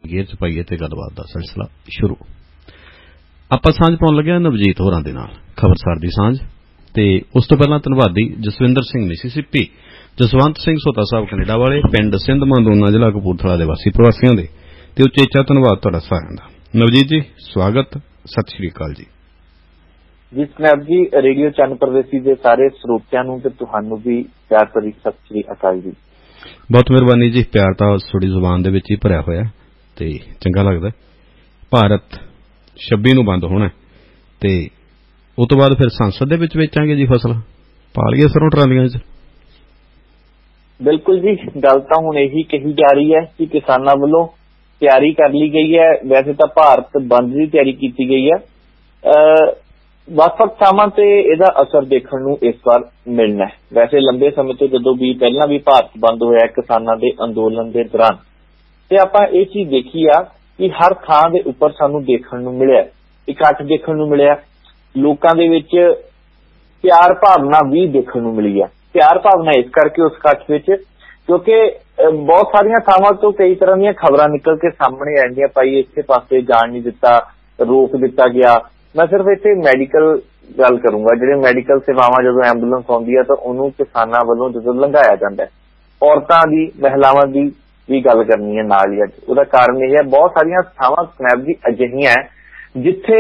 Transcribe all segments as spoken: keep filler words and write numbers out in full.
गेर च पाइए ते गलबात दा सिलसिला शुरू। आपां सांझ पाउण लगे नवजीत होरां दे नाल खबरसार दी सांझ ते उस तो पहलां धन्नवादी जसविंदर सिंह मिसिसिपी, जसवंत सिंह सोता साहब कनेडा वाले, पिंड सिंध मांदूना जिला कपूरथला दे वासी प्रवासियों दे ते उचेचा धन्नवाद तुहाडा सारिआं दा। नवजीत जी स्वागत, सत श्री अकाल जी। जी जनाब जी, रेडियो चंद परदेसी दे सारे ਸਰੋਤਿਆਂ ਨੂੰ ਤੇ ਤੁਹਾਨੂੰ भी प्यार भरी सत श्री अकाल जी। बहुत मेहरबानी जी, प्यार तो थोड़ी जुबान दे विच ही भरिया होया ते चंगा लगदा। भारत छब्बी नूं बंद होना ते उस तो बाद फिर संसद दे विच वेचांगे जी फसल, पा लईए सरों ट्रालियां च। बिल्कुल जी, गल तां हुण यही कही जा रही है कि किसानां वल्लों तैयारी कर ली गई है। वैसे तो भारत बंद की तैयारी की गई है, ਵੱਖ-ਵੱਖ ਥਾਵਾਂ ਤੇ ਇਹਦਾ ਅਸਰ ਦੇਖਣ ਨੂੰ ਇਸ ਵਾਰ ਮਿਲਣਾ ਹੈ। ਵੈਸੇ ਲੰਬੇ ਸਮੇਂ ਤੋਂ ਜਦੋਂ ਵੀ ਪਹਿਲਾਂ ਵੀ ਭਾਰਤ ਬੰਦ ਹੋਇਆ ਕਿਸਾਨਾਂ ਦੇ ਅੰਦੋਲਨ ਦੇ ਦੌਰਾਨ, ਤੇ ਆਪਾਂ ਇਹ ਚੀਜ਼ ਦੇਖੀ ਆ ਕਿ ਹਰ ਥਾਂ ਦੇ ਉੱਪਰ ਸਾਨੂੰ ਦੇਖਣ ਨੂੰ ਮਿਲਿਆ, ਇਕੱਠ ਦੇਖਣ ਨੂੰ ਮਿਲਿਆ, ਲੋਕਾਂ ਦੇ ਵਿੱਚ ਪਿਆਰ ਭਾਵਨਾ ਵੀ ਦੇਖਣ ਨੂੰ ਮਿਲੀ ਆ। ਪਿਆਰ ਭਾਵਨਾ ਇਸ ਕਰਕੇ ਉਸ ਇਕੱਠ ਵਿੱਚ ਕਿਉਂਕਿ ਬਹੁਤ ਸਾਰੀਆਂ ਥਾਵਾਂ ਤੋਂ ਕਈ ਤਰ੍ਹਾਂ ਦੀਆਂ ਖਬਰਾਂ ਨਿਕਲ ਕੇ ਸਾਹਮਣੇ ਆਉਂਦੀਆਂ, ਭਾਈ ਇਸੇ ਪਾਸੇ ਜਾਣ ਨਹੀਂ ਦਿੱਤਾ, ਰੋਕ ਦਿੱਤਾ ਗਿਆ। मैं सिर्फ इत्थे मैडिकल गल करूंगा, जिहड़े मैडिकल सेवावां जदों एंबूलेंस आउंदी है तो उहनूं किसानां वल्लों जदों लंघाया जांदा है। औरतां दी महिलावां दी भी गल करनी है नाल ही। अज उहदा कारण यह है बहुत सारियां थावां स्नैप दी अजिहियां जिथे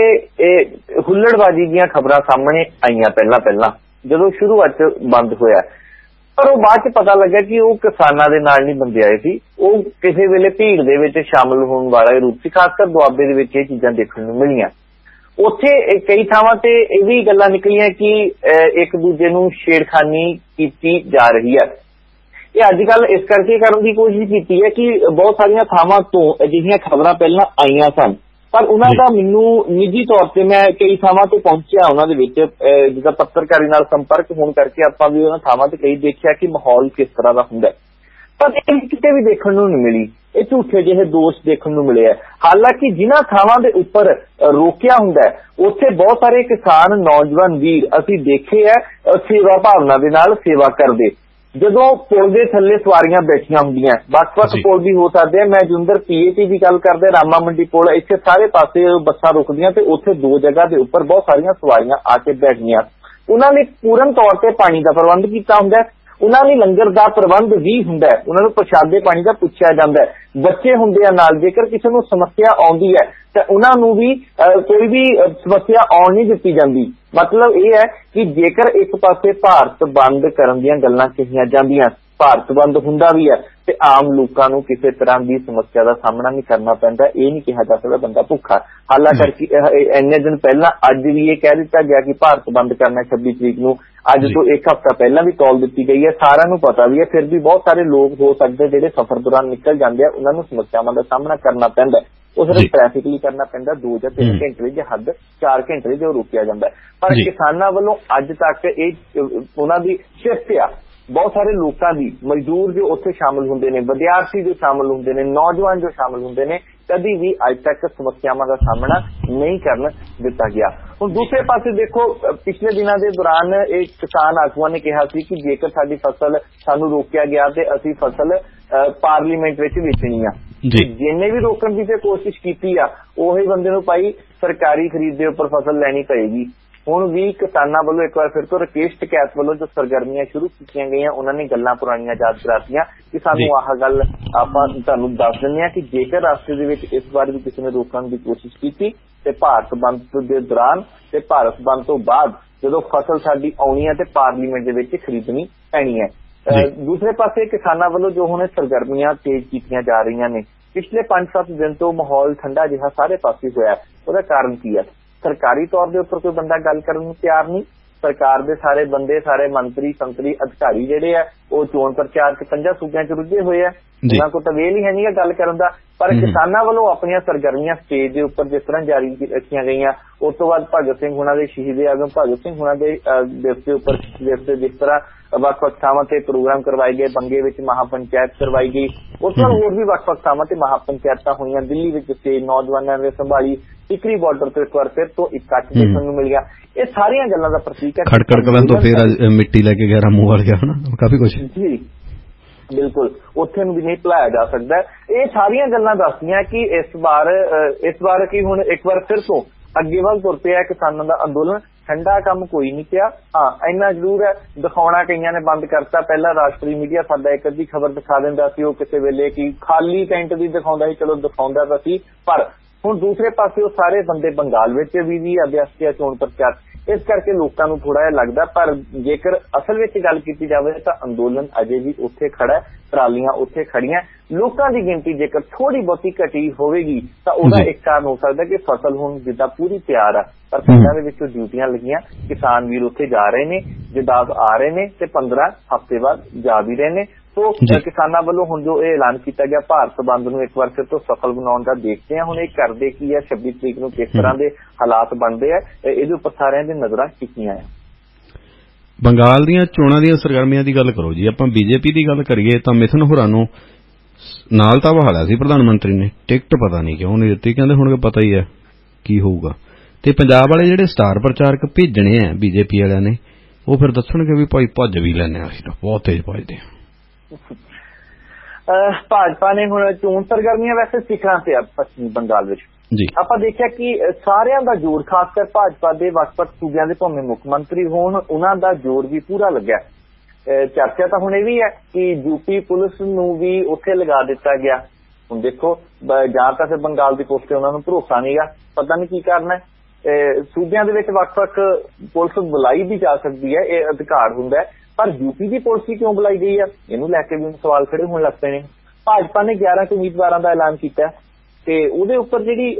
इह हुल्लड़बाजी दीयां खबरां सामने आईयां पहलां पहलां जदों शुरुआत बंद होया, पर वो बाद च पता लग्या कि वो किसानां दे नाल नहीं बंदे आए सी, वो किसी वेले भीड़ दे विच शामिल होण वाला रूप सी। खासकर दुआबे दे विच इह चीज़ां देखण नूं मिलीਆਂ। ਉੱਥੇ ਕਈ ਥਾਵਾਂ ਤੇ ਇਹ ਵੀ ਗੱਲਾਂ ਨਿਕਲੀਆਂ ਕਿ ਇੱਕ ਦੂਜੇ ਨੂੰ ਛੇੜਖਾਨੀ ਕੀਤੀ ਜਾ ਰਹੀ ਹੈ। ਇਹ ਅੱਜ ਕੱਲ ਇਸ ਕਰਕੇ ਕਰਨ ਦੀ ਕੋਸ਼ਿਸ਼ ਕੀਤੀ ਹੈ ਕਿ ਬਹੁਤ ਸਾਰੀਆਂ ਥਾਵਾਂ ਤੋਂ ਅਜਿਹੀਆਂ ਖਬਰਾਂ ਪਹਿਲਾਂ ਆਈਆਂ ਸਨ, ਪਰ ਉਹਨਾਂ ਦਾ ਮੈਨੂੰ ਨਿੱਜੀ ਤੌਰ ਤੇ ਮੈਂ ਕਈ ਥਾਵਾਂ ਤੇ ਪਹੁੰਚਿਆ, ਉਹਨਾਂ ਦੇ ਵਿੱਚ ਜਿੱਦਾਂ ਪੱਤਰਕਾਰੀ ਨਾਲ ਸੰਪਰਕ ਹੋਣ ਕਰਕੇ ਆਪਾਂ ਵੀ ਉਹਨਾਂ ਥਾਵਾਂ ਤੇ ਕਈ ਦੇਖਿਆ ਕਿ ਮਾਹੌਲ ਕਿਸ ਤਰ੍ਹਾਂ ਦਾ ਹੁੰਦਾ, ਪਰ ਇਹ ਕਿਤੇ ਵੀ ਦੇਖਣ ਨੂੰ ਨਹੀਂ ਮਿਲੀ। ਇਹ ਝੂਠੇ ਜਿਹੇ ਦੋਸ਼ ਦੇਖਣ ਨੂੰ ਮਿਲੇ ਹੈ। ਹਾਲਾਂਕਿ ਜਿਨ੍ਹਾਂ ਥਾਵਾਂ ਦੇ ਉੱਪਰ ਰੋਕਿਆ ਹੁੰਦਾ ਉੱਥੇ ਬਹੁਤ ਸਾਰੇ ਕਿਸਾਨ ਨੌਜਵਾਨ ਵੀਰ ਅਸੀਂ ਦੇਖੇ ਹੈ ਸੇਵਾ ਭਾਵਨਾ ਦੇ ਨਾਲ ਸੇਵਾ ਕਰਦੇ। ਜਦੋਂ ਪੁਲ ਦੇ ਥੱਲੇ ਸਵਾਰੀਆਂ ਬੈਠੀਆਂ ਹੁੰਦੀਆਂ, ਵੱਖ-ਵੱਖ ਪੁਲ ਵੀ ਹੋ ਸਕਦੇ ਆ, ਮੈਂ ਜੁੰਦਰ ਪੀਏਟੀ ਦੀ ਗੱਲ ਕਰਦਾ, ਰਾਮਾ ਮੰਡੀ ਪੁਲ, ਇੱਥੇ ਸਾਰੇ ਪਾਸੇ ਬੱਸਾਂ ਰੁਕਦੀਆਂ ਤੇ ਉੱਥੇ ਦੋ ਜਗ੍ਹਾ ਦੇ ਉੱਪਰ ਬਹੁਤ ਸਾਰੀਆਂ ਸਵਾਰੀਆਂ ਆ ਕੇ ਬੈਠਦੀਆਂ। ਉਹਨਾਂ ਨੇ ਪੂਰਨ ਤੌਰ ਤੇ ਪਾਣੀ ਦਾ ਪ੍ਰਬੰਧ ਕੀਤਾ ਹੁੰਦਾ, ਉਹਨਾਂ ਲਈ ਲੰਗਰ ਦਾ ਪ੍ਰਬੰਧ ਵੀ ਹੁੰਦਾ, ਉਹਨਾਂ ਨੂੰ ਪ੍ਰਸ਼ਾਦੇ ਪਾਣੀ ਦਾ ਪੁੱਛਿਆ ਜਾਂਦਾ। ਬੱਚੇ ਹੁੰਦੇ ਆ ਨਾਲ, ਜੇਕਰ ਕਿਸੇ ਨੂੰ ਸਮੱਸਿਆ ਆਉਂਦੀ ਹੈ ਤਾਂ ਉਹਨਾਂ ਨੂੰ ਵੀ ਕੋਈ ਵੀ ਸਮੱਸਿਆ ਆਉਣ ਨਹੀਂ ਦਿੱਤੀ ਜਾਂਦੀ। ਮਤਲਬ ਇਹ ਹੈ ਕਿ ਜੇਕਰ ਇੱਕ ਪਾਸੇ ਭਾਰਤ ਬੰਦ ਕਰਨ ਦੀਆਂ ਗੱਲਾਂ ਕਹੀਆਂ ਜਾਂਦੀਆਂ, ਭਾਰਤ ਬੰਦ ਹੁੰਦਾ ਵੀ ਹੈ ਤੇ ਆਮ ਲੋਕਾਂ ਨੂੰ ਕਿਸੇ ਤਰ੍ਹਾਂ ਦੀ ਸਮੱਸਿਆ ਦਾ ਸਾਹਮਣਾ ਨਹੀਂ ਕਰਨਾ ਪੈਂਦਾ। ਇਹ ਨਹੀਂ ਕਿਹਾ ਜਾ ਸਕਦਾ ਬੰਦਾ ਭੁੱਖਾ। ਹਾਲਾਂਕਿ ਇੰਨੇ ਦਿਨ ਪਹਿਲਾਂ ਅੱਜ ਵੀ ਇਹ ਕਹਿ ਦਿੱਤਾ ਗਿਆ ਕਿ ਭਾਰਤ ਬੰਦ ਕਰਨਾ ਛੱਬੀ ਤਰੀਕ ਨੂੰ। ਅੱਜ ਤੋਂ ਇੱਕ ਹਫ਼ਤਾ ਪਹਿਲਾਂ ਵੀ ਕਾਲ ਦਿੱਤੀ ਗਈ ਹੈ, ਸਾਰਿਆਂ ਨੂੰ ਪਤਾ ਵੀ ਹੈ, ਫਿਰ ਵੀ ਬਹੁਤ ਸਾਰੇ ਲੋਕ ਹੋ ਸਕਦੇ ਜਿਹੜੇ ਸਫ਼ਰ ਦੌਰਾਨ ਨਿਕਲ ਜਾਂਦੇ ਆ, ਉਹਨਾਂ ਨੂੰ ਸਮੱਸਿਆਵਾਂ ਦਾ ਸਾਹਮਣਾ ਕਰਨਾ ਪੈਂਦਾ। ਉਹ ਸਿਰਫ ਟ੍ਰੈਫਿਕ ਲਈ ਕਰਨਾ ਪੈਂਦਾ, ਦੋ ਜਾਂ ਤਿੰਨ ਘੰਟੇ ਜਾਂ ਹੱਦ ਚਾਰ ਘੰਟੇ ਜੋ ਰੋਕਿਆ ਜਾਂਦਾ। ਪਰ ਕਿਸਾਨਾਂ ਵੱਲੋਂ ਅੱਜ ਤੱਕ ਇਹ ਉਹਨਾਂ ਦੀ ਸਿਫਤ ਆ, ਬਹੁਤ ਸਾਰੇ ਲੋਕਾਂ ਦੀ, ਮਜ਼ਦੂਰ ਜੋ ਉੱਥੇ ਸ਼ਾਮਲ ਹੁੰਦੇ ਨੇ, ਵਿਦਿਆਰਥੀ ਜੋ ਸ਼ਾਮਲ ਹੁੰਦੇ ਨੇ, ਨੌਜਵਾਨ ਜੋ ਸ਼ਾਮਲ ਹੁੰਦੇ ਨੇ, ਕਦੀ ਵੀ ਅੱਜ ਤੱਕ ਸਮੱਸਿਆਵਾਂ ਦਾ ਸਾਹਮਣਾ ਨਹੀਂ ਕਰਨ ਦਿੱਤਾ ਗਿਆ। ਹੁਣ ਦੂਸਰੇ ਪਾਸੇ ਦੇਖੋ, ਪਿਛਲੇ ਦਿਨਾਂ ਦੇ ਦੌਰਾਨ ਇਹ ਕਿਸਾਨ ਆਗੂਆਂ ਨੇ ਕਿਹਾ ਸੀ ਕਿ ਜੇਕਰ ਸਾਡੀ ਫਸਲ ਸਾਨੂੰ ਰੋਕਿਆ ਗਿਆ ਤੇ ਅਸੀਂ ਫਸਲ ਪਾਰਲੀਮੈਂਟ ਵਿੱਚ ਵੇਚਣੀ ਆ। ਜਿਹਨੇ ਵੀ ਰੋਕਣ ਦੀ ਤੇ ਕੋਸ਼ਿਸ਼ ਕੀਤੀ ਆ, ਉਹੀ ਬੰਦੇ ਨੂੰ ਭਾਈ ਸਰਕਾਰੀ ਖਰੀਦ ਦੇ ਉੱਪਰ ਫਸਲ ਲੈਣੀ ਪਏਗੀ। ਹੁਣ ਵੀ ਕਿਸਾਨਾਂ ਵੱਲੋਂ ਇੱਕ ਵਾਰ ਫਿਰ ਤੋਂ ਰਾਕੇਸ਼ ਟਕੈਤ ਵੱਲੋਂ ਜੋ ਸਰਗਰਮੀਆਂ ਸ਼ੁਰੂ ਕੀਤੀਆਂ ਗਈਆਂ, ਉਹਨਾਂ ਨੇ ਗੱਲਾਂ ਪੁਰਾਣੀਆਂ ਯਾਦ ਕਰਾਤੀਆਂ ਕਿ ਸਾਨੂੰ ਆਹ ਗੱਲ ਆਪਾਂ ਤੁਹਾਨੂੰ ਦੱਸ ਦਿੰਦੇ ਹਾਂ ਕਿ ਜੇਕਰ ਰਸਤੇ ਦੇ ਵਿੱਚ ਇਸ ਵਾਰ ਵੀ ਕਿਸੇ ਨੇ ਰੋਕਣ ਦੀ ਕੋਸ਼ਿਸ਼ ਕੀਤੀ ਤੇ ਭਾਰਤ ਬੰਦ ਦੇ ਦੌਰਾਨ ਤੇ ਭਾਰਤ ਬੰਦ ਤੋਂ ਬਾਅਦ ਜਦੋਂ ਫਸਲ ਸਾਡੀ ਆਉਣੀ ਹੈ ਤੇ ਪਾਰਲੀਮੈਂਟ ਦੇ ਵਿੱਚ ਖਰੀਦਣੀ ਪੈਣੀ ਹੈ। ਦੂਸਰੇ ਪਾਸੇ ਕਿਸਾਨਾਂ ਵੱਲੋਂ ਜੋ ਹੁਣ ਸਰਗਰਮੀਆਂ ਤੇਜ਼ ਕੀਤੀਆਂ ਜਾ ਰਹੀਆਂ ਨੇ, ਪਿਛਲੇ ਪੰਜ ਸੱਤ ਦਿਨ ਤੋਂ ਮਾਹੌਲ ਠੰਡਾ ਜਿਹਾ ਸਾਰੇ ਪਾਸੇ ਹੋਇਆ। ਉਹਦਾ ਕਾਰਨ ਕੀ ਹੈ? ਸਰਕਾਰੀ ਤੌਰ ਦੇ ਉੱਪਰ ਕੋਈ ਬੰਦਾ ਗੱਲ ਕਰਨ ਨੂੰ ਤਿਆਰ ਨਹੀਂ। ਸਰਕਾਰ ਦੇ ਸਾਰੇ ਬੰਦੇ, ਸਾਰੇ ਮੰਤਰੀ ਸੰਤਰੀ ਅਧਿਕਾਰੀ ਜਿਹੜੇ ਆ ਉਹ ਚੋਣ ਪ੍ਰਚਾਰ ਚ ਪੰਜਾਂ ਸੂਬਿਆਂ ਚ ਰੁੱਝੇ ਹੋਏ ਆ, ਉਹਨਾਂ ਕੋਲ ਤਾਂ ਵੇਲ ਹੀ ਹੈ ਨਹੀਂ ਗੱਲ ਕਰਨ ਦਾ। ਪਰ ਕਿਸਾਨਾਂ ਵੱਲੋਂ ਆਪਣੀਆਂ ਸਰਗਰਮੀਆਂ ਸਟੇਜ ਦੇ ਉੱਪਰ ਜਿਸ ਤਰ੍ਹਾਂ ਜਾਰੀ ਰੱਖੀਆਂ ਗਈਆਂ, ਉਸ ਤੋਂ ਬਾਅਦ ਭਗਤ ਸਿੰਘ ਹੁਣਾਂ ਦੇ ਸ਼ਹੀਦ ਆਜ਼ਮ ਭਗਤ ਸਿੰਘ ਹੁਣਾਂ ਦੇ ਦਿਵਸ ਦੇ ਉੱਪਰ ਜਿਸ ਤਰ੍ਹਾਂ ਵੱਖ ਵੱਖ ਥਾਵਾਂ ਤੇ ਪ੍ਰੋਗਰਾਮ ਕਰਵਾਏ ਗਏ, ਬੰਗੇ ਵਿੱਚ ਮਹਾਪੰਚਾਇਤ ਕਰਵਾਈ ਗਈ, ਉਸ ਨਾਲ ਹੋਰ ਵੀ ਵੱਖ ਵੱਖ ਥਾਵਾਂ ਤੇ ਮਹਾਪੰਚਾਇਤਾਂ ਹੋਈਆਂ। ਦਿੱਲੀ ਵਿੱਚ ਸਟੇਜ ਨੌਜਵਾਨਾਂ ਨੇ ਸੰਭਾਲੀ, ਟਿਕਰੀ ਬਾਰਡਰ ਤੇ ਇੱਕ ਵਾਰ ਫਿਰ ਤੋਂ ਇਕੱਠ ਦੇਖਣ ਨੂੰ ਮਿਲ ਗਿਆ। ਇਹ ਸਾਰੀਆਂ ਗੱਲਾਂ ਦਾ ਪ੍ਰਤੀਕ ਹੈ। ਖੜਕੜ ਕਲਾਂ ਤੋਂ ਫਿਰ ਮਿੱਟੀ ਲੈ ਕੇ ਗਿਆ ਰਾਮੂ ਵਾਲ ਗਿਆ, ਹਨਾ, ਕਾਫੀ ਕੁਛ। ਜੀ ਬਿਲਕੁਲ ਉੱਥੇ ਨੂੰ ਵੀ ਨਹੀਂ ਭੁਲਾਇਆ ਜਾ ਸਕਦਾ। ਇਹ ਸਾਰੀਆਂ ਗੱਲਾਂ ਦੱਸਦੀਆਂ ਕਿ ਇਸ ਵਾਰ ਇਸ ਵਾਰ ਕੀ ਹੁਣ ਇੱਕ ਵਾਰ ਫਿਰ ਤੋਂ ਅੱਗੇ ਵੱਲ ਤੁਰ ਪਿਆ ਕਿਸਾਨਾਂ ਦਾ ਅੰਦੋਲਨ। ਠੰਡਾ ਕੰਮ ਕੋਈ ਨਹੀਂ ਪਿਆ। ਹਾਂ ਇੰਨਾ ਜ਼ਰੂਰ ਹੈ, ਦਿਖਾਉਣਾ ਕਈਆਂ ਨੇ ਬੰਦ ਕਰਤਾ। ਪਹਿਲਾਂ ਰਾਸ਼ਟਰੀ ਮੀਡੀਆ ਸਾਡਾ ਇੱਕ ਅੱਧੀ ਖਬਰ ਦਿਖਾ ਦਿੰਦਾ ਸੀ, ਉਹ ਕਿਸੇ ਵੇਲੇ ਕਿ ਖਾਲੀ ਟੈਂਟ ਦੀ ਦਿਖਾਉਂਦਾ ਸੀ, ਚਲੋ ਦਿਖਾਉਂਦਾ ਤਾਂ ਸੀ, ਪਰ ਹੁਣ ਦੂਸਰੇ ਪਾਸੇ ਉਹ ਸਾਰੇ ਬੰਦੇ ਬੰਗਾਲ ਵਿੱਚ ਵੀ ਵੀ ਅਭਿਆਸ ਕਿਆ ਚੋਣ ਪ੍ਰਚਾਰ, ਇਸ ਕਰਕੇ ਲੋਕਾਂ ਨੂੰ ਥੋੜਾ ਜਿਹਾ ਲੱਗਦਾ। ਪਰ ਜੇਕਰ ਅਸਲ ਵਿੱਚ ਗੱਲ ਕੀਤੀ ਜਾਵੇ ਤਾਂ ਅੰਦੋਲਨ ਅਜੇ ਵੀ ਉੱਥੇ ਖੜਾ, ਟਰਾਲੀਆਂ ਉੱਥੇ ਖੜੀਆਂ। ਲੋਕਾਂ ਦੀ ਗਿਣਤੀ ਜੇਕਰ ਥੋੜੀ ਬਹੁਤੀ ਘਟੀ ਹੋਵੇਗੀ ਤਾਂ ਉਹਦਾ ਇੱਕ ਕਾਰਨ ਹੋ ਸਕਦਾ ਕਿ ਫਸਲ ਹੁਣ ਜਿੱਦਾਂ ਪੂਰੀ ਤਿਆਰ ਆ, ਪਰ ਪਿੰਡਾਂ ਦੇ ਵਿੱਚੋਂ ਡਿਊਟੀਆਂ ਲੱਗੀਆਂ, ਕਿਸਾਨ ਵੀਰ ਉੱਥੇ ਜਾ ਰਹੇ ਨੇ, ਜਦਾਦ ਆ ਰਹੇ ਨੇ ਤੇ ਪੰਦਰਾਂ ਹਫ਼ਤੇ ਬਾਅਦ ਜਾ ਵੀ ਰਹੇ ਨੇ। ਸੋ ਕਿਸਾਨਾਂ ਵੱਲੋਂ ਹੁਣ ਜੋ ਇਹ ਐਲਾਨ ਕੀਤਾ ਗਿਆ ਭਾਰਤ ਬੰਦ ਨੂੰ ਇੱਕ ਵਾਰ ਫਿਰ ਤੋਂ ਸਫਲ ਬਣਾਉਣ ਦਾ ਦੇਖਦੇ ਹਾਂ ਹੁਣ ਇਹ ਕਰਦੇ ਕੀ ਹੈ, ਛੱਬੀ ਤਰੀਕ ਨੂੰ ਕਿਸ ਤਰ੍ਹਾਂ ਦੇ ਹਾਲਾਤ ਬਣਦੇ ਆ, ਇਹਦੇ ਉੱਪਰ ਸਾਰਿਆਂ ਦੀ ਨਜ਼ਰਾਂ ਟਿਕੀਆਂ ਆ। ਬੰਗਾਲ ਦੀਆਂ ਚੋਣਾਂ ਦੀਆਂ ਸਰਗਰਮੀਆਂ ਦੀ ਗੱਲ ਕਰੋ ਜੀ, ਆਪਾਂ ਬੀਜੇਪੀ ਦੀ ਗੱਲ ਕਰੀਏ ਤਾਂ ਮਿਥਨ ਹੋਰਾਂ ਨੂੰ ਨਾਲ ਤਾਂ ਬਹਾਲਿਆ ਸੀ ਪ੍ਰਧਾਨ ਮੰਤਰੀ ਨੇ, ਟਿਕਟ ਪਤਾ ਨਹੀਂ ਕਿਉਂ ਨਹੀਂ ਦਿੱਤੀ, ਕਹਿੰਦੇ ਹੁਣ ਪਤਾ ਹੀ ਹੈ ਕੀ ਹੋਊਗਾ। ਤੇ ਪੰਜਾਬ ਵਾਲੇ ਜਿਹੜੇ ਸਟਾਰ ਪ੍ਰਚਾਰਕ ਭੇਜਣੇ ਆ ਬੀਜੇਪੀ ਵਾਲਿਆਂ ਨੇ, ਉਹ ਫਿਰ ਦੱਸਣਗੇ ਵੀ ਭਾਈ ਭੱਜ ਵੀ ਲੈਣੇ ਆ, ਅਸੀਂ ਤਾਂ ਬਹੁਤ ਤੇਜ਼ ਭੱਜਦੇ ਹਾਂ। ਭਾਜਪਾ ਨੇ ਹੁਣ ਚੋਣ ਸਰਗਰਮੀਆਂ ਵੈਸੇ ਸਿਖਰਾਂ ਤੇ ਆ ਪੱਛਮੀ ਬੰਗਾਲ ਵਿੱਚ ਜੀ। ਆਪਾਂ ਦੇਖਿਆ ਕਿ ਸਾਰਿਆਂ ਦਾ ਜ਼ੋਰ, ਖਾਸ ਕਰ ਭਾਜਪਾ ਦੇ ਵੱਖ-ਵੱਖ ਸੂਬਿਆਂ ਦੇ ਭਾਵੇਂ ਮੁੱਖ ਮੰਤਰੀ ਹੋਣ, ਉਹਨਾਂ ਦਾ ਜ਼ੋਰ ਵੀ ਪੂਰਾ ਲੱਗਿਆ। ਚਰਚਾ ਤਾਂ ਹੁਣ ਇਹ ਵੀ ਹੈ ਕਿ ਯੂਪੀ ਪੁਲਿਸ ਨੂੰ ਵੀ ਉੱਥੇ ਲਗਾ ਦਿੱਤਾ ਗਿਆ। ਹੁਣ ਦੇਖੋ ਜਾਂ ਤਾਂ ਫਿਰ ਬੰਗਾਲ ਦੀ ਪੁਲਿਸ ਤੇ ਉਹਨਾਂ ਨੂੰ ਭਰੋਸਾ ਨਹੀਂਗਾ, ਪਤਾ ਨਹੀਂ ਕੀ ਕਰਨਾ। ਸੂਬਿਆਂ ਦੇ ਵਿੱਚ ਵੱਖ-ਵੱਖ ਪੁਲਿਸ ਬੁਲਾਈ ਵੀ ਜਾ ਸਕਦੀ ਹੈ, ਇਹ ਅਧਿਕਾਰ ਹੁੰਦਾ ਹੈ, ਪਰ ਯੂਪੀ ਦੀ ਪੁਲਿਸ ਹੀ ਕਿਉਂ ਬੁਲਾਈ ਗਈ ਆ, ਇਹਨੂੰ ਲੈ ਕੇ ਵੀ ਸਵਾਲ ਖੜੇ ਹੋਣ ਲੱਗ ਪਏ ਨੇ। ਭਾਜਪਾ ਨੇ ਗਿਆਰਾਂ ਉਮੀਦਵਾਰਾਂ ਦਾ ਐਲਾਨ ਕੀਤਾ ਤੇ ਉਹਦੇ ਉੱਪਰ ਜਿਹੜੀ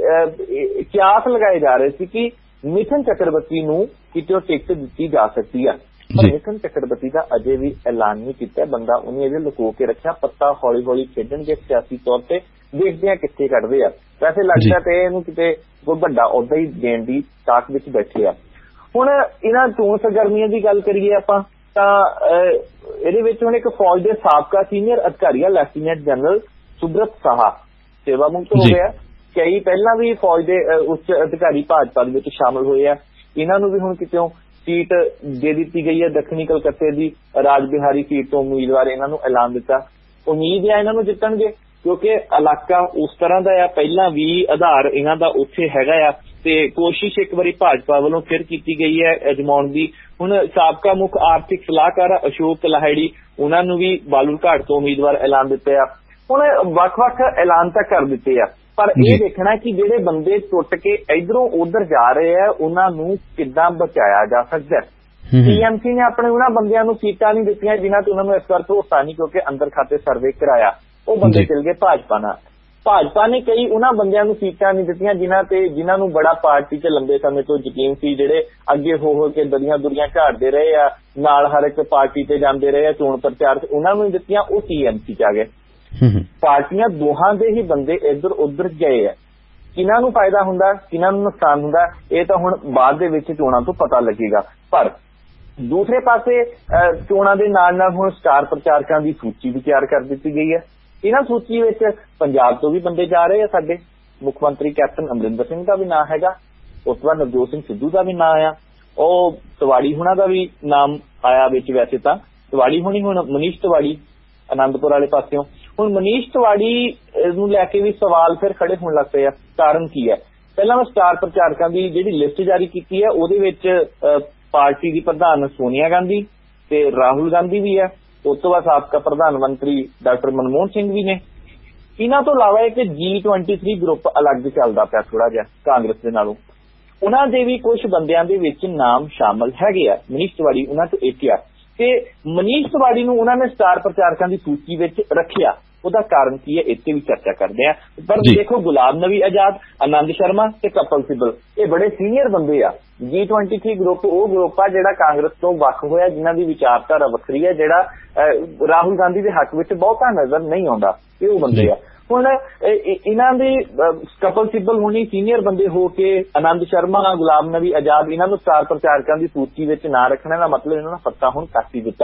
ਕਿਆਸ ਲਗਾਏ ਜਾ ਰਹੇ ਸੀ ਕਿ ਮਿਥਨ ਚੱਕਰਵਰਤੀ ਨੂੰ ਕਿਤੇ ਟਿਕਟ ਦਿੱਤੀ ਜਾ ਸਕਦੀ ਆ, ਪਰ ਮਿਥਨ ਚੱਕਰਵਰਤੀ ਦਾ ਅਜੇ ਵੀ ਐਲਾਨ ਨਹੀਂ ਕੀਤਾ। ਬੰਦਾ ਉਹਨੇ ਇਹਦੇ ਲੁਕੋ ਕੇ ਰੱਖਿਆ, ਪੱਤਾ ਹੌਲੀ ਹੌਲੀ ਖੇਡਣਗੇ ਸਿਆਸੀ ਤੌਰ ਤੇ, ਦੇਖਦੇ ਆ ਕਿੱਥੇ ਕੱਢਦੇ ਆ। ਵੈਸੇ ਲੱਗਦਾ ਤੇ ਇਹਨੂੰ ਕਿਤੇ ਕੋਈ ਵੱਡਾ ਅਹੁਦਾ ਹੀ ਦੇਣ ਦੀ ਤਾਕ ਵਿੱਚ ਬੈਠੇ ਆ। ਹੁਣ ਇਹਨਾਂ ਚੋਣ ਸਰਗਰਮੀਆਂ ਦੀ ਗੱਲ ਕਰੀਏ ਆਪਾਂ ਤਾਂ ਇਹਦੇ ਵਿੱਚ ਹੁਣ ਇੱਕ ਫੌਜ ਦੇ ਸਾਬਕਾ ਸੀਨੀਅਰ ਅਧਿਕਾਰੀ ਆ, ਲੈਫਟੀਨੈਂਟ ਜਨਰਲ ਸੁਬ੍ਰਤ ਸਾਹਾ ਸੇਵਾ ਮੁਕਤ ਹੋ ਗਿਆ। ਕਈ ਪਹਿਲਾਂ ਵੀ ਫੌਜ ਦੇ ਉੱਚ ਅਧਿਕਾਰੀ ਭਾਜਪਾ ਦੇ ਵਿੱਚ ਸ਼ਾਮਲ ਹੋਏ ਆ। ਇਹਨਾਂ ਨੂੰ ਵੀ ਹੁਣ ਕਿਤੇੋਂ ਸੀਟ ਦੇ ਦਿੱਤੀ ਗਈ ਹੈ, ਦੱਖਣੀ ਕਲਕੱਤੇ ਦੀ ਰਾਜ ਬਿਹਾਰੀ ਸੀਟ ਤੋਂ ਉਮੀਦਵਾਰ ਇਹਨਾਂ ਨੂੰ ਐਲਾਨ ਦਿੱਤਾ। ਉਮੀਦ ਹੈ ਇਹਨਾਂ ਨੂੰ ਜਿੱਤਣਗੇ ਕਿਉਂਕਿ ਇਲਾਕਾ ਉਸ ਤਰ੍ਹਾਂ ਦਾ ਆ, ਪਹਿਲਾਂ ਵੀ ਆਧਾਰ ਇਹਨਾਂ ਦਾ ਉੱਥੇ ਹੈਗਾ ਆ ਤੇ ਕੋਸ਼ਿਸ਼ ਇੱਕ ਵਾਰੀ ਭਾਜਪਾ ਵੱਲੋਂ ਫਿਰ ਕੀਤੀ ਗਈ ਹੈ ਅਜਮਾਉਣ ਦੀ। ਹੁਣ ਸਾਬਕਾ ਮੁੱਖ ਆਰਥਿਕ ਸਲਾਹਕਾਰ ਅਸ਼ੋਕ ਲਾਹੜੀ, ਉਹਨਾਂ ਨੂੰ ਵੀ ਬਾਲੂ ਘਾਟ ਤੋਂ ਉਮੀਦਵਾਰ ਐਲਾਨ ਦਿੱਤੇ ਆ। ਹੁਣ ਵੱਖ-ਵੱਖ ਐਲਾਨ ਤਾਂ ਕਰ ਦਿੱਤੇ ਆ, ਪਰ ਇਹ ਦੇਖਣਾ ਕਿ ਜਿਹੜੇ ਬੰਦੇ ਟੁੱਟ ਕੇ ਇਧਰੋਂ ਉਧਰ ਜਾ ਰਹੇ ਆ ਉਹਨਾਂ ਨੂੰ ਕਿੱਦਾਂ ਬਚਾਇਆ ਜਾ ਸਕਦਾ। ਟੀਐਮਸੀ ਨੇ ਆਪਣੇ ਉਹਨਾਂ ਬੰਦਿਆਂ ਨੂੰ ਸੀਟਾਂ ਨਹੀਂ ਦਿੱਤੀਆਂ ਜਿਨ੍ਹਾਂ ਤੇ ਉਹਨਾਂ ਨੂੰ ਇਸ ਵਾਰ ਭਰੋਸਾ ਨਹੀਂ, ਕਿਉਂਕਿ ਅੰਦਰ ਖਾਤੇ ਸਰਵੇ ਕਰਾਇਆ, ਉਹ ਬੰਦੇ ਚਲ ਗਏ ਭਾਜਪਾ ਨਾਲ। ਭਾਜਪਾ ਨੇ ਕਈ ਉਹਨਾਂ ਬੰਦਿਆਂ ਨੂੰ ਸੀਟਾਂ ਨਹੀਂ ਦਿੱਤੀਆਂ ਜਿਨ੍ਹਾਂ ਤੇ ਜਿਨ੍ਹਾਂ ਨੂੰ ਬੜਾ ਪਾਰਟੀ 'ਚ ਲੰਬੇ ਸਮੇਂ ਤੋਂ ਯਕੀਨ ਸੀ, ਜਿਹੜੇ ਅੱਗੇ ਹੋ ਹੋ ਕੇ ਦਰੀਆਂ ਦੁਰੀਆਂ ਝਾੜਦੇ ਰਹੇ ਆ, ਨਾਲ ਹਰ ਇੱਕ ਪਾਰਟੀ ਤੇ ਜਾਂਦੇ ਰਹੇ ਆ ਚੋਣ ਪ੍ਰਚਾਰ 'ਚ, ਉਹਨਾਂ ਨੂੰ ਦਿੱਤੀਆਂ, ਉਹ ਟੀਐਮਸੀ 'ਚ ਆ ਗਏ। ਪਾਰਟੀਆਂ ਦੋਹਾਂ ਦੇ ਹੀ ਬੰਦੇ ਇੱਧਰ ਉੱਧਰ ਗਏ ਆ। ਕਿਹਨਾਂ ਨੂੰ ਫਾਇਦਾ ਹੁੰਦਾ, ਕਿਹਨਾਂ ਨੂੰ ਨੁਕਸਾਨ ਹੁੰਦਾ, ਇਹ ਤਾਂ ਹੁਣ ਬਾਅਦ ਦੇ ਵਿੱਚ ਚੋਣਾਂ ਤੋਂ ਪਤਾ ਲੱਗੇਗਾ। ਪਰ ਦੂਸਰੇ ਪਾਸੇ ਚੋਣਾਂ ਦੇ ਨਾਲ ਨਾਲ ਹੁਣ ਸਟਾਰ ਪ੍ਰਚਾਰਕਾਂ ਦੀ ਸੂਚੀ ਵੀ ਤਿਆਰ ਕਰ ਦਿੱਤੀ ਗਈ ਹੈ। ਇਹਨਾਂ ਸੂਚੀ ਵਿੱਚ ਪੰਜਾਬ ਤੋਂ ਵੀ ਬੰਦੇ ਜਾ ਰਹੇ ਆ। ਸਾਡੇ ਮੁੱਖ ਮੰਤਰੀ ਕੈਪਟਨ ਅਮਰਿੰਦਰ ਸਿੰਘ ਦਾ ਵੀ ਨਾਂ ਹੈਗਾ, ਉਸ ਤੋਂ ਬਾਅਦ ਨਵਜੋਤ ਸਿੰਘ ਸਿੱਧੂ ਦਾ ਵੀ ਨਾਂ ਆਇਆ, ਉਹ ਤਿਵਾੜੀ ਹੁਣਾਂ ਦਾ ਵੀ ਨਾਮ ਆਇਆ ਵਿੱਚ। ਵੈਸੇ ਤਾਂ ਤਿਵਾੜੀ ਹੁਣੀ ਹੁਣ ਮਨੀਸ਼ ਤਿਵਾੜੀ ਆਨੰਦਪੁਰ ਵਾਲੇ ਪਾਸਿਓਂ, ਹੁਣ ਮਨੀਸ਼ ਤਿਵਾੜੀ ਨੂੰ ਲੈ ਕੇ ਵੀ ਸਵਾਲ ਫਿਰ ਖੜੇ ਹੋਣ ਲੱਗ ਪਏ ਆ। ਕਾਰਨ ਕੀ ਹੈ? ਪਹਿਲਾਂ ਸਟਾਰ ਪ੍ਰਚਾਰਕਾਂ ਦੀ ਜਿਹੜੀ ਲਿਸਟ ਜਾਰੀ ਕੀਤੀ ਹੈ ਉਹਦੇ ਵਿੱਚ ਪਾਰਟੀ ਦੀ ਪ੍ਰਧਾਨ ਸੋਨੀਆ ਗਾਂਧੀ ਤੇ ਰਾਹੁਲ ਗਾਂਧੀ ਵੀ ਹੈ, ਉਸ ਤੋਂ ਬਾਅਦ ਸਾਬਕਾ ਪ੍ਰਧਾਨ ਮੰਤਰੀ ਡਾਕਟਰ ਮਨਮੋਹਨ ਸਿੰਘ ਵੀ ਨੇ। ਇਹਨਾਂ ਤੋਂ ਇਲਾਵਾ ਇੱਕ ਜੀ ਟਵੈਂਟੀ ਥ੍ਰੀ ਗਰੁੱਪ ਅਲੱਗ ਚੱਲਦਾ ਪਿਆ ਥੋੜਾ ਜਿਹਾ ਕਾਂਗਰਸ ਦੇ ਨਾਲੋਂ, ਉਹਨਾਂ ਦੇ ਵੀ ਕੁਝ ਬੰਦਿਆਂ ਦੇ ਵਿੱਚ ਨਾਮ ਸ਼ਾਮਲ ਹੈਗੇ ਆ। ਮਨੀਸ਼ ਤਿਵਾੜੀ ਉਹਨਾਂ ਤੋਂ ਇੱਕ ਆ ਤੇ ਮਨੀਸ਼ ਤਿਵਾੜੀ ਨੂੰ ਉਹਨਾਂ ਨੇ ਸਟਾਰ ਪ੍ਰਚਾਰਕਾਂ ਦੀ ਸੂਚੀ ਵਿੱਚ ਰੱਖਿਆ। ਉਹਦਾ ਕਾਰਨ ਕੀ ਹੈ, ਇੱਥੇ ਵੀ ਚਰਚਾ ਕਰਦੇ ਆ। ਪਰ ਦੇਖੋ, ਗੁਲਾਮ ਨਬੀ ਆਜ਼ਾਦ, ਆਨੰਦ ਸ਼ਰਮਾ ਤੇ ਕਪਿਲ ਸਿੱਬਲ, ਇਹ ਬੜੇ ਸੀਨੀਅਰ ਬੰਦੇ ਆ। ਜੀ ਟਵੈਂਟੀ ਥ੍ਰੀ ਗਰੁੱਪ ਉਹ ਗਰੁੱਪ ਆ ਜਿਹੜਾ ਕਾਂਗਰਸ ਤੋਂ ਵੱਖ ਹੋਇਆ, ਜਿਨ੍ਹਾਂ ਦੀ ਵਿਚਾਰਧਾਰਾ ਵੱਖਰੀ ਹੈ, ਜਿਹੜਾ ਰਾਹੁਲ ਗਾਂਧੀ ਦੇ ਹੱਕ ਵਿੱਚ ਬਹੁਤਾ ਨਜ਼ਰ ਨਹੀਂ ਆਉਂਦਾ। ਇਹ ਉਹ ਬੰਦੇ ਆ। ਹੁਣ ਇਹਨਾਂ ਦੇ ਕਪਿਲ ਸਿੱਬਲ ਹੋਣੀ ਸੀਨੀਅਰ ਬੰਦੇ ਹੋ ਕੇ ਆਨੰਦ ਸ਼ਰਮਾ, ਗੁਲਾਮ ਨਬੀ ਆਜ਼ਾਦ, ਇਹਨਾਂ ਨੂੰ ਸਟਾਰ ਪ੍ਰਚਾਰਕਾਂ ਦੀ ਸੂਚੀ ਵਿੱਚ ਨਾ ਰੱਖਣ ਦਾ ਮਤਲਬ ਇਹਨਾਂ ਨੂੰ ਪੱਤਾ ਹੁਣ ਕੱਟ ਹੀ ਦਿੱਤਾ।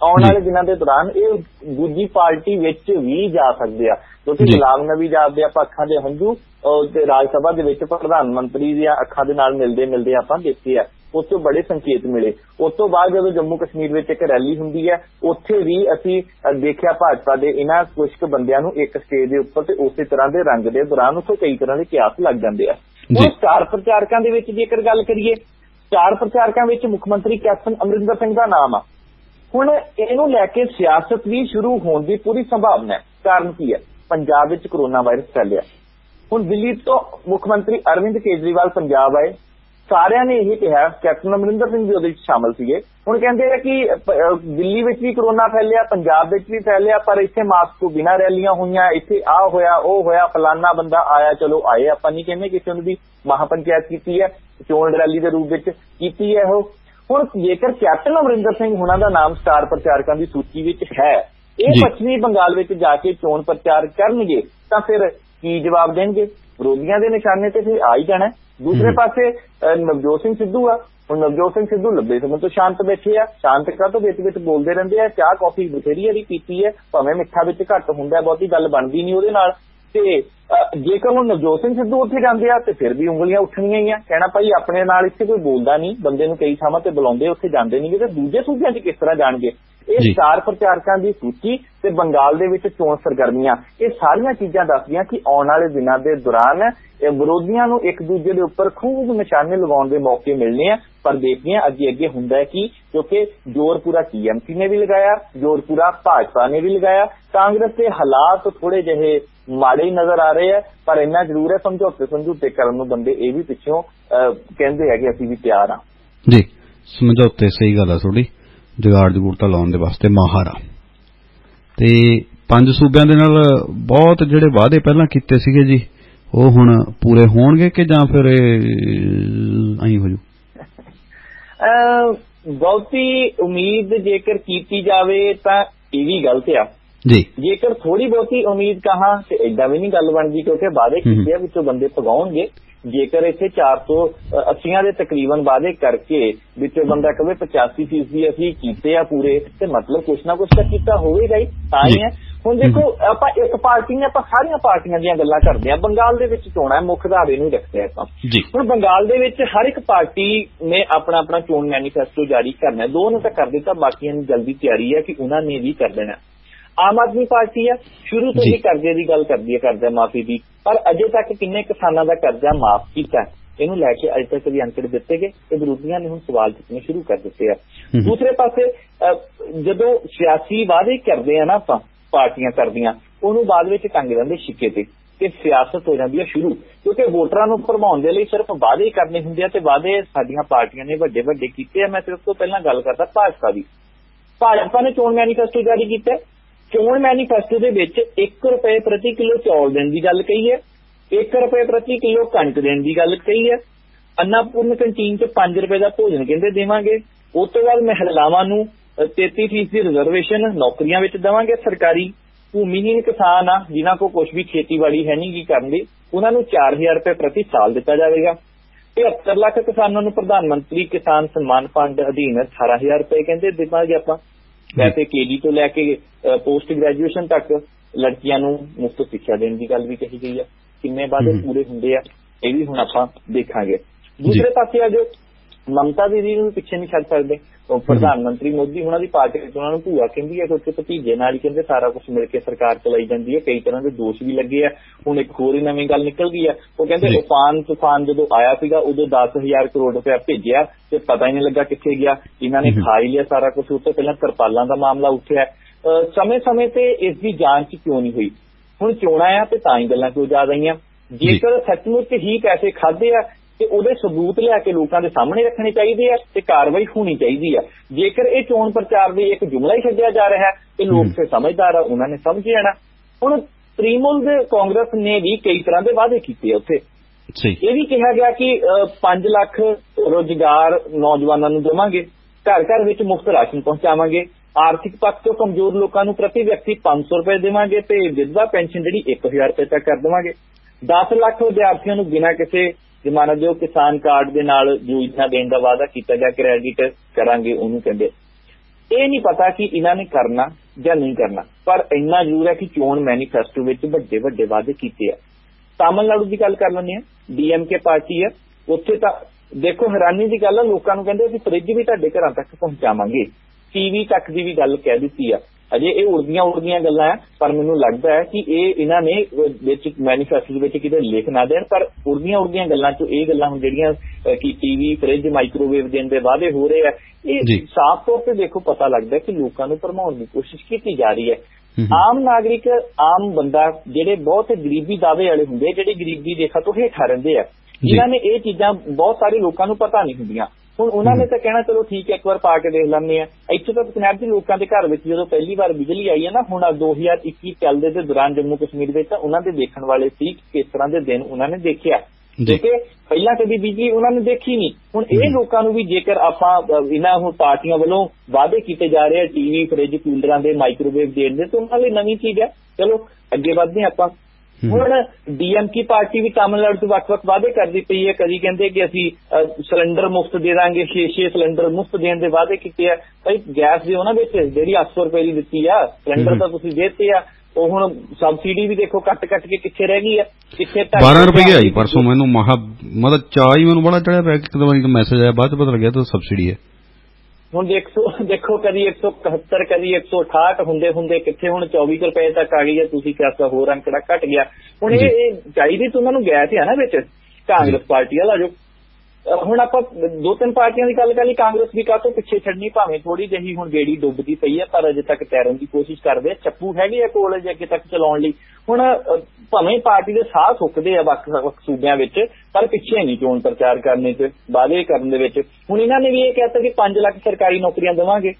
ਆਉਣ ਵਾਲੇ ਦਿਨਾਂ ਦੇ ਦੌਰਾਨ ਇਹ ਦੂਜੀ ਪਾਰਟੀ ਵਿੱਚ ਵੀ ਜਾ ਸਕਦੇ ਆ, ਕਿਉਂਕਿ ਗੁਲਾਮ ਨਬੀ ਆਜ਼ਾਦ ਦੇ ਆਪਾਂ ਅੱਖਾਂ ਦੇ ਹੰਝੂ ਤੇ ਰਾਜ ਸਭਾ ਦੇ ਵਿੱਚ ਪ੍ਰਧਾਨ ਮੰਤਰੀ ਦੀਆਂ ਅੱਖਾਂ ਦੇ ਨਾਲ ਮਿਲਦੇ ਮਿਲਦੇ ਆਪਾਂ ਦੇਖੇ ਆ, ਉਸ ਤੋਂ ਬੜੇ ਸੰਕੇਤ ਮਿਲੇ। ਉਸ ਤੋਂ ਬਾਅਦ ਜਦੋਂ ਜੰਮੂ ਕਸ਼ਮੀਰ ਵਿੱਚ ਇੱਕ ਰੈਲੀ ਹੁੰਦੀ ਹੈ, ਉੱਥੇ ਵੀ ਅਸੀਂ ਦੇਖਿਆ ਭਾਜਪਾ ਦੇ ਇਹਨਾਂ ਕੁਝ ਕੁ ਬੰਦਿਆਂ ਨੂੰ ਇੱਕ ਸਟੇਜ ਦੇ ਉੱਪਰ ਤੇ ਉਸੇ ਤਰ੍ਹਾਂ ਦੇ ਰੰਗ ਦੇ ਦੌਰਾਨ ਉੱਥੇ ਕਈ ਤਰ੍ਹਾਂ ਦੇ ਕਿਆਸ ਲੱਗ ਜਾਂਦੇ ਆ। ਹੁਣ ਸਟਾਰ ਪ੍ਰਚਾਰਕਾਂ ਦੇ ਵਿੱਚ ਜੇਕਰ ਗੱਲ ਕਰੀਏ, ਸਟਾਰ ਪ੍ਰਚਾਰਕਾਂ ਵਿੱਚ ਮੁੱਖ ਮੰਤਰੀ ਕੈਪਟਨ ਅਮਰਿੰਦਰ ਸਿੰਘ ਦਾ ਨਾਮ ਆ। ਹੁਣ ਇਹਨੂੰ ਲੈ ਕੇ ਸਿਆਸਤ ਵੀ ਸ਼ੁਰੂ ਹੋਣ ਦੀ ਪੂਰੀ ਸੰਭਾਵਨਾ ਹੈ। ਕਾਰਨ ਕੀ ਹੈ? ਪੰਜਾਬ ਵਿੱਚ ਕਰੋਨਾ ਵਾਇਰਸ ਫੈਲਿਆ। ਹੁਣ ਦਿੱਲੀ ਤੋਂ ਮੁੱਖ ਮੰਤਰੀ ਅਰਵਿੰਦ ਕੇਜਰੀਵਾਲ ਪੰਜਾਬ ਆਏ, ਸਾਰਿਆਂ ਨੇ ਇਹ ਕਿਹਾ, ਕੈਪਟਨ ਅਮਰਿੰਦਰ ਸਿੰਘ ਵੀ ਉਹਦੇ ਵਿੱਚ ਸ਼ਾਮਲ ਸੀਗੇ। ਹੁਣ ਕਹਿੰਦੇ ਆ ਕਿ ਦਿੱਲੀ ਵਿੱਚ ਵੀ ਕਰੋਨਾ ਫੈਲਿਆ, ਪੰਜਾਬ ਵਿੱਚ ਵੀ ਫੈਲਿਆ, ਪਰ ਇੱਥੇ ਮਾਸਕ ਤੋਂ ਬਿਨਾਂ ਰੈਲੀਆਂ ਹੋਈਆਂ, ਇੱਥੇ ਆਹ ਹੋਇਆ ਉਹ ਹੋਇਆ, ਫਲਾਨਾ ਬੰਦਾ ਆਇਆ, ਚਲੋ ਆਏ, ਆਪਾਂ ਨਹੀਂ ਕਹਿੰਦੇ ਕਿਸੇ ਨੂੰ ਵੀ ਮਹਾਪੰਚਾਇਤ ਕੀਤੀ ਹੈ, ਚੋਣ ਰੈਲੀ ਦੇ ਰੂਪ ਵਿੱਚ ਕੀਤੀ ਹੈ ਉਹ। ਹੁਣ ਜੇਕਰ ਕੈਪਟਨ ਅਮਰਿੰਦਰ ਸਿੰਘ ਹੁਣਾਂ ਦਾ ਨਾਮ ਸਟਾਰ ਪ੍ਰਚਾਰਕਾਂ ਦੀ ਸੂਚੀ ਵਿੱਚ ਹੈ, ਇਹ ਪੱਛਮੀ ਬੰਗਾਲ ਵਿੱਚ ਜਾ ਕੇ ਚੋਣ ਪ੍ਰਚਾਰ ਕਰਨਗੇ ਤਾਂ ਫਿਰ ਕੀ ਜਵਾਬ ਦੇਣਗੇ? ਵਿਰੋਧੀਆਂ ਦੇ ਨਿਸ਼ਾਨੇ ਤੇ ਫਿਰ ਆ ਹੀ ਜਾਣਾ। ਦੂਸਰੇ ਪਾਸੇ ਨਵਜੋਤ ਸਿੰਘ ਸਿੱਧੂ ਆ। ਹੁਣ ਨਵਜੋਤ ਸਿੰਘ ਸਿੱਧੂ ਲੰਬੇ ਸਮੇਂ ਤੋਂ ਸ਼ਾਂਤ ਬੈਠੇ ਆ, ਸ਼ਾਂਤ ਕਾ ਤੋਂ ਵਿੱਚ ਵਿੱਚ ਬੋਲਦੇ ਰਹਿੰਦੇ ਆ, ਚਾਹ ਕੌਫੀ ਬਥੇਰੀ ਵਾਰੀ ਪੀਤੀ ਹੈ, ਭਾਵੇਂ ਮਿੱਠਾ ਵਿੱਚ ਘੱਟ ਹੁੰਦਾ, ਬਹੁਤੀ ਗੱਲ ਬਣਦੀ ਨਹੀਂ ਉਹਦੇ ਨਾਲ। ਤੇ ਜੇਕਰ ਹੁਣ ਨਵਜੋਤ ਸਿੰਘ ਸਿੱਧੂ ਉੱਥੇ ਜਾਂਦੇ ਆ ਤੇ ਫਿਰ ਵੀ ਉਂਗਲੀਆਂ ਉੱਠਣੀਆਂ ਹੀ ਆ, ਕਹਿਣਾ ਭਾਈ ਆਪਣੇ ਨਾਲ ਇੱਥੇ ਕੋਈ ਬੋਲਦਾ ਨਹੀਂ, ਬੰਦੇ ਨੂੰ ਕਈ ਥਾਵਾਂ ਤੇ ਬੁਲਾਉਂਦੇ ਉੱਥੇ ਜਾਂਦੇ ਨਹੀਂ, ਤੇ ਦੂਜੇ ਸੂਬਿਆਂ 'ਚ ਕਿਸ ਤਰ੍ਹਾਂ ਜਾਣਗੇ? ਇਹ ਸਟਾਰ ਪ੍ਰਚਾਰਕਾਂ ਦੀ ਸੂਚੀ ਤੇ ਬੰਗਾਲ ਦੇ ਵਿੱਚ ਚੋਣ ਸਰਗਰਮੀਆਂ, ਇਹ ਸਾਰੀਆਂ ਚੀਜ਼ਾਂ ਦੱਸਦੀਆਂ ਕਿ ਆਉਣ ਵਾਲੇ ਦਿਨਾਂ ਦੇ ਦੌਰਾਨ ਵਿਰੋਧੀਆਂ ਨੂੰ ਇੱਕ ਦੂਜੇ ਦੇ ਉੱਪਰ ਖੂਬ ਨਿਸ਼ਾਨੇ ਲਗਾਉਣ ਦੇ ਮੌਕੇ ਮਿਲਣੇ ਆ। ਪਰ ਦੇਖਦੇ ਹਾਂ ਅੱਗੇ ਅੱਗੇ ਹੁੰਦਾ ਹੈ ਕੀ, ਕਿਉਂਕਿ ਜ਼ੋਰ ਪੂਰਾ ਟੀਐਮਸੀ ਨੇ ਵੀ ਲਗਾਇਆ, ਜ਼ੋਰ ਪੂਰਾ ਭਾਜਪਾ ਨੇ ਵੀ ਲਗਾਇਆ। ਕਾਂਗਰਸ ਦੇ ਹਾਲਾਤ ਥੋੜੇ ਜਿਹੇ ਮਾੜੇ ਹੀ ਨਜ਼ਰ ਆ ਰਹੇ ਆ, ਪਰ ਇੰਨਾ ਜ਼ਰੂਰ ਹੈ ਸਮਝੌਤੇ ਸਮਝੌਤੇ ਕਰਨ ਨੂੰ ਬੰਦੇ ਇਹ ਵੀ ਪਿੱਛੋਂ ਕਹਿੰਦੇ ਹੈਗੇ ਅਸੀਂ ਵੀ ਤਿਆਰ ਹਾਂ ਜੀ। ਸਮਝੌਤੇ ਸਹੀ ਗੱਲ ਆ ਤੁਹਾਡੀ, ਜੁਗਾੜ ਜਗੂੜਤਾ ਲਾਉਣ ਦੇ ਵਾਸਤੇ ਮਾਹਰ ਆ। ਤੇ ਪੰਜ ਸੂਬਿਆਂ ਦੇ ਨਾਲ ਬਹੁਤ ਜਿਹੜੇ ਵਾਅਦੇ ਪਹਿਲਾਂ ਕੀਤੇ ਸੀਗੇ ਜੀ, ਉਹ ਹੁਣ ਪੂਰੇ ਹੋਣਗੇ ਕਿ ਜਾਂ ਫਿਰ ਐਂ ਹੋ ਜੂ? ਬਹੁਤੀ ਉਮੀਦ ਜੇਕਰ ਕੀਤੀ ਜਾਵੇ ਤਾਂ ਇਹ ਵੀ ਗਲਤ ਆ ਜੀ। ਜੇਕਰ ਥੋੜੀ ਬਹੁਤੀ ਉਮੀਦ ਕਹਾਂ ਤੇ ਏਦਾਂ ਵੀ ਨਹੀਂ ਗੱਲ ਬਣਦੀ, ਕਿਉਂਕਿ ਵਾਅਦੇ ਕੀਤੇ ਆ ਵਿੱਚੋਂ ਬੰਦੇ ਪਗਾਉਣਗੇ। ਜੇਕਰ ਇੱਥੇ ਚਾਰ ਸੌ ਅੱਸੀਆਂ ਦੇ ਤਕਰੀਬਨ ਵਾਅਦੇ ਕਰਕੇ ਵਿੱਚੋਂ ਬੰਦਾ ਕਵੇ ਪਚਾਸੀ ਫੀਸਦੀ ਅਸੀਂ ਕੀਤੇ ਆ ਪੂਰੇ, ਤੇ ਮਤਲਬ ਕੁਛ ਨਾ ਕੁਛ ਤਾਂ ਕੀਤਾ ਹੋਵੇਗਾ ਹੀ, ਤਾਂ ਹੀ ਹੈ। ਹੁਣ ਦੇਖੋ ਆਪਾਂ ਇੱਕ ਪਾਰਟੀ ਨੇ, ਆਪਾਂ ਸਾਰੀਆਂ ਪਾਰਟੀਆਂ ਦੀਆਂ ਗੱਲਾਂ ਕਰਦੇ ਹਾਂ। ਬੰਗਾਲ ਦੇ ਵਿੱਚ ਚੋਣਾਂ ਮੁੱਖ ਧਾਰੇ ਨੂੰ ਰੱਖਦੇ ਆਪਾਂ। ਹੁਣ ਬੰਗਾਲ ਦੇ ਵਿੱਚ ਹਰ ਇੱਕ ਪਾਰਟੀ ਨੇ ਆਪਣਾ ਆਪਣਾ ਚੋਣ ਮੈਨੀਫੈਸਟੋ ਜਾਰੀ ਕਰਨਾ। ਦੋ ਨੇ ਤਾਂ ਕਰ ਦਿੱਤਾ, ਬਾਕੀਆਂ ਨੂੰ ਜਲਦੀ ਤਿਆਰੀ ਹੈ ਕਿ ਉਹਨਾਂ ਨੇ ਵੀ ਕਰ ਦੇਣਾ। ਆਮ ਆਦਮੀ ਪਾਰਟੀ ਆ, ਸ਼ੁਰੂ ਤੋਂ ਹੀ ਕਰਜ਼ੇ ਦੀ ਗੱਲ ਕਰਦੀ ਹੈ, ਕਰਜ਼ਾ ਮਾਫੀ ਦੀ, ਪਰ ਅਜੇ ਤੱਕ ਕਿੰਨੇ ਕਿਸਾਨਾਂ ਦਾ ਕਰਜ਼ਾ ਮਾਫ ਕੀਤਾ ਇਹਨੂੰ ਲੈ ਕੇ ਅਜੇ ਤੱਕ ਵੀ ਅੰਕੜੇ ਦਿੱਤੇ ਗਏ ਤੇ ਵਿਰੋਧੀਆਂ ਨੇ ਹੁਣ ਸਵਾਲ ਚੁੱਕਣੇ ਸ਼ੁਰੂ ਕਰ ਦਿੱਤੇ ਆ। ਦੂਸਰੇ ਪਾਸੇ ਜਦੋਂ ਸਿਆਸੀ ਵਾਅਦੇ ਕਰਦੇ ਆ ਨਾ ਆਪਾਂ, ਪਾਰਟੀਆਂ ਕਰਦੀਆਂ, ਉਹਨੂੰ ਬਾਅਦ ਵਿੱਚ ਟੰਗ ਜਾਂਦੇ ਛਿੱਕੇ ਤੇ, ਕਿ ਸਿਆਸਤ ਹੋ ਜਾਂਦੀ ਹੈ ਸ਼ੁਰੂ, ਕਿਉਂਕਿ ਵੋਟਰਾਂ ਨੂੰ ਭਰਮਾਉਣ ਦੇ ਲਈ ਸਿਰਫ ਵਾਅਦੇ ਹੀ ਕਰਨੇ ਹੁੰਦੇ ਆ। ਤੇ ਵਾਅਦੇ ਸਾਡੀਆਂ ਪਾਰਟੀਆਂ ਨੇ ਵੱਡੇ ਵੱਡੇ ਕੀਤੇ ਆ। ਮੈਂ ਸਿਰਫ ਤੋਂ ਪਹਿਲਾਂ ਗੱਲ ਕਰਦਾ ਭਾਜਪਾ ਦੀ। ਭਾਜਪਾ ਨੇ ਚੋਣ ਮੈਨੀਫੈਸਟੋ ਜਾਰੀ ਕੀਤਾ। ਚੋਣ ਮੈਨੀਫੈਸਟੋ ਦੇ ਵਿੱਚ ਇੱਕ ਰੁਪਏ ਪ੍ਰਤੀ ਕਿਲੋ ਚੌਲ ਦੇਣ ਦੀ ਗੱਲ ਕਹੀ ਹੈ, ਇੱਕ ਰੁਪਏ ਪ੍ਰਤੀ ਕਿਲੋ ਕਣਕ ਦੇਣ ਦੀ ਗੱਲ ਕਹੀ ਹੈ। ਅੰਨਾਪੂਰਨ ਕੰਟੀਨ 'ਚ ਪੰਜ ਰੁਪਏ ਦਾ ਭੋਜਨ ਕਹਿੰਦੇ ਦੇਵਾਂਗੇ। ਉਸ ਤੋਂ ਬਾਅਦ ਮਹਿਲਾਵਾਂ ਨੂੰ ਤੇਤੀ ਫੀਸਦੀ ਰਿਜ਼ਰਵੇਸ਼ਨ ਨੌਕਰੀਆਂ ਵਿੱਚ ਦੇਵਾਂਗੇ। ਸਰਕਾਰੀ ਭੂਮੀਹੀਨ ਕਿਸਾਨ ਆ ਜਿਨ੍ਹਾਂ ਕੋਲ ਕੁਛ ਵੀ ਖੇਤੀਬਾੜੀ ਹੈ ਨਹੀਂ ਕੀ ਕਰਨ ਦੀ, ਉਹਨਾਂ ਨੂੰ ਚਾਰ ਹਜ਼ਾਰ ਰੁਪਏ ਪ੍ਰਤੀ ਸਾਲ ਦਿੱਤਾ ਜਾਵੇਗਾ। ਤਿਹੱਤਰ ਲੱਖ ਕਿਸਾਨਾਂ ਨੂੰ ਪ੍ਰਧਾਨ ਮੰਤਰੀ ਕਿਸਾਨ ਸਨਮਾਨ ਫੰਡ ਅਧੀਨ ਅਠਾਰਾਂ ਹਜ਼ਾਰ ਰੁਪਏ ਕਹਿੰਦੇ ਦੇਵਾਂਗੇ ਆਪਾਂ। ਵੈਸੇ ਕੇਜੀ ਤੋਂ ਲੈ ਕੇ ਪੋਸਟ ਗ੍ਰੈਜੂਏਸ਼ਨ ਤੱਕ ਲੜਕੀਆਂ ਨੂੰ ਮੁਫਤ ਸਿੱਖਿਆ ਦੇਣ ਦੀ ਗੱਲ ਵੀ ਕਹੀ ਗਈ ਆ। ਕਿੰਨੇ ਵਾਅਦੇ ਪੂਰੇ ਹੁੰਦੇ ਆ ਇਹ ਵੀ ਹੁਣ ਆਪਾਂ ਦੇਖਾਂਗੇ। ਦੂਸਰੇ ਪਾਸੇ ਅੱਜ ਮਮਤਾ ਦੀਦੀ ਨੂੰ ਪਿੱਛੇ ਨਹੀਂ ਛੱਡ ਸਕਦੇ। ਪ੍ਰਧਾਨ ਮੰਤਰੀ ਮੋਦੀ ਉਹਨਾਂ ਦੀ ਪਾਰਟੀ ਵਿੱਚ ਉਹਨਾਂ ਨੂੰ ਭੂਆ ਕਹਿੰਦੀ ਹੈ, ਕਿਉਂਕਿ ਭਤੀਜੇ ਨਾਲ ਹੀ ਕਹਿੰਦੇ ਸਾਰਾ ਕੁਛ ਮਿਲ ਕੇ ਸਰਕਾਰ ਚਲਾਈ ਜਾਂਦੀ ਹੈ। ਕਈ ਤਰ੍ਹਾਂ ਦੇ ਦੋਸ਼ ਵੀ ਲੱਗੇ ਆ। ਹੁਣ ਇੱਕ ਹੋਰ ਹੀ ਨਵੀਂ ਗੱਲ ਨਿਕਲ ਗਈ ਹੈ, ਉਹ ਕਹਿੰਦੇ ਉਫਾਨ ਤੂਫਾਨ ਜਦੋਂ ਆਇਆ ਸੀਗਾ ਉਦੋਂ ਦਸ ਹਜ਼ਾਰ ਕਰੋੜ ਰੁਪਇਆ ਭੇਜਿਆ ਤੇ ਪਤਾ ਹੀ ਨਹੀਂ ਲੱਗਾ ਕਿੱਥੇ ਗਿਆ, ਇਹਨਾਂ ਨੇ ਖਾ ਹੀ ਲਿਆ ਸਾਰਾ ਕੁਛ। ਉਸ ਤੋਂ ਪਹਿਲਾਂ ਤਰਪਾਲਾਂ ਦਾ ਮਾਮਲਾ ਉੱਠਿਆ। ਸਮੇਂ ਸਮੇਂ ਤੇ ਇਸ ਦੀ ਜਾਂਚ ਕਿਉਂ ਨਹੀਂ ਹੋਈ? ਹੁਣ ਚੋਣਾਂ ਆ ਤੇ ਤਾਂ ਹੀ ਗੱਲਾਂ ਕਿਉਂ ਯਾਦ ਆਈਆਂ? ਜੇਕਰ ਸੱਚਮੁੱਚ ਹੀ ਪੈਸੇ ਖਾਧੇ ਆ ਤੇ ਉਹਦੇ ਸਬੂਤ ਲਿਆ ਕੇ ਲੋਕਾਂ ਦੇ ਸਾਹਮਣੇ ਰੱਖਣੇ ਚਾਹੀਦੇ ਆ ਤੇ ਕਾਰਵਾਈ ਹੋਣੀ ਚਾਹੀਦੀ ਆ। ਜੇਕਰ ਇਹ ਚੋਣ ਪ੍ਰਚਾਰ ਦੀ ਇੱਕ ਜੁਮਲਾ ਹੀ ਛੱਡਿਆ ਜਾ ਰਿਹਾ ਤੇ ਲੋਕ ਤੇ ਸਮਝਦਾਰ ਆ, ਉਹਨਾਂ ਨੇ ਸਮਝ ਜਾਣਾ। ਹੁਣ ਤ੍ਰਿਣਮੂਲ ਦੇ ਕਾਂਗਰਸ ਨੇ ਵੀ ਕਈ ਤਰ੍ਹਾਂ ਦੇ ਵਾਅਦੇ ਕੀਤੇ ਉੱਥੇ। ਇਹ ਵੀ ਕਿਹਾ ਗਿਆ ਕਿ ਪੰਜ ਲੱਖ ਰੁਜ਼ਗਾਰ ਨੌਜਵਾਨਾਂ ਨੂੰ ਦੇਵਾਂਗੇ, ਘਰ ਘਰ ਵਿੱਚ ਮੁਫਤ ਰਾਸ਼ਨ ਪਹੁੰਚਾਵਾਂਗੇ, ਆਰਥਿਕ ਪੱਖ ਤੋਂ ਕਮਜ਼ੋਰ ਲੋਕਾਂ ਨੂੰ ਪ੍ਰਤੀ ਵਿਅਕਤੀ ਪੰਜ ਸੌ ਰੁਪਏ ਦੇਵਾਂਗੇ ਤੇ ਵਿਧਵਾ ਪੈਨਸ਼ਨ ਜਿਹੜੀ ਇੱਕ ਹਜ਼ਾਰ ਰੁਪਏ ਤੱਕ ਕਰ ਦੇਵਾਂਗੇ। ਦਸ ਲੱਖ ਵਿਦਿਆਰਥੀਆਂ ਨੂੰ ਬਿਨਾਂ ਕਿਸੇ ਜ਼ਮਾਨਤ ਦੇ ਕਿਸਾਨ ਕਾਰਡ ਦੇ ਨਾਲ ਯੋਜਨਾ ਦੇਣ ਦਾ ਵਾਅਦਾ ਕੀਤਾ ਗਿਆ, ਕ੍ਰੈਡਿਟ ਕਰਾਂਗੇ ਉਹਨੂੰ ਕਹਿੰਦੇ। ਇਹ ਨਹੀਂ ਪਤਾ ਕਿ ਇਹਨਾਂ ਨੇ ਕਰਨਾ ਜਾਂ ਨਹੀਂ ਕਰਨਾ, ਪਰ ਇੰਨਾ ਜ਼ਰੂਰ ਹੈ ਕਿ ਚੋਣ ਮੈਨੀਫੈਸਟੋ ਵਿੱਚ ਵੱਡੇ ਵੱਡੇ ਵਾਅਦੇ ਕੀਤੇ ਆ। ਤਾਮਿਲਨਾਡੂ ਦੀ ਗੱਲ ਕਰ ਲੈਂਦੇ ਆ, ਡੀਐਮਕੇ ਪਾਰਟੀ ਆ, ਉੱਥੇ ਤਾਂ ਦੇਖੋ ਹੈਰਾਨੀ ਦੀ ਗੱਲ ਆ, ਲੋਕਾਂ ਨੂੰ ਕਹਿੰਦੇ ਅਸੀਂ ਫਰਿੱਜ ਵੀ ਤੁਹਾਡੇ ਘਰਾਂ ਤੱਕ ਪਹੁੰਚਾਵਾਂਗੇ, ਟੀਵੀ ਤੱਕ ਦੀ ਵੀ ਗੱਲ ਕਹਿ ਦਿੱਤੀ ਆ। ਅਜੇ ਇਹ ਉੜਦੀਆਂ ਉੜਦੀਆਂ ਗੱਲਾਂ ਆ, ਪਰ ਮੈਨੂੰ ਲੱਗਦਾ ਹੈ ਕਿ ਇਹ ਇਹਨਾਂ ਨੇ ਵਿੱਚ ਮੈਨੀਫੈਸਟੋ ਦੇ ਵਿੱਚ ਕਿਤੇ ਲਿਖ ਨਾ ਦੇਣ, ਪਰ ਉੜਦੀਆਂ ਉੜਦੀਆਂ ਗੱਲਾਂ ਚੋਂ ਇਹ ਗੱਲਾਂ ਹੁਣ ਜਿਹੜੀਆਂ ਕਿ ਟੀਵੀ ਫਰਿੱਜ ਮਾਈਕ੍ਰੋਵੇਵ ਦੇਣ ਦੇ ਵਾਅਦੇ ਹੋ ਰਹੇ ਆ, ਇਹ ਸਾਫ਼ ਤੌਰ ਤੇ ਦੇਖੋ ਪਤਾ ਲੱਗਦਾ ਕਿ ਲੋਕਾਂ ਨੂੰ ਭਰਮਾਉਣ ਦੀ ਕੋਸ਼ਿਸ਼ ਕੀਤੀ ਜਾ ਰਹੀ ਹੈ। ਆਮ ਨਾਗਰਿਕ, ਆਮ ਬੰਦਾ, ਜਿਹੜੇ ਬਹੁਤ ਗਰੀਬੀ ਦਾਅਵੇ ਵਾਲੇ ਹੁੰਦੇ, ਜਿਹੜੇ ਗਰੀਬੀ ਰੇਖਾ ਤੋਂ ਹੇਠਾਂ ਰਹਿੰਦੇ ਆ, ਜਿਨ੍ਹਾਂ ਨੇ ਇਹ ਚੀਜ਼ਾਂ ਬਹੁਤ ਸਾਰੇ ਲੋਕਾਂ ਨੂੰ ਪਤਾ ਨਹੀਂ ਹੁੰਦੀਆਂ। ਹੁਣ ਉਹਨਾਂ ਨੇ ਤਾਂ ਕਹਿਣਾ ਚਲੋ ਠੀਕ ਹੈ ਇੱਕ ਵਾਰ ਪਾ ਕੇ ਦੇਖ ਲੈਂਦੇ ਆ। ਇੱਥੇ ਤਾਂ ਪੰਜਾਬ ਦੇ ਲੋਕਾਂ ਦੇ ਘਰ ਵਿੱਚ ਜਦੋਂ ਪਹਿਲੀ ਵਾਰ ਬਿਜਲੀ ਆਈ ਹੈ ਨਾ, ਹੁਣ ਦੋ ਹਜ਼ਾਰ ਇੱਕੀ ਚੱਲਦੇ ਦੇ ਦੌਰਾਨ ਜੰਮੂ ਕਸ਼ਮੀਰ ਵਿੱਚ, ਉਹਨਾਂ ਦੇ ਦੇਖਣ ਵਾਲੇ ਸੀ ਕਿਸ ਤਰ੍ਹਾਂ ਦੇ ਦਿਨ ਉਹਨਾਂ ਨੇ ਦੇਖਿਆ, ਕਿਉਂਕਿ ਪਹਿਲਾਂ ਕਦੀ ਬਿਜਲੀ ਉਹਨਾਂ ਨੇ ਦੇਖੀ ਨਹੀਂ। ਹੁਣ ਇਹ ਲੋਕਾਂ ਨੂੰ ਵੀ ਜੇਕਰ ਆਪਾਂ ਇਹਨਾਂ ਹੁਣ ਪਾਰਟੀਆਂ ਵੱਲੋਂ ਵਾਅਦੇ ਕੀਤੇ ਜਾ ਰਹੇ ਆ ਟੀਵੀ ਫਰਿੱਜ ਕੂਲਰਾਂ ਦੇ ਮਾਈਕ੍ਰੋਵੇਵ ਦੇਣ ਦੇ, ਤਾਂ ਉਹਨਾਂ ਲਈ ਨਵੀਂ ਚੀਜ਼ ਹੈ। ਚਲੋ ਅੱਗੇ ਵੱਧਦੇ ਆਪਾਂ। ਹੁਣ ਡੀਐਮਕੇ ਪਾਰਟੀ ਵੀ ਤਾਮਿਲਨਾਡੂ ਚ ਵੱਖ ਵੱਖ ਵਾਅਦੇ ਕਰਦੀ ਪਈ ਹੈ। ਕਦੀ ਕਹਿੰਦੇ ਕਿ ਅਸੀਂ ਸਿਲੰਡਰ ਮੁਫਤ ਦੇ ਦਾਂਗੇ, ਛੇ ਛੇ ਸਿਲੰਡਰ ਮੁਫਤ ਦੇਣ ਦੇ ਵਾਅਦੇ ਕੀਤੇ ਆ। ਭਾਈ ਗੈਸ ਦੀ ਉਹਨਾਂ ਵਿੱਚ ਜਿਹੜੀ ਅੱਠ ਸੌ ਰੁਪਏ ਦੀ ਦਿੱਤੀ ਆ, ਸਿਲੰਡਰ ਤਾਂ ਤੁਸੀਂ ਦੇਤੇ ਆ, ਉਹ ਹੁਣ ਸਬਸਿਡੀ ਵੀ ਦੇਖੋ ਕੱਟ ਕੱਟ ਕੇ ਕਿੱਥੇ ਰਹਿ ਗਈ ਆ, ਕਿੱਥੇ ਬਾਰਾਂ ਰੁਪਏ ਆਈ ਪਰਸੋਂ। ਮੈਨੂੰ ਮਹਾ ਮਤਲਬ ਚਾਹ ਹੀ ਮੈਨੂੰ ਬੜਾ ਚੜਿਆ ਪਿਆ, ਇੱਕ ਵਾਰੀ ਮੈਸੇਜ ਆਇਆ, ਬਾਅਦ ਚ ਪਤਾ ਲੱਗਿਆ ਤਾਂ ਸਬਸਿਡੀ ਹੈ। ਹੁਣ ਦੇਖੋ ਦੇਖੋ ਕਦੀ ਇੱਕ ਸੌ ਇਕਹੱਤਰ ਕਦੀ ਇੱਕ ਸੌ ਅਠਾਹਠ ਹੁੰਦੇ ਹੁੰਦੇ ਕਿੱਥੇ ਹੁਣ ਚੌਵੀ ਕੁ ਰੁਪਏ ਤੱਕ ਆ ਗਈ ਹੈ। ਤੁਸੀਂ ਕਿਹਾ ਹੋਰ ਅੰਕੜਾ ਘਟ ਗਿਆ। ਹੁਣ ਇਹ ਚਾਹੀਦੀ ਤਾਂ ਉਹਨਾਂ ਨੂੰ ਗੈਸ ਆ ਨਾ ਵਿੱਚ, ਕਾਂਗਰਸ ਪਾਰਟੀ ਵਾਲਾ ਜੋ। ਹੁਣ ਆਪਾਂ ਦੋ ਤਿੰਨ ਪਾਰਟੀਆਂ ਦੀ ਗੱਲ ਕਰ ਲਈ, ਕਾਂਗਰਸ ਵੀ ਕਾਹਤੋਂ ਪਿੱਛੇ ਛੱਡਣੀ, ਭਾਵੇਂ ਥੋੜੀ ਜਿਹੀ ਹੁਣ ਗੇੜੀ ਡੁੱਬਦੀ ਪਈ ਹੈ, ਪਰ ਅਜੇ ਤੱਕ ਤੈਰਨ ਦੀ ਕੋਸ਼ਿਸ਼ ਕਰਦੇ ਆ। ਚੱਪੂ ਹੈਗੇ ਆ ਕੋਲ ਜੇ ਅੱਗੇ ਤੱਕ ਚਲਾਉਣ ਲਈ। ਹੁਣ ਭਾਵੇਂ ਪਾਰਟੀ ਦੇ ਸਾਹ ਸੁੱਕਦੇ ਆ ਵੱਖ ਵੱਖ ਸੂਬਿਆਂ ਵਿੱਚ, ਪਰ ਪਿੱਛੇ ਨਹੀਂ ਚੋਣ ਪ੍ਰਚਾਰ ਕਰਨੇ ਚ, ਵਾਅਦੇ ਕਰਨ ਦੇ ਵਿੱਚ। ਹੁਣ ਇਹਨਾਂ ਨੇ ਵੀ ਇਹ ਕਹਿਤਾ ਕਿ ਪੰਜ ਲੱਖ ਸਰਕਾਰੀ ਨੌਕਰੀਆਂ ਦੇਵਾਂਗੇ,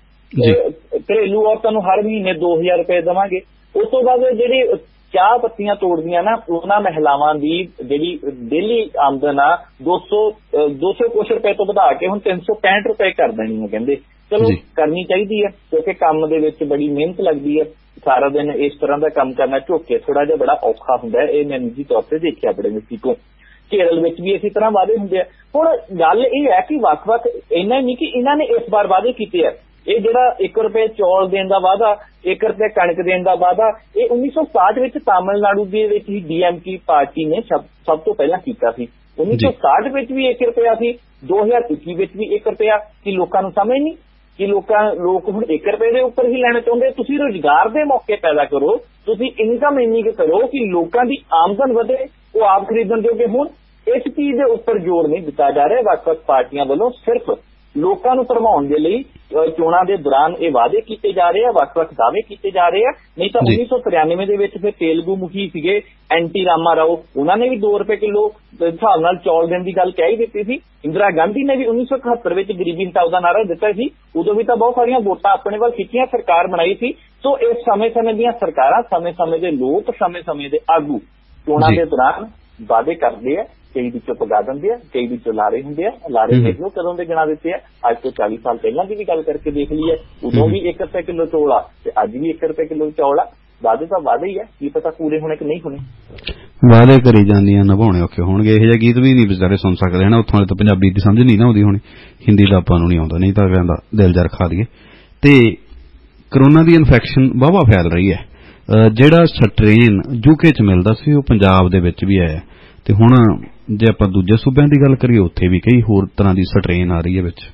ਘਰੇਲੂ ਔਰਤਾਂ ਨੂੰ ਹਰ ਮਹੀਨੇ ਦੋ ਹਜ਼ਾਰ ਰੁਪਏ ਦੇਵਾਂਗੇ। ਉਸ ਤੋਂ ਬਾਅਦ ਜਿਹੜੀ ਚਾਹ ਪੱਤੀਆਂ ਤੋੜਦੀਆਂ ਨਾ, ਉਹਨਾਂ ਮਹਿਲਾਵਾਂ ਦੀ ਜਿਹੜੀ ਡੇਲੀ ਆਮਦਨ ਆ ਦੋ ਸੌ ਦੋ ਸੌ ਕੁਛ ਰੁਪਏ ਤੋਂ ਵਧਾ ਕੇ ਹੁਣ ਤਿੰਨ ਸੌ ਪੈਂਹਠ ਰੁਪਏ ਕਰ ਦੇਣੀ ਹੈ। ਕਹਿੰਦੇ ਚਲੋ ਕਰਨੀ ਚਾਹੀਦੀ ਹੈ, ਕਿਉਂਕਿ ਕੰਮ ਦੇ ਵਿੱਚ ਬੜੀ ਮਿਹਨਤ ਲੱਗਦੀ ਹੈ। ਸਾਰਾ ਦਿਨ ਇਸ ਤਰ੍ਹਾਂ ਦਾ ਕੰਮ ਕਰਨਾ ਝੁੱਕ ਕੇ ਥੋੜਾ ਜਿਹਾ ਬੜਾ ਔਖਾ ਹੁੰਦਾ ਹੈ। ਇਹ ਮੈਂ ਨਿੱਜੀ ਤੌਰ ਤੇ ਦੇਖਿਆ ਬੜੇ ਨਜ਼ਦੀਕੋਂ। ਕੇਰਲ ਵਿੱਚ ਵੀ ਇਸੇ ਤਰ੍ਹਾਂ ਵਾਅਦੇ ਹੁੰਦੇ ਆ। ਹੁਣ ਗੱਲ ਇਹ ਹੈ ਕਿ ਵੱਖ ਵੱਖ ਇੰਨਾ ਨਹੀਂ ਕਿ ਇਹਨਾਂ ਨੇ ਇਸ ਵਾਰ ਵਾਅਦੇ ਕੀਤੇ ਆ। ਇਹ ਜਿਹੜਾ ਇੱਕ ਰੁਪਏ ਚੌਲ ਦੇਣ ਦਾ ਵਾਅਦਾ, ਇੱਕ ਰੁਪਏ ਕਣਕ ਦੇਣ ਦਾ ਵਾਅਦਾ, ਇਹ ਉੱਨੀ ਸੌ ਸਤਾਹਠ ਵਿੱਚ ਤਾਮਿਲਨਾਡੂ ਦੇ ਵਿੱਚ ਹੀ ਡੀਐਮਕੇ ਪਾਰਟੀ ਨੇ ਸਭ ਸਭ ਤੋਂ ਪਹਿਲਾਂ ਕੀਤਾ ਸੀ। ਉੱਨੀ ਸੌ ਸਤਾਹਠ ਵਿੱਚ ਵੀ ਇੱਕ ਰੁਪਇਆ ਸੀ, ਦੋ ਹਜ਼ਾਰ ਇੱਕੀ ਵਿੱਚ ਵੀ ਇੱਕ ਰੁਪਇਆ। ਕਿ ਲੋਕਾਂ ਨੂੰ ਸਮਝ ਨਹੀਂ ਕਿ ਲੋਕਾਂ ਲੋਕ ਹੁਣ ਇੱਕ ਰੁਪਏ ਦੇ ਉੱਪਰ ਹੀ ਲੈਣਾ ਚਾਹੁੰਦੇ। ਤੁਸੀਂ ਰੁਜ਼ਗਾਰ ਦੇ ਮੌਕੇ ਪੈਦਾ ਕਰੋ, ਤੁਸੀਂ ਇਨਕਮ ਇੰਨੀ ਕੁ ਕਰੋ ਕਿ ਲੋਕਾਂ ਦੀ ਆਮਦਨ ਵਧੇ, ਉਹ ਆਪ ਖਰੀਦਣ ਜੋਗੇ ਹੋਣ। ਇਸ ਚੀਜ਼ ਦੇ ਉੱਪਰ ਜ਼ੋਰ ਨਹੀਂ ਦਿੱਤਾ ਜਾ ਰਿਹਾ ਵੱਖ ਵੱਖ ਪਾਰਟੀਆਂ ਵੱਲੋਂ। ਸਿਰਫ ਲੋਕਾਂ ਨੂੰ ਭਰਮਾਉਣ ਦੇ ਲਈ ਚੋਣਾਂ ਦੇ ਦੌਰਾਨ ਇਹ ਵਾਅਦੇ ਕੀਤੇ ਜਾ ਰਹੇ ਆ, ਵੱਖ ਵੱਖ ਦਾਅਵੇ ਕੀਤੇ ਜਾ ਰਹੇ ਆ। ਨਹੀਂ ਤਾਂ ਉੱਨੀ ਸੌ ਤਰਿਆਨਵੇਂ ਦੇ ਵਿੱਚ ਫਿਰ ਤੇਲਗੂ ਮੁਖੀ ਸੀਗੇ ਐਨਟੀ ਰਾਮਾ ਰਾਓ, ਉਹਨਾਂ ਨੇ ਵੀ ਦੋ ਰੁਪਏ ਕਿਲੋ ਹਿਸਾਬ ਨਾਲ ਚੌਲ ਦੇਣ ਦੀ ਗੱਲ ਕਹਿ ਹੀ ਦਿੱਤੀ ਸੀ। ਇੰਦਰਾ ਗਾਂਧੀ ਨੇ ਵੀ ਉੱਨੀ ਸੌ ਇਕਹੱਤਰ ਵਿੱਚ ਗਰੀਬੀ ਹਟਾਓ ਦਾ ਨਾਅਰਾ ਦਿੱਤਾ ਸੀ। ਉਦੋਂ ਵੀ ਤਾਂ ਬਹੁਤ ਸਾਰੀਆਂ ਵੋਟਾਂ ਆਪਣੇ ਵੱਲ ਖਿੱਚੀਆਂ, ਸਰਕਾਰ ਬਣਾਈ ਸੀ। ਸੋ ਇਸ ਸਮੇਂ ਸਮੇਂ ਦੀਆਂ ਸਰਕਾਰਾਂ, ਸਮੇਂ ਸਮੇਂ ਦੇ ਲੋਕ, ਸਮੇਂ ਸਮੇਂ ਦੇ ਆਗੂ ਚੋਣਾਂ ਦੇ ਦੌਰਾਨ ਵਾਅਦੇ ਕਰਦੇ ਆ। ਕਈ ਵਿੱਚੋਂ ਪਗਾ ਦਿੰਦੇ ਆ, ਕਈ ਵਿੱਚੋਂ ਲਾਰੇ ਹੁੰਦੇ ਆ। ਲਾਰੇ ਦੇਖ ਲਓ ਕਦੋਂ ਦੇ ਗਿਣਾ ਦਿੱਤੇ ਆ। ਅੱਜ ਤੋਂ ਚਾਲੀ ਸਾਲ ਪਹਿਲਾਂ ਦੀ ਵੀ ਗੱਲ ਕਰਕੇ ਦੇਖ ਲਈ ਹੈ, ਉਦੋਂ ਵੀ ਇੱਕ ਰੁਪਏ ਕਿਲੋ ਚੌਲ ਆ ਤੇ ਅੱਜ ਵੀ ਇੱਕ ਰੁਪਏ ਕਿਲੋ ਚੌਲ ਆ। ਵਾਅਦੇ ਤਾਂ ਵਾਅਦੇ ਹੀ ਆ, ਕੀ ਪਤਾ ਪੂਰੇ ਹੋਣੇ ਕਿ ਨਹੀਂ ਹੋਣੇ। ਵਾਅਦੇ ਕਰੀ ਜਾਂਦੀਆਂ, ਨਿਭਾਉਣੇ ਔਖੇ ਹੋਣਗੇ। ਇਹੋ ਜਿਹਾ ਗੀਤ ਵੀ ਨਹੀਂ ਵਿਚਾਰੇ ਸੁਣ ਸਕਦੇ ਹਨਾ। ਉੱਥੋਂ ਤਾਂ ਪੰਜਾਬੀ ਦੀ ਸਮਝ ਨਹੀਂ ਨਾ ਆਉਂਦੀ ਹੋਣੀ, ਹਿੰਦੀ ਦਾ ਆਪਾਂ ਨੂੰ ਨਹੀਂ ਆਉਂਦਾ, ਨਹੀਂ ਤਾਂ ਕਹਿੰਦਾ ਦਿਲ ਜਰ ਖਾ ਦਈਏ। ਤੇ ਕਰੋਨਾ ਦੀ ਇਨਫੈਕਸ਼ਨ ਵਾਹਵਾ ਫੈਲ ਰਹੀ ਹੈ। ਜਿਹੜਾ ਸਟ੍ਰੇਨ ਯੂਕੇ ਚ ਮਿਲਦਾ ਸੀ ਉਹ ਪੰਜਾਬ ਦੇ ਵਿੱਚ ਵੀ ਆਇਆ, ਤੇ ਹੁਣ ਜੇ ਆਪਾਂ ਦੂਜੇ ਸੂਬਿਆਂ ਦੀ ਗੱਲ ਕਰੀਏ ਉੱਥੇ ਵੀ ਕਈ ਹੋਰ ਤਰ੍ਹਾਂ ਦੀ ਸਟ੍ਰੇਨ ਆ ਰਹੀ ਹੈ ਵਿੱਚ।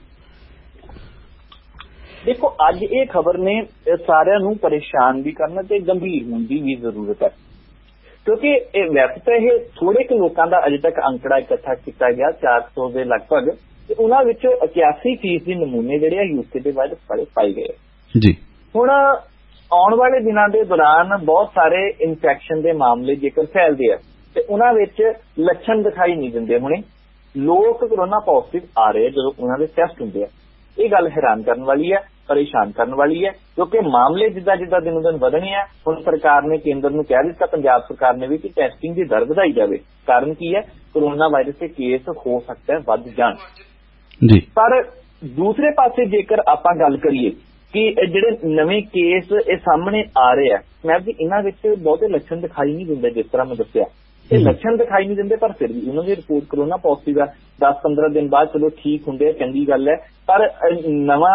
ਦੇਖੋ ਅੱਜ ਇਹ ਖਬਰ ਨੇ ਸਾਰਿਆਂ ਨੂੰ ਪਰੇਸ਼ਾਨ ਵੀ ਕਰਨਾ ਤੇ ਗੰਭੀਰ ਹੋਣ ਦੀ ਵੀ ਜ਼ਰੂਰਤ ਹੈ, ਕਿਉਂਕਿ ਇਹ ਵੈਸੇ ਤਾਂ ਇਹ ਥੋੜੇ ਕੁ ਲੋਕਾਂ ਦਾ ਅਜੇ ਤੱਕ ਅੰਕੜਾ ਇਕੱਠਾ ਕੀਤਾ ਗਿਆ, ਚਾਰ ਸੌ ਦੇ ਲਗਭਗ, ਤੇ ਉਹਨਾਂ ਵਿੱਚੋਂ ਇਕਿਆਸੀ ਫੀਸਦੀ ਨਮੂਨੇ ਜਿਹੜੇ ਆ ਯੂਕੇ ਦੇ ਵਾਇਰਸ ਵਾਲੇ ਪਾਏ ਗਏ ਜੀ। ਹੁਣ ਆਉਣ ਵਾਲੇ ਦਿਨਾਂ ਦੇ ਦੌਰਾਨ ਬਹੁਤ ਸਾਰੇ ਇਨਫੈਕਸ਼ਨ ਦੇ ਮਾਮਲੇ ਜੇਕਰ ਫੈਲਦੇ ਆ ਤੇ ਉਹਨਾਂ ਵਿੱਚ ਲੱਛਣ ਦਿਖਾਈ ਨਹੀਂ ਦਿੰਦੇ ਹੋਣੇ। ਲੋਕ ਕਰੋਨਾ ਪੋਜ਼ਿਟਿਵ ਆ ਰਹੇ ਜਦੋਂ ਉਹਨਾਂ ਦੇ ਟੈਸਟ ਹੁੰਦੇ ਆ। ਇਹ ਗੱਲ ਹੈਰਾਨ ਕਰਨ ਵਾਲੀ ਹੈ, ਪਰੇਸ਼ਾਨ ਕਰਨ ਵਾਲੀ ਹੈ, ਕਿਉਂਕਿ ਮਾਮਲੇ ਜਿੱਦਾਂ ਜਿੱਦਾਂ ਦਿਨੋਂ ਦਿਨ ਵਧਣੇ ਆ। ਹੁਣ ਸਰਕਾਰ ਨੇ ਕੇਂਦਰ ਨੂੰ ਕਹਿ ਦਿੱਤਾ, ਪੰਜਾਬ ਸਰਕਾਰ ਨੇ ਵੀ, ਕਿ ਟੈਸਟਿੰਗ ਦੀ ਦਰ ਵਧਾਈ ਜਾਵੇ। ਕਾਰਨ ਕੀ ਹੈ? ਕਰੋਨਾ ਵਾਇਰਸ ਦੇ ਕੇਸ ਹੋ ਸਕਦਾ ਹੈ ਵੱਧ ਜਾਣ ਜੀ। ਪਰ ਦੂਸਰੇ ਪਾਸੇ ਜੇਕਰ ਆਪਾਂ ਗੱਲ ਕਰੀਏ ਕਿ ਜਿਹੜੇ ਨਵੇਂ ਕੇਸ ਇਹ ਸਾਹਮਣੇ ਆ ਰਹੇ ਆ, ਮੈਂ ਵੀ ਇਹਨਾਂ ਵਿੱਚ ਬਹੁਤੇ ਲੱਛਣ ਦਿਖਾਈ ਨਹੀਂ ਦਿੰਦੇ। ਜਿਸ ਤਰ੍ਹਾਂ ਮੈਂ ਦੱਸਿਆ, ਇਹ ਲੱਛਣ ਦਿਖਾਈ ਨਹੀਂ ਦਿੰਦੇ, ਪਰ ਫਿਰ ਵੀ ਉਹਨਾਂ ਦੀ ਰਿਪੋਰਟ ਕਰੋਨਾ ਪੋਜ਼ਿਟਿਵ ਆ। ਦਸ ਪੰਦਰਾਂ ਦਿਨ ਬਾਅਦ ਚਲੋ ਠੀਕ ਹੁੰਦੇ ਆ, ਚੰਗੀ ਗੱਲ ਹੈ। ਪਰ ਨਵਾਂ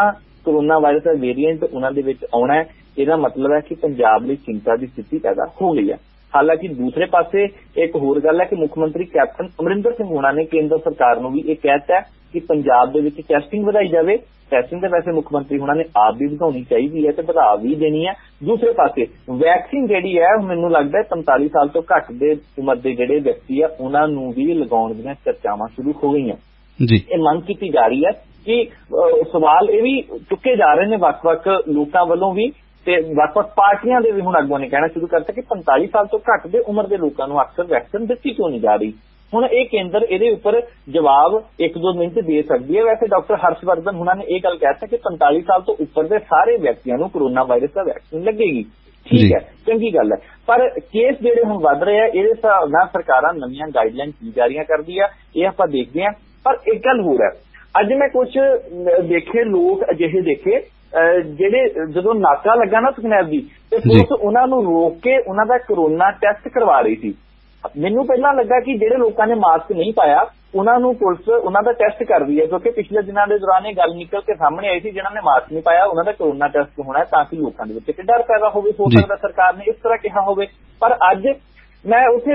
कोरोना वायरस का वेरीएंट उन्हां दे विच आउणा है। ਇਹਦਾ मतलब है कि पंजाब ਲਈ चिंता की स्थिति पैदा हो गई है। हालांकि दूसरे पासे एक होर गल है कि मुख मंत्री कैप्टन अमरिंदर सिंह होना ने केंद्र सरकार नूं भी यह कहता है कि पंजाब दे विच टैसटिंग वधाई जाए। टैसटिंग तो वैसे मुख मंत्री होना ने आप भी वधाउणी चाहिए है तो वधा भी देनी है। दूसरे पासे वैक्सीन जिहड़ी है मैनूं लगदा है पैंताली साल तो घट दे उम्र के जिहड़े व्यक्ति है उन्हां नूं भी लगाउण दीआं चर्चावां शुरू हो गईआं जी। ये मंग की जा रही है कि सवाल ये भी चुके जा रहे हैं वक्-वक् लोकां वल्लों भी ते वक्-वक् पार्टियां दे भी हुण अगों ने कहना शुरू करता कि पैंताली साल तो घट दे उम्र के लोगों को अक्सर वैक्सीन दित्ती क्यों नहीं जा रही। हुण ये केंद्र इहदे उपर जवाब एक दो मिनट दे सकदी है। वैसे डॉक्टर हर्षवर्धन हुणां ने यह गल कहता कि पैंताली साल तो उपर के सारे व्यक्तियों को कोरोना वायरस का वैक्सीन लगेगी। ठीक है, चंगी गल है, पर केस जिहड़े हुण वध रहे हैं इहदे हिसाब नाल सरकारां नवीं गाइडलाइन की जारी करदी है, ये आपां देखदे हां। पर एक गल होर है, अज मैं कुछ देखे लोग अजिहे देखे ਜਿਹੜੇ ਜਦੋਂ ਨਾਕਾ ਲੱਗਾ ਨਾ ਸੁਖਨੈਬ ਜੀ ਤੇ ਪੁਲਿਸ ਉਹਨਾਂ ਨੂੰ ਰੋਕ ਕੇ ਉਹਨਾਂ ਦਾ ਕੋਰੋਨਾ ਟੈਸਟ ਕਰਵਾ ਰਹੀ ਸੀ। ਮੈਨੂੰ ਪਹਿਲਾਂ ਲੱਗਾ ਕਿ ਜਿਹੜੇ ਲੋਕਾਂ ਨੇ ਮਾਸਕ ਨਹੀਂ ਪਾਇਆ ਉਹਨਾਂ ਨੂੰ ਪੁਲਿਸ ਉਹਨਾਂ ਦਾ ਟੈਸਟ ਕਰ ਰਹੀ ਹੈ, ਕਿਉਂਕਿ ਪਿਛਲੇ ਦਿਨਾਂ ਦੇ ਦੌਰਾਨ ਇਹ ਗੱਲ ਨਿਕਲ ਕੇ ਸਾਹਮਣੇ ਆਈ ਸੀ ਜਿਹਨਾਂ ਨੇ ਮਾਸਕ ਨਹੀਂ ਪਾਇਆ ਉਹਨਾਂ ਦਾ ਕੋਰੋਨਾ ਟੈਸਟ ਹੋਣਾ ਹੈ ਤਾਂ ਕਿ ਲੋਕਾਂ ਦੇ ਵਿੱਚ ਇੱਕ ਡਰ ਪੈਦਾ ਹੋਵੇ। ਹੋ ਸਕਦਾ ਸਰਕਾਰ ਨੇ ਇਸ ਤਰ੍ਹਾਂ ਕਿਹਾ ਹੋਵੇ, ਪਰ ਅੱਜ ਮੈਂ ਉੱਥੇ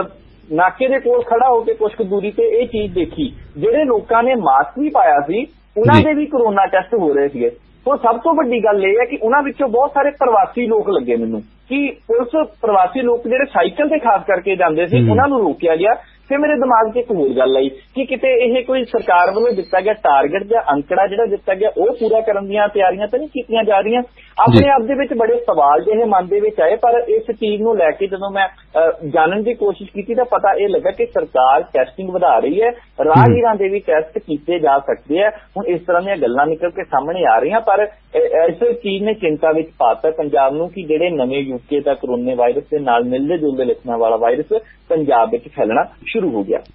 ਨਾਕੇ ਦੇ ਕੋਲ ਖੜਾ ਹੋ ਕੇ ਕੁਛ ਕੁ ਦੂਰੀ ਤੇ ਇਹ ਚੀਜ਼ ਦੇਖੀ, ਜਿਹੜੇ ਲੋਕਾਂ ਨੇ ਮਾਸਕ ਵੀ ਪਾਇਆ ਸੀ ਉਹਨਾਂ ਦੇ ਵੀ ਕੋਰੋਨਾ ਟੈਸਟ ਹੋ ਰਹੇ ਸੀਗੇ। ਹੁਣ ਸਭ ਤੋਂ ਵੱਡੀ ਗੱਲ ਇਹ ਹੈ ਕਿ ਉਹਨਾਂ ਵਿੱਚੋਂ ਬਹੁਤ ਸਾਰੇ ਪ੍ਰਵਾਸੀ ਲੋਕ ਲੱਗੇ ਮੈਨੂੰ ਕਿ ਪੁਲਿਸ ਪ੍ਰਵਾਸੀ ਲੋਕ ਜਿਹੜੇ ਸਾਈਕਲ ਤੇ ਖਾਸ ਕਰਕੇ ਜਾਂਦੇ ਸੀ ਉਹਨਾਂ ਨੂੰ ਰੋਕਿਆ ਗਿਆ। फिर मेरे दिमाग से एक होर गल आई कि किते यह कोई सरकार वालों दिता गया टारगेट या अंकड़ा जिहड़ा दिता गया वो पूरा करन दीआं तैयारियां तो नहीं कीतियां जा रही। अपने आप दे विच बड़े सवाल जिहे मन दे विच आए, पर इस चीज नूं लैके जदों मैं जानन की कोशिश की तो पता यह लगा कि सरकार टैसटिंग वधा रही है, राहगीरां दे भी टैसट कीते जा सकते हैं। हुण इस तरह दीआं गल्लां निकल के सामने आ रही, पर इस चीज ने चिंता विच पाता पंजाब नूं कि जिहड़े नवें यूके दा कोरोना वायरस दे नाल मिलदे जुलदे लक्षणां वाला वायरस पंजाब विच फैलना शुरू हो गया।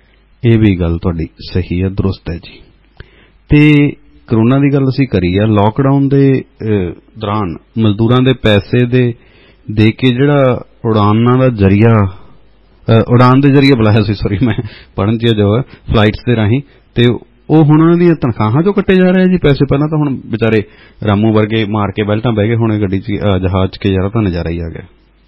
ਇਹ ਵੀ ਗੱਲ ਤੁਹਾਡੀ ਸਹੀ ਹੈ, ਦਰੁਸਤ ਹੈ ਜੀ। ਤੇ ਕਰੋਨਾ ਦੀ ਗੱਲ ਅਸੀਂ ਕਰੀ ਆ, ਲਾਕਡਾਊਨ ਦੇ ਦੌਰਾਨ ਮਜ਼ਦੂਰਾਂ ਦੇ ਪੈਸੇ ਦੇ ਦੇ ਕੇ ਜਿਹੜਾ ਉਡਾਨਾਂ ਦਾ ਜ਼ਰੀਆ ਉਡਾਨ ਦੇ ਜ਼ਰੀਏ ਬੁਲਾਇਆ ਸੀ, ਸੌਰੀ ਮੈਂ ਪੜ੍ਹਨ ਚ ਜੋ ਹੈ ਫਲਾਈਟਸ ਦੇ ਰਾਹੀਂ, ਤੇ ਉਹ ਹੁਣ ਉਹਨਾਂ ਦੀਆਂ ਤਨਖਾਹਾਂ ਚੋਂ ਕੱਟੇ ਜਾ ਰਹੇ ਜੀ ਪੈਸੇ। ਪਹਿਲਾਂ ਤਾਂ ਹੁਣ ਵਿਚਾਰੇ ਰਾਮੂ ਵਰਗੇ ਮਾਰ ਕੇ ਬੈਲਟਾਂ ਬਹਿ ਗਏ, ਹੁਣ ਗੱਡੀ ਚ ਜਹਾਜ਼ ਚ ਕੇ ਯਾਰ ਤਾਂ ਨਜ਼ਾਰਾ ਹੀ ਆ ਗਿਆ।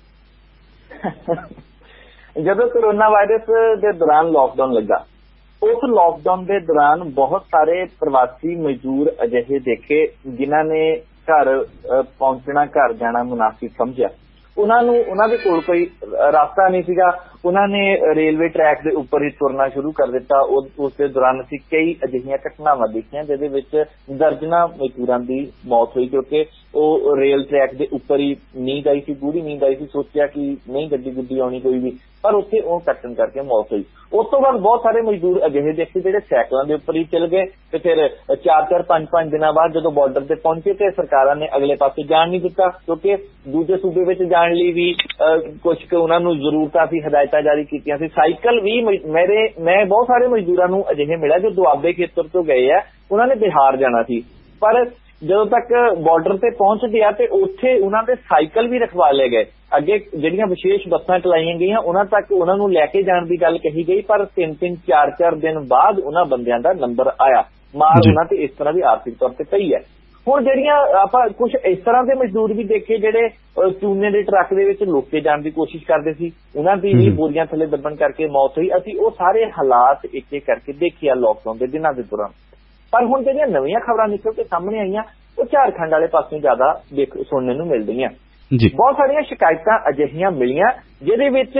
ਜਦੋਂ ਕੋਰੋਨਾ ਵਾਇਰਸ ਦੇ ਦੌਰਾਨ ਲਾਕਡਾਊਨ ਲੱਗਾ, ਉਸ ਲਾਕਡਾਊਨ ਦੇ ਦੌਰਾਨ ਬਹੁਤ ਸਾਰੇ ਪ੍ਰਵਾਸੀ ਮਜ਼ਦੂਰ ਅਜਿਹੇ ਦੇਖੇ ਜਿਨ੍ਹਾਂ ਨੇ ਘਰ ਪਹੁੰਚਣਾ, ਘਰ ਜਾਣਾ ਮੁਨਾਸਿਬ ਸਮਝਿਆ। ਉਹਨਾਂ ਨੂੰ ਉਹਨਾਂ ਦੇ ਕੋਲ ਕੋਈ ਰਸਤਾ ਨਹੀਂ ਸੀਗਾ, ਉਹਨਾਂ ਨੇ ਰੇਲਵੇ ਟਰੈਕ ਦੇ ਉੱਪਰ ਹੀ ਤੁਰਨਾ ਸ਼ੁਰੂ ਕਰ ਦਿੱਤਾ। ਉਸ ਦੇ ਦੌਰਾਨ ਅਸੀਂ ਕਈ ਅਜਿਹੀਆਂ ਘਟਨਾਵਾਂ ਦੇਖੀਆਂ ਜਿਹਦੇ ਵਿੱਚ ਦਰਜਨਾਂ ਮਜ਼ਦੂਰਾਂ ਦੀ ਮੌਤ ਹੋਈ, ਕਿਉਂਕਿ ਉਹ ਰੇਲ ਟਰੈਕ ਦੇ ਉੱਪਰ ਹੀ ਨੀਂਦ ਆਈ ਸੀ, ਗੂੜੀ ਨੀਂਦ ਆਈ ਸੀ, ਸੋਚਿਆ ਕਿ ਨਹੀਂ ਗੱਡੀ ਗੁੱਡੀ ਆਉਣੀ ਕੋਈ ਵੀ, ਪਰ ਉੱਥੇ ਉਹ ਕੱਟਣ ਕਰਕੇ ਮੌਤ ਹੋਈ। ਉਸ ਤੋਂ ਬਾਅਦ ਬਹੁਤ ਸਾਰੇ ਮਜ਼ਦੂਰ ਅਜਿਹੇ ਦੇਖੇ ਜਿਹੜੇ ਸਾਈਕਲਾਂ ਦੇ ਉੱਪਰ ਹੀ ਚਲ ਗਏ, ਤੇ ਫਿਰ ਚਾਰ ਚਾਰ ਪੰਜ ਪੰਜ ਦਿਨਾਂ ਬਾਅਦ ਜਦੋਂ ਬਾਰਡਰ ਤੇ ਪਹੁੰਚੇ ਤੇ ਸਰਕਾਰਾਂ ਨੇ ਅਗਲੇ ਪਾਸੇ ਜਾਣ ਨਹੀਂ ਦਿੱਤਾ, ਕਿਉਂਕਿ ਦੂਜੇ ਸੂਬੇ ਵਿੱਚ ਜਾਣ ਲਈ ਵੀ ਕੁਛ ਕੁ ਉਹਨਾਂ ਨੂੰ ਜ਼ਰੂਰਤਾਂ ਸੀ, ਹਦਾਇਤਾਂ ਜਾਰੀ ਕੀਤੀਆਂ ਸੀ। ਸਾਈਕਲ ਵੀ ਮੇਰੇ ਮੈਂ ਬਹੁਤ ਸਾਰੇ ਮਜ਼ਦੂਰਾਂ ਨੂੰ ਅਜਿਹੇ ਮਿਲਿਆ ਜੋ ਦੁਆਬੇ ਖੇਤਰ ਤੋਂ ਗਏ ਆ, ਉਹਨਾਂ ਨੇ ਬਿਹਾਰ ਜਾਣਾ ਸੀ, ਪਰ ਜਦੋਂ ਤੱਕ ਬਾਰਡਰ ਤੇ ਪਹੁੰਚਦੇ ਆ ਤੇ ਉੱਥੇ ਉਹਨਾਂ ਦੇ ਸਾਈਕਲ ਵੀ ਰਖਵਾ ਲਏ ਗਏ। ਅੱਗੇ ਜਿਹੜੀਆਂ ਵਿਸ਼ੇਸ਼ ਬੱਸਾਂ ਚਲਾਈਆਂ ਗਈਆਂ ਉਹਨਾਂ ਤੱਕ ਉਹਨਾਂ ਨੂੰ ਲੈ ਕੇ ਜਾਣ ਦੀ ਗੱਲ ਕਹੀ ਗਈ, ਪਰ ਤਿੰਨ ਤਿੰਨ ਚਾਰ ਚਾਰ ਦਿਨ ਬਾਅਦ ਉਹਨਾਂ ਬੰਦਿਆਂ ਦਾ ਨੰਬਰ ਆਇਆ। ਮਾਰ ਉਹਨਾਂ ਤੇ ਇਸ ਤਰ੍ਹਾਂ ਦੀ ਆਰਥਿਕ ਤੌਰ ਤੇ ਪਈ ਹੈ। ਹੁਣ ਜਿਹੜੀਆਂ ਆਪਾਂ ਕੁਛ ਇਸ ਤਰ੍ਹਾਂ ਦੇ ਮਜ਼ਦੂਰ ਵੀ ਦੇਖੇ ਜਿਹੜੇ ਚੂਨੇ ਦੇ ਟਰੱਕ ਦੇ ਵਿੱਚ ਲੁੱਕ ਕੇ ਜਾਣ ਦੀ ਕੋਸ਼ਿਸ਼ ਕਰਦੇ ਸੀ, ਉਹਨਾਂ ਦੀ ਵੀ ਬੋਰੀਆਂ ਥੱਲੇ ਦੱਬਣ ਕਰਕੇ ਮੌਤ ਹੋਈ। ਅਸੀਂ ਉਹ ਸਾਰੇ ਹਾਲਾਤ ਇੱਕ ਇੱਕ ਕਰਕੇ ਦੇਖਿਆ ਲਾਕਡਾਊਨ ਦੇ ਦਿਨਾਂ ਦੇ ਦੌਰਾਨ। ਪਰ ਹੁਣ ਜਿਹੜੀਆਂ ਨਵੀਆਂ ਖਬਰਾਂ ਨਿਕਲ ਕੇ ਸਾਹਮਣੇ ਆਈਆਂ ਉਹ ਝਾਰਖੰਡ ਵਾਲੇ ਪਾਸੋਂ ਜ਼ਿਆਦਾ ਦੇਖ ਸੁਣਨ ਨੂੰ ਮਿਲ ਰਹੀਆਂ। ਬਹੁਤ ਸਾਰੀਆਂ ਸ਼ਿਕਾਇਤਾਂ ਅਜਿਹੀਆਂ ਮਿਲੀਆਂ ਜਿਹਦੇ ਵਿੱਚ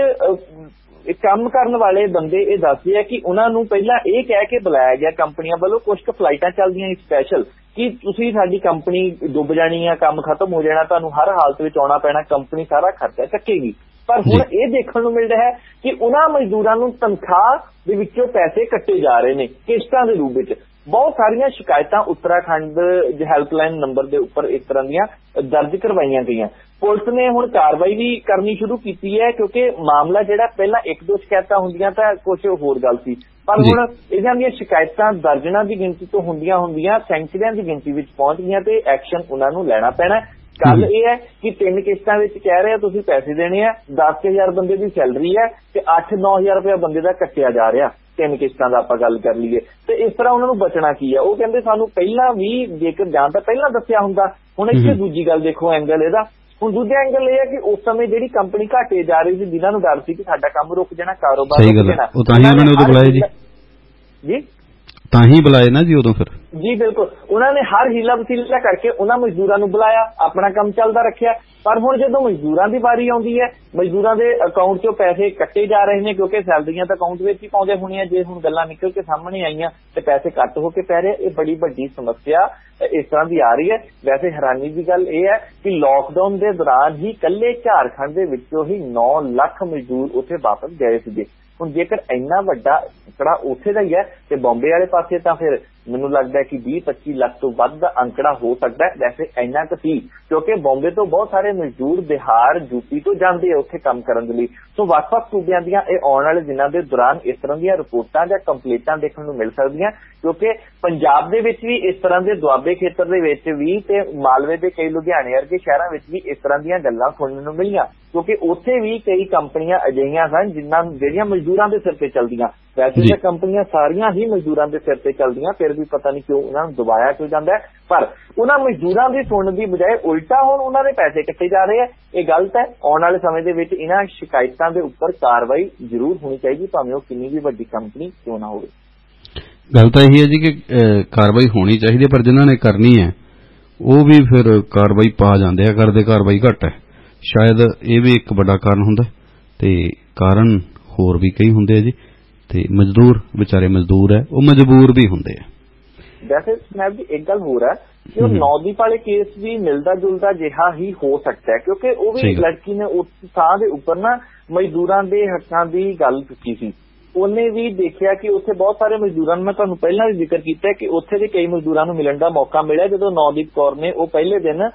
ਕੰਮ ਕਰਨ ਵਾਲੇ ਬੰਦੇ ਇਹ ਦੱਸਦੇ ਆ ਕਿ ਉਹਨਾਂ ਨੂੰ ਪਹਿਲਾਂ ਇਹ ਕਹਿ ਕੇ ਬੁਲਾਇਆ ਗਿਆ ਕੰਪਨੀਆਂ ਵੱਲੋਂ, ਕੁਝ ਕੁ ਫਲਾਈਟਾਂ ਚੱਲਦੀਆਂ ਸਪੈਸ਼ਲ, ਕਿ ਤੁਸੀਂ ਸਾਡੀ ਕੰਪਨੀ ਡੁੱਬ ਜਾਣੀ ਆ, ਕੰਮ ਖਤਮ ਹੋ ਜਾਣਾ, ਤੁਹਾਨੂੰ ਹਰ ਹਾਲਤ ਵਿੱਚ ਆਉਣਾ ਪੈਣਾ, ਕੰਪਨੀ ਸਾਰਾ ਖਰਚਾ ਚੱਕੇਗੀ। ਪਰ ਹੁਣ ਇਹ ਦੇਖਣ ਨੂੰ ਮਿਲ ਰਿਹਾ ਹੈ ਕਿ ਉਹਨਾਂ ਮਜ਼ਦੂਰਾਂ ਨੂੰ ਤਨਖਾਹ ਦੇ ਵਿੱਚੋਂ ਪੈਸੇ ਕੱਟੇ ਜਾ ਰਹੇ ਨੇ ਕਿਸ਼ਤਾਂ ਦੇ ਰੂਪ ਵਿੱਚ। ਬਹੁਤ ਸਾਰੀਆਂ ਸ਼ਿਕਾਇਤਾਂ ਉੱਤਰਾਖੰਡ ਹੈਲਪਲਾਈਨ ਨੰਬਰ ਦੇ ਉੱਪਰ ਇਸ ਤਰ੍ਹਾਂ ਦੀਆਂ ਦਰਜ ਕਰਵਾਈਆਂ ਗਈਆਂ। ਪੁਲਿਸ ਨੇ ਹੁਣ ਕਾਰਵਾਈ ਵੀ ਕਰਨੀ ਸ਼ੁਰੂ ਕੀਤੀ ਹੈ, ਕਿਉਂਕਿ ਮਾਮਲਾ ਜਿਹੜਾ ਪਹਿਲਾਂ ਇੱਕ ਦੋ ਸ਼ਿਕਾਇਤਾਂ ਹੁੰਦੀਆਂ ਤਾਂ ਕੁਝ ਹੋਰ ਗੱਲ ਸੀ, ਪਰ ਹੁਣ ਇਹਨਾਂ ਦੀਆਂ ਸ਼ਿਕਾਇਤਾਂ ਦਰਜਨਾਂ ਦੀ ਗਿਣਤੀ ਤੋਂ ਹੁੰਦੀਆਂ ਹੁੰਦੀਆਂ ਸੈਂਕੜਿਆਂ ਦੀ ਗਿਣਤੀ ਵਿੱਚ ਪਹੁੰਚ ਗਈਆਂ ਤੇ ਐਕਸ਼ਨ ਉਹਨਾਂ ਨੂੰ ਲੈਣਾ ਪੈਣਾ। ਗੱਲ ਇਹ ਹੈ ਕਿ ਤਿੰਨ ਕਿਸ਼ਤਾਂ ਵਿੱਚ ਕਹਿ ਰਹੇ ਤੁਸੀਂ ਪੈਸੇ ਦੇਣੇ ਆ, ਦਸ ਹਜ਼ਾਰ ਬੰਦੇ ਦੀ ਸੈਲਰੀ ਹੈ ਤੇ ਅੱਠ ਨੌ ਹਜ਼ਾਰ ਰੁਪਇਆ ਬੰਦੇ ਦਾ ਕੱਟਿਆ ਜਾ ਰਿਹਾ। ਤਿੰਨ ਕਿਸ਼ਤਾਂ ਦਾ ਆਪਾਂ ਗੱਲ ਕਰ ਲਈਏ ਤੇ ਇਸ ਤਰ੍ਹਾਂ ਉਹਨਾਂ ਨੂੰ ਬਚਣਾ ਕੀ ਹੈ। ਉਹ ਕਹਿੰਦੇ ਸਾਨੂੰ ਪਹਿਲਾਂ ਵੀ ਜੇਕਰ ਜਾਂ ਤਾਂ ਪਹਿਲਾਂ ਦੱਸਿਆ ਹੁੰਦਾ। ਹੁਣ ਇੱਥੇ ਦੂਜੀ ਗੱਲ ਦੇਖੋ ਐਂਗਲ ਇਹਦਾ। ਹੁਣ ਦੂਜਾ ਐਂਗਲ ਇਹ ਹੈ ਕਿ ਉਸ ਸਮੇਂ ਜਿਹੜੀ ਕੰਪਨੀ ਘਾਟੇ ਜਾ ਰਹੀ ਸੀ, ਜਿਨ੍ਹਾਂ ਨੂੰ ਡਰ ਸੀ ਕਿ ਸਾਡਾ ਕੰਮ ਰੁਕ ਜਾਣਾ, ਕਾਰੋਬਾਰ ਰੁਕ ਜਾਣਾ, ਤਾਂ ਹੀ ਉਹਨਾਂ ਨੇ ਉਦੋਂ ਬੁਲਾਇਆ ਜੀ ਜੀ ਤਾਂ ਹੀ ਬੁਲਾਏ ਨਾ ਜੀ ਉਦੋਂ ਫਿਰ ਜੀ ਬਿਲਕੁਲ। ਉਹਨਾਂ ਨੇ ਹਰ ਹੀਲਾ ਵਸੀਲਾ ਕਰਕੇ ਉਹਨਾਂ ਮਜ਼ਦੂਰਾਂ ਨੂੰ ਬੁਲਾਇਆ, ਆਪਣਾ ਕੰਮ ਚੱਲਦਾ ਰੱਖਿਆ। ਪਰ ਹੁਣ ਜਦੋਂ ਮਜ਼ਦੂਰਾਂ ਦੀ ਵਾਰੀ ਆਉਂਦੀ ਹੈ, ਮਜ਼ਦੂਰਾਂ ਦੇ ਅਕਾਊਂਟ ਚੋਂ ਪੈਸੇ ਕੱਟੇ ਜਾ ਰਹੇ ਨੇ ਕਿਉਂਕਿ ਸੈਲਰੀਆਂ ਤਾਂ ਅਕਾਊਂਟ ਵਿੱਚ ਹੀ ਪਾਉਂਦੇ ਹੋਣੀਆਂ। ਜੇ ਹੁਣ ਗੱਲਾਂ ਨਿਕਲ ਕੇ ਸਾਹਮਣੇ ਆਈਆਂ ਤੇ ਪੈਸੇ ਕੱਟ ਹੋ ਕੇ ਪੈ ਰਹੇ, ਇਹ ਬੜੀ ਵੱਡੀ ਸਮੱਸਿਆ ਇਸ ਤਰ੍ਹਾਂ ਦੀ ਆ ਰਹੀ ਹੈ। ਵੈਸੇ ਹੈਰਾਨੀ ਦੀ ਗੱਲ ਇਹ ਹੈ ਕਿ ਲਾਕਡਾਊਨ ਦੇ ਦੌਰਾਨ ਹੀ ਇਕੱਲੇ ਝਾਰਖੰਡ ਦੇ ਵਿੱਚੋਂ ਹੀ ਨੌ ਲੱਖ ਮਜ਼ਦੂਰ ਉੱਥੇ ਵਾਪਸ ਗਏ ਸੀਗੇ। ਹੁਣ ਜੇਕਰ ਇੰਨਾ ਵੱਡਾ ਅੰਕੜਾ ਉੱਥੇ ਦਾ ਹੀ ਹੈ ਤੇ ਬੰਬੇ ਵਾਲੇ ਪਾਸੇ ਤਾਂ ਫਿਰ ਮੈਨੂੰ ਲੱਗਦਾ ਕਿ ਵੀਹ ਪੱਚੀ ਲੱਖ ਤੋਂ ਵੱਧ ਦਾ ਅੰਕੜਾ ਹੋ ਸਕਦਾ ਹੈ। ਵੈਸੇ ਇੰਨਾ ਕੁ ਸੀ ਕਿਉਂਕਿ ਬੰਬੇ ਤੋਂ ਬਹੁਤ ਸਾਰੇ ਮਜ਼ਦੂਰ ਬਿਹਾਰ ਯੂਪੀ ਤੋਂ ਜਾਂਦੇ ਆ ਉੱਥੇ ਕੰਮ ਕਰਨ ਦੇ ਲਈ। ਸੋ ਵੱਖ-ਵੱਖ ਸੂਬਿਆਂ ਦੀਆਂ ਇਹ ਆਉਣ ਵਾਲੇ ਦਿਨਾਂ ਦੇ ਦੌਰਾਨ ਇਸ ਤਰ੍ਹਾਂ ਦੀਆਂ ਰਿਪੋਰਟਾਂ ਜਾਂ ਕੰਪਲੇਂਟਾਂ ਦੇਖਣ ਨੂੰ ਮਿਲ ਸਕਦੀਆਂ ਕਿਉਂਕਿ ਪੰਜਾਬ ਦੇ ਵਿੱਚ ਵੀ ਇਸ ਤਰ੍ਹਾਂ ਦੇ ਦੁਆਬੇ ਖੇਤਰ ਦੇ ਵਿੱਚ ਵੀ ਤੇ ਮਾਲਵੇ ਦੇ ਕਈ ਲੁਧਿਆਣੇ ਵਰਗੇ ਸ਼ਹਿਰਾਂ ਵਿੱਚ ਵੀ ਇਸ ਤਰ੍ਹਾਂ ਦੀਆਂ ਗੱਲਾਂ ਸੁਣਨ ਨੂੰ ਮਿਲੀਆਂ ਕਿਉਂਕਿ ਉੱਥੇ ਵੀ ਕਈ ਕੰਪਨੀਆਂ ਅਜਿਹੀਆਂ ਸਨ ਜਿਨ੍ਹਾਂ ਜਿਹੜੀਆਂ ਮਜ਼ਦੂਰਾਂ ਦੇ ਸਿਰ ਤੇ ਚੱਲਦੀਆਂ। ਵੈਸੇ ਤਾਂ ਕੰਪਨੀਆਂ ਸਾਰੀਆਂ ਹੀ ਮਜ਼ਦੂਰਾਂ ਦੇ ਸਿਰ ਤੇ ਚੱਲਦੀਆਂ, ਫਿਰ ਵੀ ਪਤਾ ਨਹੀਂ ਕਿਉਂ ਉਹਨਾਂ ਨੂੰ ਦਬਾਇਆ ਕਿਉਂ ਜਾਂਦਾ। ਪਰ ਉਹਨਾਂ ਮਜ਼ਦੂਰਾਂ ਦੀ ਸੁਣਨ ਦੀ ਬਜਾਏ ਉਲਟਾ ਹੁਣ ਉਹਨਾਂ ਦੇ ਪੈਸੇ ਕੱਟੇ ਜਾ ਰਹੇ ਆ। ਇਹ ਗਲਤ ਹੈ। ਆਉਣ ਵਾਲੇ ਸਮੇਂ ਦੇ ਵਿੱਚ ਇਹਨਾਂ ਸ਼ਿਕਾਇਤਾਂ ਦੇ ਉੱਪਰ ਕਾਰਵਾਈ ਜ਼ਰੂਰ ਹੋਣੀ ਚਾਹੀਦੀ, ਭਾਵੇਂ ਉਹ ਕਿੰਨੀ ਵੀ ਵੱਡੀ ਕੰਪਨੀ ਕਿਉਂ ਨਾ ਹੋਵੇ। ਗੱਲ ਤਾਂ ਇਹੀ ਹੈ ਜੀ ਕਿ ਕਾਰਵਾਈ ਹੋਣੀ ਚਾਹੀਦੀ ਹੈ, ਪਰ ਜਿਨ੍ਹਾਂ ਨੇ ਕਰਨੀ ਹੈ ਉਹ ਵੀ ਫਿਰ ਕਾਰਵਾਈ ਪਾ ਜਾਂਦੇ ਆ, ਕਰਦੇ ਕਾਰਵਾਈ ਘੱਟ ਹੈ। ਸ਼ਾਇਦ ਇਹ ਵੀ ਇੱਕ ਵੱਡਾ ਕਾਰਨ ਹੁੰਦਾ ਤੇ ਕਾਰਨ ਹੋਰ ਵੀ ਕਈ ਹੁੰਦੇ ਆ ਜੀ। ਤੇ ਮਜ਼ਦੂਰ ਵਿਚਾਰੇ ਮਜ਼ਦੂਰ ਹੈ, ਉਹ ਮਜਬੂਰ ਵੀ ਹੁੰਦੇ ਆ। ਵੈਸੇ ਸਨੈਪ ਜੀ ਇੱਕ ਗੱਲ ਹੋਰ ਹੈ ਕਿ ਉਹ ਨੌਦੀਪ ਵਾਲੇ ਕੇਸ ਵੀ ਮਿਲਦਾ ਜੁਲਦਾ ਜਿਹਾ ਹੀ ਹੋ ਸਕਦਾ ਹੈ ਕਿਉਂਕਿ ਉਹ ਵੀ ਲੜਕੀ ਨੇ ਉਸ ਥਾਂ ਦੇ ਉੱਪਰ ਨਾ ਮਜ਼ਦੂਰਾਂ ਦੇ ਹੱਕਾਂ ਦੀ ਗੱਲ ਕੀਤੀ ਸੀ। ਉਹਨੇ ਵੀ ਦੇਖਿਆ ਕਿ ਉੱਥੇ ਬਹੁਤ ਸਾਰੇ ਮਜ਼ਦੂਰਾਂ ਨੂੰ, ਮੈਂ ਤੁਹਾਨੂੰ ਪਹਿਲਾਂ ਵੀ ਜ਼ਿਕਰ ਕੀਤਾ ਕਿ ਉੱਥੇ ਦੇ ਕਈ ਮਜ਼ਦੂਰਾਂ ਨੂੰ ਮਿਲਣ ਦਾ ਮੌਕਾ ਮਿਲਿਆ ਜਦੋਂ ਨੌਦੀਪ ਕੌਰ ਨੇ ਉਹ ਪਹਿਲੇ ਦਿਨ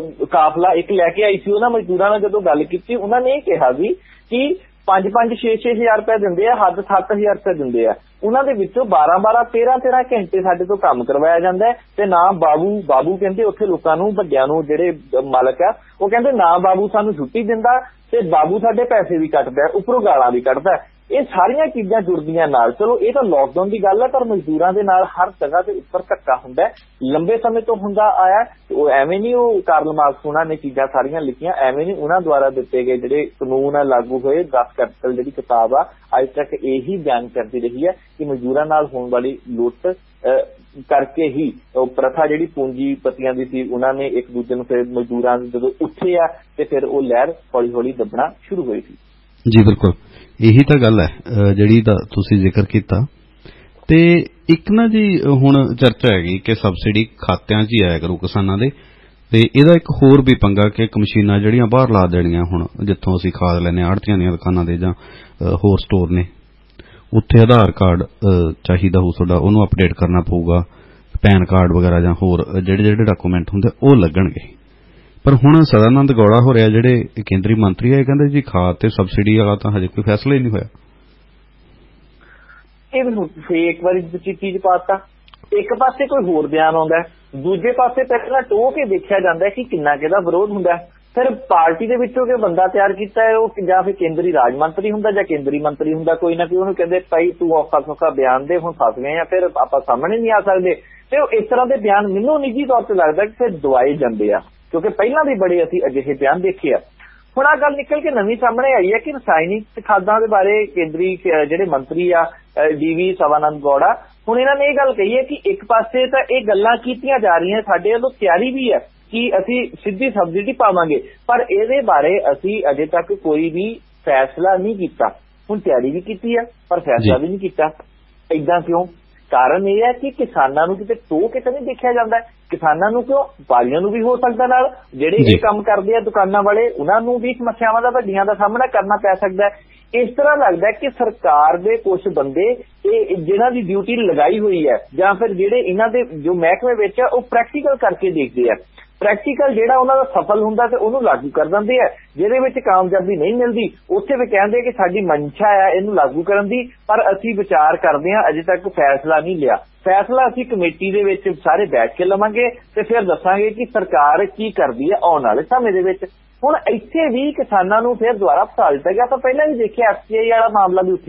ਕਾਫਲਾ ਇੱਕ ਲੈ ਕੇ ਆਈ ਸੀ। ਉਹਨਾਂ ਮਜ਼ਦੂਰਾਂ ਨਾਲ ਜਦੋਂ ਗੱਲ ਕੀਤੀ ਉਹਨਾਂ ਨੇ ਇਹ ਕਿਹਾ ਸੀ ਕਿ ਪੰਜ ਪੰਜ ਛੇ ਛੇ ਹਜ਼ਾਰ ਰੁਪਏ ਦਿੰਦੇ ਆ, ਹੱਦ ਸੱਤ ਹਜ਼ਾਰ ਰੁਪਏ ਦਿੰਦੇ ਆ। ਉਹਨਾਂ ਦੇ ਵਿੱਚੋਂ ਬਾਰਾਂ ਬਾਰਾਂ ਤੇਰਾਂ ਤੇਰਾਂ ਘੰਟੇ ਸਾਡੇ ਤੋਂ ਕੰਮ ਕਰਵਾਇਆ ਜਾਂਦਾ ਤੇ ਨਾ ਬਾਬੂ ਬਾਬੂ ਕਹਿੰਦੇ ਉੱਥੇ ਲੋਕਾਂ ਨੂੰ, ਵੱਡਿਆਂ ਨੂੰ, ਜਿਹੜੇ ਮਾਲਕ ਆ ਉਹ ਕਹਿੰਦੇ ਨਾ ਬਾਬੂ ਸਾਨੂੰ ਛੁੱਟੀ ਦਿੰਦਾ ਤੇ ਬਾਬੂ ਸਾਡੇ ਪੈਸੇ ਵੀ ਕੱਟਦਾ, ਉੱਪਰੋਂ ਗਾਲਾਂ ਵੀ ਕੱਢਦਾ। ਇਹ ਸਾਰੀਆਂ ਚੀਜ਼ਾਂ ਜੁੜਦੀਆਂ ਨਾਲ। ਚਲੋ ਇਹ ਤਾਂ ਲਾਕਡਾਊਨ ਦੀ ਗੱਲ ਹੈ, ਪਰ ਮਜ਼ਦੂਰਾਂ ਦੇ ਨਾਲ ਹਰ ਜਗ੍ਹਾ ਦੇ ਉੱਪਰ ਧੱਕਾ ਹੁੰਦਾ, ਲੰਬੇ ਸਮੇਂ ਤੋਂ ਹੁੰਦਾ ਆਇਆ। ਉਹ ਐਵੇਂ ਨਹੀਂ ਉਹ ਕਾਰਲ ਮਾਰਕਸ ਉਹਨਾਂ ਨੇ ਚੀਜ਼ਾਂ ਸਾਰੀਆਂ ਲਿਖੀਆਂ, ਐਵੇਂ ਨਹੀਂ ਉਹਨਾਂ ਦੁਆਰਾ ਦਿੱਤੇ ਗਏ ਜਿਹੜੇ ਕਾਨੂੰਨ ਆ ਲਾਗੂ ਹੋਏ। ਦਸ ਕੈਪੀਟਲ ਜਿਹੜੀ ਕਿਤਾਬ ਆ ਅੱਜ ਤੱਕ ਇਹੀ ਬਿਆਨ ਕਰਦੀ ਰਹੀ ਹੈ ਕਿ ਮਜ਼ਦੂਰਾਂ ਨਾਲ ਹੋਣ ਵਾਲੀ ਲੁੱਟ ਕਰਕੇ ਹੀ ਉਹ ਪ੍ਰਥਾ ਜਿਹੜੀ ਪੂੰਜੀਪਤੀਆਂ ਦੀ ਸੀ ਉਹਨਾਂ ਨੇ ਇੱਕ ਦੂਜੇ ਨੂੰ ਫਿਰ ਮਜ਼ਦੂਰਾਂ ਜਦੋਂ ਉੱਠੇ ਆ ਤੇ ਫਿਰ ਉਹ ਲਹਿਰ ਹੌਲੀ ਹੌਲੀ ਦੱਬਣਾ ਸ਼ੁਰੂ ਹੋਈ ਸੀ। ਜੀ ਬਿਲਕੁਲ, ਇਹੀ ਤਾਂ ਗੱਲ ਹੈ ਜਿਹੜੀ ਤਾਂ ਤੁਸੀਂ ਜ਼ਿਕਰ ਕੀਤਾ। ਤੇ ਇੱਕ ਨਾ ਜੀ ਹੁਣ ਚਰਚਾ ਹੈਗੀ ਕਿ ਸਬਸਿਡੀ ਖਾਤਿਆਂ 'ਚ ਹੀ ਆਇਆ ਕਰੂ ਕਿਸਾਨਾਂ ਦੇ, ਤੇ ਇਹਦਾ ਇੱਕ ਹੋਰ ਵੀ ਪੰਗਾ ਕਿ ਇੱਕ ਮਸ਼ੀਨਾਂ ਜਿਹੜੀਆਂ ਬਾਹਰ ਲਾ ਦੇਣੀਆਂ ਹੁਣ ਜਿੱਥੋਂ ਅਸੀਂ ਖਾਦ ਲੈਂਦੇ ਹਾਂ ਆੜ੍ਹਤੀਆਂ ਦੀਆਂ ਦੁਕਾਨਾਂ ਦੇ ਜਾਂ ਹੋਰ ਸਟੋਰ ਨੇ, ਉੱਥੇ ਆਧਾਰ ਕਾਰਡ ਚਾਹੀਦਾ ਹੋ ਤੁਹਾਡਾ, ਉਹਨੂੰ ਅਪਡੇਟ ਕਰਨਾ ਪਊਗਾ, ਪੈਨ ਕਾਰਡ ਵਗੈਰਾ ਜਾਂ ਹੋਰ ਜਿਹੜੇ ਜਿਹੜੇ ਡਾਕੂਮੈਂਟ ਹੁੰਦੇ ਉਹ ਲੱਗਣਗੇ। ਪਰ ਹੁਣ ਸਦਾਨੰਦ ਗੌੜਾ ਹੋ ਰਿਹਾ ਜਿਹੜੇ ਕੇਂਦਰੀ ਮੰਤਰੀ ਹੈ, ਇਹ ਕਹਿੰਦੇ ਜੀ ਖਾਦ ਤੇ ਸਬਸਿਡੀ ਵਾਲਾ ਤਾਂ ਹਜੇ ਕੋਈ ਫੈਸਲਾ ਹੀ ਨਹੀਂ ਹੋਇਆ। ਇਹ ਵੀ ਇੱਕ ਵਾਰੀ ਦੂਜੀ ਚੀਜ਼ ਪਾਤਾ, ਇੱਕ ਪਾਸੇ ਕੋਈ ਹੋਰ ਬਿਆਨ ਆਉਂਦਾ, ਦੂਜੇ ਪਾਸੇ ਪਹਿਲਾਂ ਟੋਹ ਕੇ ਦੇਖਿਆ ਜਾਂਦਾ ਕਿ ਕਿੰਨਾ ਕਿਹਦਾ ਵਿਰੋਧ ਹੁੰਦਾ। ਫਿਰ ਪਾਰਟੀ ਦੇ ਵਿੱਚੋਂ ਕਿ ਬੰਦਾ ਤਿਆਰ ਕੀਤਾ ਹੈ ਉਹ ਜਾਂ ਫਿਰ ਕੇਂਦਰੀ ਰਾਜ ਮੰਤਰੀ ਹੁੰਦਾ ਜਾਂ ਕੇਂਦਰੀ ਮੰਤਰੀ ਹੁੰਦਾ, ਕੋਈ ਨਾ ਕੋਈ ਉਹਨੂੰ ਕਹਿੰਦੇ ਭਾਈ ਤੂੰ ਔਖਾ ਸੌਖਾ ਬਿਆਨ ਦੇ, ਹੁਣ ਫਸ ਗਏ ਆ, ਫਿਰ ਆਪਾਂ ਸਾਹਮਣੇ ਨਹੀਂ ਆ ਸਕਦੇ। ਤੇ ਉਹ ਇਸ ਤਰ੍ਹਾਂ ਦੇ ਬਿਆਨ ਮੈਨੂੰ ਨਿੱਜੀ ਤੌਰ ਤੇ ਲੱਗਦਾ ਕਿ ਫਿਰ ਦਵਾਏ ਜਾਂਦੇ ਆ ਕਿਉਂਕਿ ਪਹਿਲਾਂ ਵੀ ਬੜੇ ਅਸੀਂ ਅਜਿਹੇ ਬਿਆਨ ਦੇਖੇ ਆ। ਹੁਣ ਆਹ ਗੱਲ ਨਿਕਲ ਕੇ ਨਵੀਂ ਸਾਹਮਣੇ ਆਈ ਹੈ ਕਿ ਰਸਾਇਣਿਕ ਖਾਦਾਂ ਦੇ ਬਾਰੇ ਕੇਂਦਰੀ ਜਿਹੜੇ ਮੰਤਰੀ ਆ ਡੀ ਵੀ ਸਦਾਨੰਦ ਗੌੜਾ, ਹੁਣ ਇਹਨਾਂ ਨੇ ਇਹ ਗੱਲ ਕਹੀ ਹੈ ਕਿ ਇੱਕ ਪਾਸੇ ਤਾਂ ਇਹ ਗੱਲਾਂ ਕੀਤੀਆਂ ਜਾ ਰਹੀਆਂ, ਸਾਡੇ ਵੱਲੋਂ ਤਿਆਰੀ ਵੀ ਹੈ ਕਿ ਅਸੀਂ ਸਿੱਧੀ ਸਬਸਿਡੀ ਪਾਵਾਂਗੇ, ਪਰ ਇਹਦੇ ਬਾਰੇ ਅਸੀਂ ਅਜੇ ਤੱਕ ਕੋਈ ਵੀ ਫੈਸਲਾ ਨਹੀਂ ਕੀਤਾ। ਹੁਣ ਤਿਆਰੀ ਵੀ ਕੀਤੀ ਹੈ ਪਰ ਫੈਸਲਾ ਵੀ ਨਹੀਂ ਕੀਤਾ। ਏਦਾਂ ਕਿਉਂ? ਕਾਰਨ ਇਹ ਹੈ ਕਿ ਕਿਸਾਨਾਂ ਨੂੰ ਕਿਤੇ ਟੋਹ ਕੇ ਤਾਂ ਨਹੀਂ ਦੇਖਿਆ ਜਾਂਦਾ। ਕਿਸਾਨਾਂ ਨੂੰ ਕਿਉਂ, ਵਪਾਰੀਆਂ ਨੂੰ ਵੀ ਹੋ ਸਕਦਾ, ਨਾਲ ਜਿਹੜੇ ਇਹ ਕੰਮ ਕਰਦੇ ਆ ਦੁਕਾਨਾਂ ਵਾਲੇ ਉਹਨਾਂ ਨੂੰ ਵੀ ਸਮੱਸਿਆਵਾਂ ਦਾ ਵੱਡੀਆਂ ਦਾ ਸਾਹਮਣਾ ਕਰਨਾ ਪੈ ਸਕਦਾ। ਇਸ ਤਰ੍ਹਾਂ ਲੱਗਦਾ ਕਿ ਸਰਕਾਰ ਦੇ ਕੁਝ ਬੰਦੇ ਇਹ ਜਿਹਨਾਂ ਦੀ ਡਿਊਟੀ ਲਗਾਈ ਹੋਈ ਹੈ ਜਾਂ ਫਿਰ ਜਿਹੜੇ ਇਹਨਾਂ ਦੇ ਜੋ ਮਹਿਕਮੇ ਵਿੱਚ ਆ ਉਹ ਪ੍ਰੈਕਟੀਕਲ ਕਰਕੇ ਦੇਖਦੇ ਆ। ਪ੍ਰੈਕਟੀਕਲ ਜਿਹੜਾ ਉਹਨਾਂ ਦਾ ਸਫਲ ਹੁੰਦਾ ਤੇ ਉਹਨੂੰ ਲਾਗੂ ਕਰ ਦਿੰਦੇ ਆ, ਜਿਹਦੇ ਵਿੱਚ ਕਾਮਯਾਬੀ ਨਹੀਂ ਮਿਲਦੀ ਉੱਥੇ ਵੀ ਕਹਿੰਦੇ ਕਿ ਸਾਡੀ ਮਨਸ਼ਾ ਹੈ ਇਹਨੂੰ ਲਾਗੂ ਕਰਨ ਦੀ, ਪਰ ਅਸੀਂ ਵਿਚਾਰ ਕਰਦੇ ਹਾਂ, ਅਜੇ ਤੱਕ ਫੈਸਲਾ ਨਹੀਂ ਲਿਆ। ਫੈਸਲਾ ਅਸੀਂ ਕਮੇਟੀ ਦੇ ਵਿੱਚ ਸਾਰੇ ਬੈਠ ਕੇ ਲਵਾਂਗੇ ਤੇ ਫਿਰ ਦੱਸਾਂਗੇ ਕਿ ਸਰਕਾਰ ਕੀ ਕਰਦੀ ਹੈ ਆਉਣ ਵਾਲੇ ਸਮੇਂ ਦੇ ਵਿੱਚ। ਹੁਣ ਇੱਥੇ ਵੀ ਕਿਸਾਨਾਂ ਨੂੰ ਫਿਰ ਦੁਬਾਰਾ ਫਸਾ ਦਿੱਤਾ ਗਿਆ। ਆਪਾਂ ਪਹਿਲਾਂ ਵੀ ਦੇਖਿਆ ਐਫ ਸੀ ਆਈ ਵਾਲਾ ਮਾਮਲਾ ਵੀ ਉੱਠਿਆ,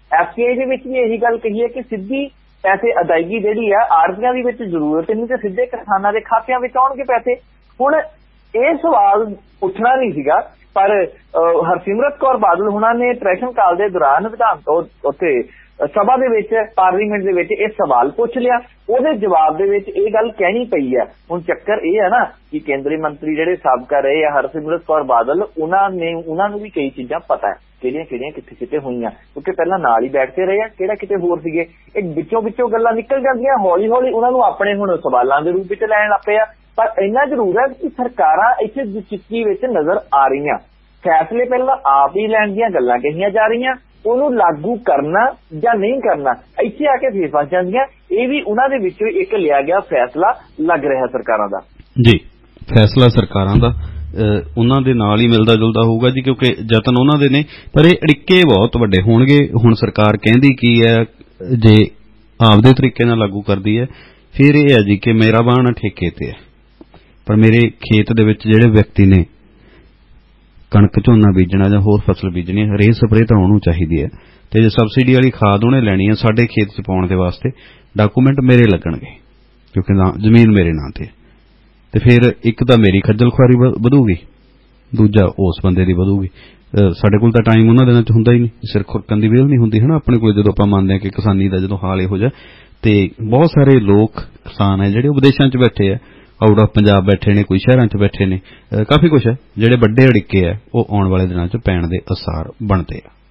ਐਫਸੀਆਈ ਦੇ ਵਿੱਚ ਵੀ ਇਹੀ ਗੱਲ ਕਹੀ ਹੈ ਕਿ ਸਿੱਧੀ ਪੈਸੇ ਅਦਾਇਗੀ ਜਿਹੜੀ ਆ ਆੜ੍ਹਤੀਆਂ ਦੀ ਵਿੱਚ ਜ਼ਰੂਰਤ ਨਹੀਂ ਤੇ ਸਿੱਧੇ ਕਿਸਾਨਾਂ ਦੇ ਖਾਤਿਆਂ ਵਿੱਚ ਆਉਣਗੇ ਪੈਸੇ। ਹੁਣ ਇਹ ਸਵਾਲ ਉੱਠਣਾ ਨਹੀਂ ਸੀਗਾ, ਪਰ ਹਰਸਿਮਰਤ ਕੌਰ ਬਾਦਲ ਹੁਣਾਂ ਨੇ ਪ੍ਰੈਸ਼ਨ ਕਾਲ ਦੇ ਦੌਰਾਨ ਵਿਧਾਨ ਉੱਥੇ ਸਭਾ ਦੇ ਵਿੱਚ ਪਾਰਲੀਮੈਂਟ ਦੇ ਵਿੱਚ ਇਹ ਸਵਾਲ ਪੁੱਛ ਲਿਆ। ਉਹਦੇ ਜਵਾਬ ਦੇ ਵਿੱਚ ਇਹ ਗੱਲ ਕਹਿਣੀ ਪਈ ਹੈ। ਹੁਣ ਚੱਕਰ ਇਹ ਹੈ ਨਾ ਕਿ ਕੇਂਦਰੀ ਮੰਤਰੀ ਜਿਹੜੇ ਸਾਬਕਾ ਰਹੇ ਆ ਹਰਸਿਮਰਤ ਕੌਰ ਬਾਦਲ, ਉਹਨਾਂ ਨੇ ਉਹਨਾਂ ਨੂੰ ਵੀ ਕਈ ਚੀਜ਼ਾਂ ਪਤਾ ਹੈ ਕਿਹੜੀਆਂ ਕਿਹੜੀਆਂ ਕਿੱਥੇ ਕਿਤੇ ਹੋਈਆਂ, ਕਿਉਂਕਿ ਪਹਿਲਾਂ ਨਾਲ ਹੀ ਬੈਠਦੇ ਰਹੇ ਆ, ਕਿਹੜਾ ਕਿਤੇ ਹੋਰ ਸੀਗੇ। ਇਹ ਵਿੱਚੋਂ ਵਿੱਚੋਂ ਗੱਲਾਂ ਨਿਕਲ ਜਾਂਦੀਆਂ, ਹੌਲੀ ਹੌਲੀ ਉਹਨਾਂ ਨੂੰ ਆਪਣੇ ਹੁਣ ਸਵਾਲਾਂ ਦੇ ਰੂਪ ਵਿੱਚ ਲੈਣ ਲੱਗ ਪਏ ਆ। ਪਰ ਇੰਨਾ ਜ਼ਰੂਰ ਹੈ ਕਿ ਸਰਕਾਰਾਂ ਇੱਥੇ ਚਿੱਕੀ ਵਿੱਚ ਨਜ਼ਰ ਆ ਰਹੀਆਂ, ਫੈਸਲੇ ਪਹਿਲਾਂ ਆਪ ਹੀ ਲੈਣ ਦੀਆਂ ਗੱਲਾਂ ਕਹੀਆਂ ਜਾ ਰਹੀਆਂ, ਉਹਨੂੰ ਲਾਗੂ ਕਰਨਾ ਜਾਂ ਨਹੀਂ ਕਰਨਾ ਇੱਥੇ ਆ ਕੇ ਫੇਰ ਫਸ ਜਾਂਦੀਆਂ। ਇਹ ਵੀ ਉਹਨਾਂ ਦੇ ਵਿੱਚੋਂ ਇੱਕ ਲਿਆ ਗਿਆ ਫੈਸਲਾ ਲੱਗ ਰਿਹਾ ਸਰਕਾਰਾਂ ਦਾ। ਜੀ, ਫੈਸਲਾ ਸਰਕਾਰਾਂ ਦਾ ਉਹਨਾਂ ਦੇ ਨਾਲ ਹੀ ਮਿਲਦਾ ਜੁਲਦਾ ਹੋਊਗਾ ਜੀ, ਕਿਉਂਕਿ ਯਤਨ ਉਹਨਾਂ ਦੇ ਨੇ, ਪਰ ਇਹ ਅੜਿੱਕੇ ਬਹੁਤ ਵੱਡੇ ਹੋਣਗੇ। ਹੁਣ ਸਰਕਾਰ ਕਹਿੰਦੀ ਕੀ ਹੈ, ਜੇ ਆਪਦੇ ਤਰੀਕੇ ਨਾਲ ਲਾਗੂ ਕਰਦੀ ਹੈ ਫਿਰ ਇਹ ਹੈ ਜੀ ਕਿ ਮੇਰਾ ਬਾਣ ਠੇਕੇ ਤੇ ਹੈ, ਪਰ ਮੇਰੇ ਖੇਤ ਦੇ ਵਿੱਚ ਜਿਹੜੇ ਵਿਅਕਤੀ ਨੇ ਕਣਕ ਝੋਨਾ ਬੀਜਣਾ ਜਾਂ ਹੋਰ ਫਸਲ ਬੀਜਣੀ ਹੈ, ਰੇ ਸਪਰੇ ਤਾਂ ਉਹਨੂੰ ਚਾਹੀਦੀ ਹੈ, ਤੇ ਜੇ ਸਬਸਿਡੀ ਵਾਲੀ ਖਾਦ ਉਹਨੇ ਲੈਣੀ ਹੈ ਸਾਡੇ ਖੇਤ 'ਚ ਪਾਉਣ ਦੇ ਵਾਸਤੇ ਡਾਕੂਮੈਂਟ ਮੇਰੇ ਲੱਗਣਗੇ, ਕਿਉਂਕਿ ਜ਼ਮੀਨ ਮੇਰੇ ਨਾਂ ਤੇ। ਤੇ ਫਿਰ ਇੱਕ ਤਾਂ ਮੇਰੀ ਖੱਜਲ ਖੁਆਰੀ ਵਧੂਗੀ, ਦੂਜਾ ਉਸ ਬੰਦੇ ਦੀ ਵਧੂਗੀ। ਸਾਡੇ ਕੋਲ ਤਾਂ ਟਾਈਮ ਉਹਨਾਂ ਦਿਨਾਂ 'ਚ ਹੁੰਦਾ ਹੀ ਨਹੀਂ, ਸਿਰ ਖੁਰਕਣ ਦੀ ਵੇਲ ਨਹੀਂ ਹੁੰਦੀ ਹੈ ਨਾ ਆਪਣੇ ਕੋਲ। ਜਦੋਂ ਆਪਾਂ ਮੰਨਦੇ ਹਾਂ ਕਿ ਕਿਸਾਨੀ ਦਾ ਜਦੋਂ ਹਾਲ ਇਹੋ ਜਿਹਾ, ਤੇ ਬਹੁਤ ਸਾਰੇ ਲੋਕ ਕਿਸਾਨ ਹੈ ਜਿਹੜੇ ਉਹ ਵਿਦੇਸ਼ਾਂ 'ਚ ਬੈਠੇ ਆ, ਆਊਟ ਆਫ ਪੰਜਾਬ ਬੈਠੇ ਨੇ, ਕੋਈ ਸ਼ਹਿਰਾਂ 'ਚ ਬੈਠੇ ਨੇ, ਕਾਫੀ ਕੁਛ ਹੈ। ਜਿਹੜੇ ਵੱਡੇ ਅੜਿੱਕੇ ਆ ਉਹ ਆਉਣ ਵਾਲੇ ਦਿਨਾਂ 'ਚ ਪੈਣ ਦੇ ਅਸਾਰ ਬਣਦੇ ਆ।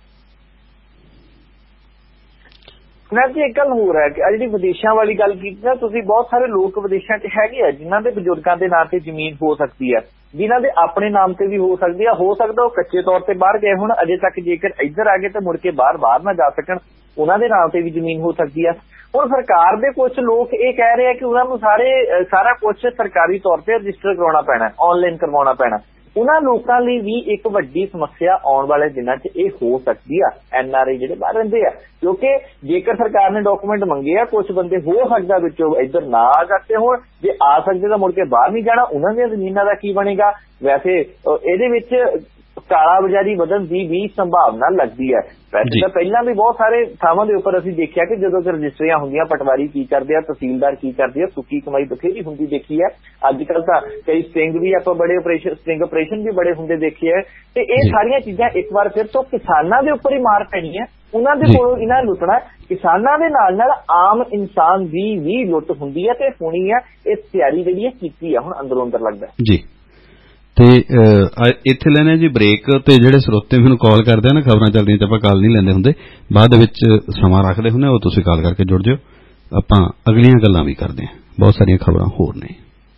ਮੈਂ ਜੀ ਇੱਕ ਗੱਲ ਹੋਰ ਹੈ ਕਿ ਆ ਜਿਹੜੀ ਵਿਦੇਸ਼ਾਂ ਵਾਲੀ ਗੱਲ ਕੀਤੀ ਨਾ ਤੁਸੀਂ, ਬਹੁਤ ਸਾਰੇ ਲੋਕ ਵਿਦੇਸ਼ਾਂ 'ਚ ਹੈਗੇ ਆ ਜਿਨ੍ਹਾਂ ਦੇ ਬਜ਼ੁਰਗਾਂ ਦੇ ਨਾਂ ਤੇ ਜ਼ਮੀਨ ਹੋ ਸਕਦੀ ਹੈ, ਜਿਨ੍ਹਾਂ ਦੇ ਆਪਣੇ ਨਾਮ ਤੇ ਵੀ ਹੋ ਸਕਦੀ ਆ। ਹੋ ਸਕਦਾ ਉਹ ਕੱਚੇ ਤੌਰ ਤੇ ਬਾਹਰ ਗਏ ਹੁਣ ਅਜੇ ਤੱਕ, ਜੇਕਰ ਇੱਧਰ ਆ ਗਏ ਤਾਂ ਮੁੜ ਕੇ ਬਾਹਰ ਬਾਹਰ ਨਾ ਜਾ ਸਕਣ, ਉਹਨਾਂ ਦੇ ਨਾਮ ਤੇ ਵੀ ਜ਼ਮੀਨ ਹੋ ਸਕਦੀ ਆ। ਹੁਣ ਸਰਕਾਰ ਦੇ ਕੁਝ ਲੋਕ ਇਹ ਕਹਿ ਰਹੇ ਆ ਕਿ ਉਹਨਾਂ ਨੂੰ ਸਾਰੇ ਸਾਰਾ ਕੁਝ ਸਰਕਾਰੀ ਤੌਰ ਤੇ ਰਜਿਸਟਰ ਕਰਵਾਉਣਾ ਪੈਣਾ, ਆਨਲਾਈਨ ਕਰਵਾਉਣਾ ਪੈਣਾ। ਉਹਨਾਂ ਲੋਕਾਂ ਲਈ ਵੀ ਇੱਕ ਵੱਡੀ ਸਮੱਸਿਆ ਆਉਣ ਵਾਲੇ ਦਿਨਾਂ 'ਚ ਇਹ ਹੋ ਸਕਦੀ ਆ, ਐਨ ਆਰ ਆਈ ਜਿਹੜੇ ਬਾਹਰ ਰਹਿੰਦੇ ਆ, ਕਿਉਂਕਿ ਜੇਕਰ ਸਰਕਾਰ ਨੇ ਡਾਕੂਮੈਂਟ ਮੰਗੇ ਆ, ਕੁਝ ਬੰਦੇ ਹੋ ਸਕਦਾ ਵਿੱਚੋਂ ਇੱਧਰ ਨਾ ਆ ਸਕਦੇ ਹੋਣ, ਜੇ ਆ ਸਕਦੇ ਤਾਂ ਮੁੜ ਕੇ ਬਾਹਰ ਨਹੀਂ ਜਾਣਾ, ਉਹਨਾਂ ਦੀਆਂ ਜ਼ਮੀਨਾਂ ਦਾ ਕੀ ਬਣੇਗਾ। ਵੈਸੇ ਇਹਦੇ ਵਿੱਚ ਕਾਲਾ ਬਾਜ਼ਾਰੀ ਵਧਣ ਦੀ ਵੀ ਸੰਭਾਵਨਾ ਲੱਗਦੀ ਹੈ। ਵੈਸੇ ਤਾਂ ਪਹਿਲਾਂ ਵੀ ਬਹੁਤ ਸਾਰੇ ਥਾਵਾਂ ਦੇ ਉੱਪਰ ਅਸੀਂ ਦੇਖਿਆ ਕਿ ਜਦੋਂ ਕਿ ਰਜਿਸਟਰੀਆਂ ਹੁੰਦੀਆਂ, ਪਟਵਾਰੀ ਕੀ ਕਰਦੇ ਆ, ਤਹਿਸੀਲਦਾਰ ਕੀ ਕਰਦੇ ਆ, ਸੁੱਕੀ ਕਮਾਈ ਬਥੇਰੀ ਹੁੰਦੀ ਦੇਖੀ ਹੈ। ਅੱਜ ਕੱਲ੍ਹ ਤਾਂ ਕਈ ਸਟਿੰਗ ਵੀ ਆਪਾਂ ਬੜੇ ਆਪਰੇਸ਼ਨ ਸਟਿੰਗ ਆਪਰੇਸ਼ਨ ਵੀ ਬੜੇ ਹੁੰਦੇ ਦੇਖੇ ਹੈ। ਤੇ ਇਹ ਸਾਰੀਆਂ ਚੀਜ਼ਾਂ ਇੱਕ ਵਾਰ ਫਿਰ ਤੋਂ ਕਿਸਾਨਾਂ ਦੇ ਉੱਪਰ ਹੀ ਮਾਰ ਪੈਣੀ ਹੈ, ਉਹਨਾਂ ਦੇ ਕੋਲੋਂ ਇਹਨਾਂ ਲੁੱਟਣਾ। ਕਿਸਾਨਾਂ ਦੇ ਨਾਲ ਨਾਲ ਆਮ ਇਨਸਾਨ ਦੀ ਵੀ ਲੁੱਟ ਹੁੰਦੀ ਹੈ ਤੇ ਹੋਣੀ ਹੈ। ਇਹ ਤਿਆਰੀ ਜਿਹੜੀ ਹੈ ਕੀਤੀ ਹੈ ਹੁਣ ਅੰਦਰੋਂ ਅੰਦਰ ਲੱਗਦਾ ਜੀ। ਤੇ ਇੱਥੇ ਲੈਣੇ ਜੀ ਬ੍ਰੇਕ, ਤੇ ਜਿਹੜੇ ਸਰੋਤੇ ਮੈਨੂੰ ਕਾਲ ਕਰਦੇ ਆ ਨਾ, ਖਬਰਾਂ ਚੱਲ ਰਹੀਆਂ ਤੇ ਆਪਾਂ ਕਾਲ ਨਹੀਂ ਲੈਂਦੇ ਹੁੰਦੇ, ਬਾਅਦ ਵਿੱਚ ਸਮਾਂ ਰੱਖਦੇ ਹੁੰਦੇ, ਉਹ ਤੁਸੀਂ ਕਾਲ ਕਰਕੇ ਜੁੜ ਜਿਓ, ਆਪਾਂ ਅਗਲੀਆਂ ਗੱਲਾਂ ਵੀ ਕਰਦੇ ਹਾਂ, ਬਹੁਤ ਸਾਰੀਆਂ ਖਬਰਾਂ ਹੋਰ ਨੇ।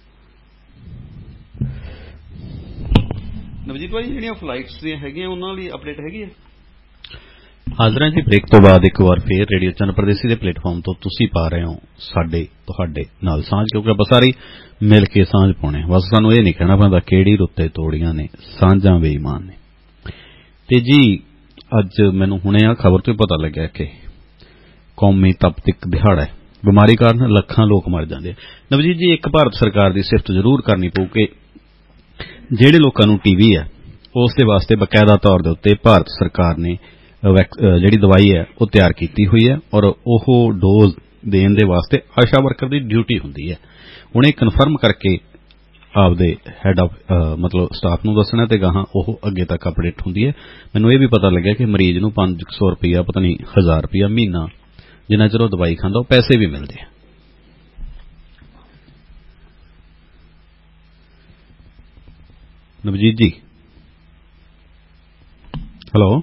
ਨਵਜੀਤ ਭਾਈ, ਜਿਹੜੀਆਂ ਫਲਾਈਟਸ ਦੀਆਂ ਹੈਗੀਆਂ ਉਹਨਾਂ ਲਈ ਅਪਡੇਟ ਹੈਗੀ ਹੈ? ਹਾਜ਼ਰ ਹਾਂ ਜੀ ਬ੍ਰੇਕ ਤੋਂ ਬਾਅਦ ਇੱਕ ਵਾਰ ਫੇਰ ਰੇਡੀਓ ਚੰਨ ਪਰਦੇਸੀ ਦੇ ਪਲੇਟਫਾਰਮ ਤੋਂ ਤੁਸੀਂ ਪਾ ਰਹੇ ਹੋ ਸਾਡੇ ਤੁਹਾਡੇ ਨਾਲ ਸਾਂਝ, ਕਿਉਂਕਿ ਆਪਾਂ ਸਾਰੇ ਮਿਲ ਕੇ ਸਾਂਝ ਪਾਉਣੇ। ਬਸ ਸਾਨੂੰ ਇਹ ਨਹੀਂ ਕਹਿਣਾ ਪੈਂਦਾ ਕਿਹੜੀ ਰੁੱਤੇ ਤੋੜੀਆਂ ਨੇ ਸਾਂਝਾਂ ਬੇਈਮਾਨ ਨੇ। ਤੇ ਜੀ ਅੱਜ ਮੈਨੂੰ ਹੁਣੇ ਆ ਖਬਰ ਤੋਂ ਪਤਾ ਲੱਗਿਆ ਕਿ ਕੌਮੀ ਤਪਤਿਕ ਦਿਹਾੜਾ ਹੈ, ਬਿਮਾਰੀ ਕਾਰਨ ਲੱਖਾਂ ਲੋਕ ਮਰ ਜਾਂਦੇ ਆ। ਨਵਜੀਤ ਜੀ, ਇੱਕ ਭਾਰਤ ਸਰਕਾਰ ਦੀ ਸਿਫਤ ਜ਼ਰੂਰ ਕਰਨੀ ਪਊ ਕਿ ਜਿਹੜੇ ਲੋਕਾਂ ਨੂੰ ਟੀ ਵੀ ਹੈ ਉਸ ਦੇ ਵਾਸਤੇ ਬਕਾਇਦਾ ਤੌਰ ਦੇ ਉੱਤੇ ਭਾਰਤ ਸਰਕਾਰ ਨੇ ਜਿਹੜੀ ਦਵਾਈ ਹੈ ਉਹ ਤਿਆਰ ਕੀਤੀ ਹੋਈ ਹੈ, ਔਰ ਉਹ ਡੋਜ਼ ਦੇਣ ਦੇ ਵਾਸਤੇ ਆਸ਼ਾ ਵਰਕਰ ਦੀ ਡਿਊਟੀ ਹੁੰਦੀ ਹੈ। ਹੁਣ ਇਹ ਕਨਫਰਮ ਕਰਕੇ ਆਪਦੇ ਹੈਡ ਆਫ ਮਤਲਬ ਸਟਾਫ ਨੂੰ ਦੱਸਣਾ ਤੇ ਗਾਹਾਂ ਉਹ ਅੱਗੇ ਤੱਕ ਅਪਡੇਟ ਹੁੰਦੀ ਹੈ। ਮੈਨੂੰ ਇਹ ਵੀ ਪਤਾ ਲੱਗਿਆ ਕਿ ਮਰੀਜ਼ ਨੂੰ ਪੰਜ ਸੌ ਰੁਪਇਆ ਪਤਾ ਨਹੀਂ ਹਜ਼ਾਰ ਰੁਪਇਆ ਮਹੀਨਾ ਜਿੰਨਾ ਚਿਰ ਉਹ ਦਵਾਈ ਖਾਂਦਾ ਉਹ ਪੈਸੇ ਵੀ ਮਿਲਦੇ ਆ। ਨਵਜੀਤ ਜੀ, ਹੈਲੋ,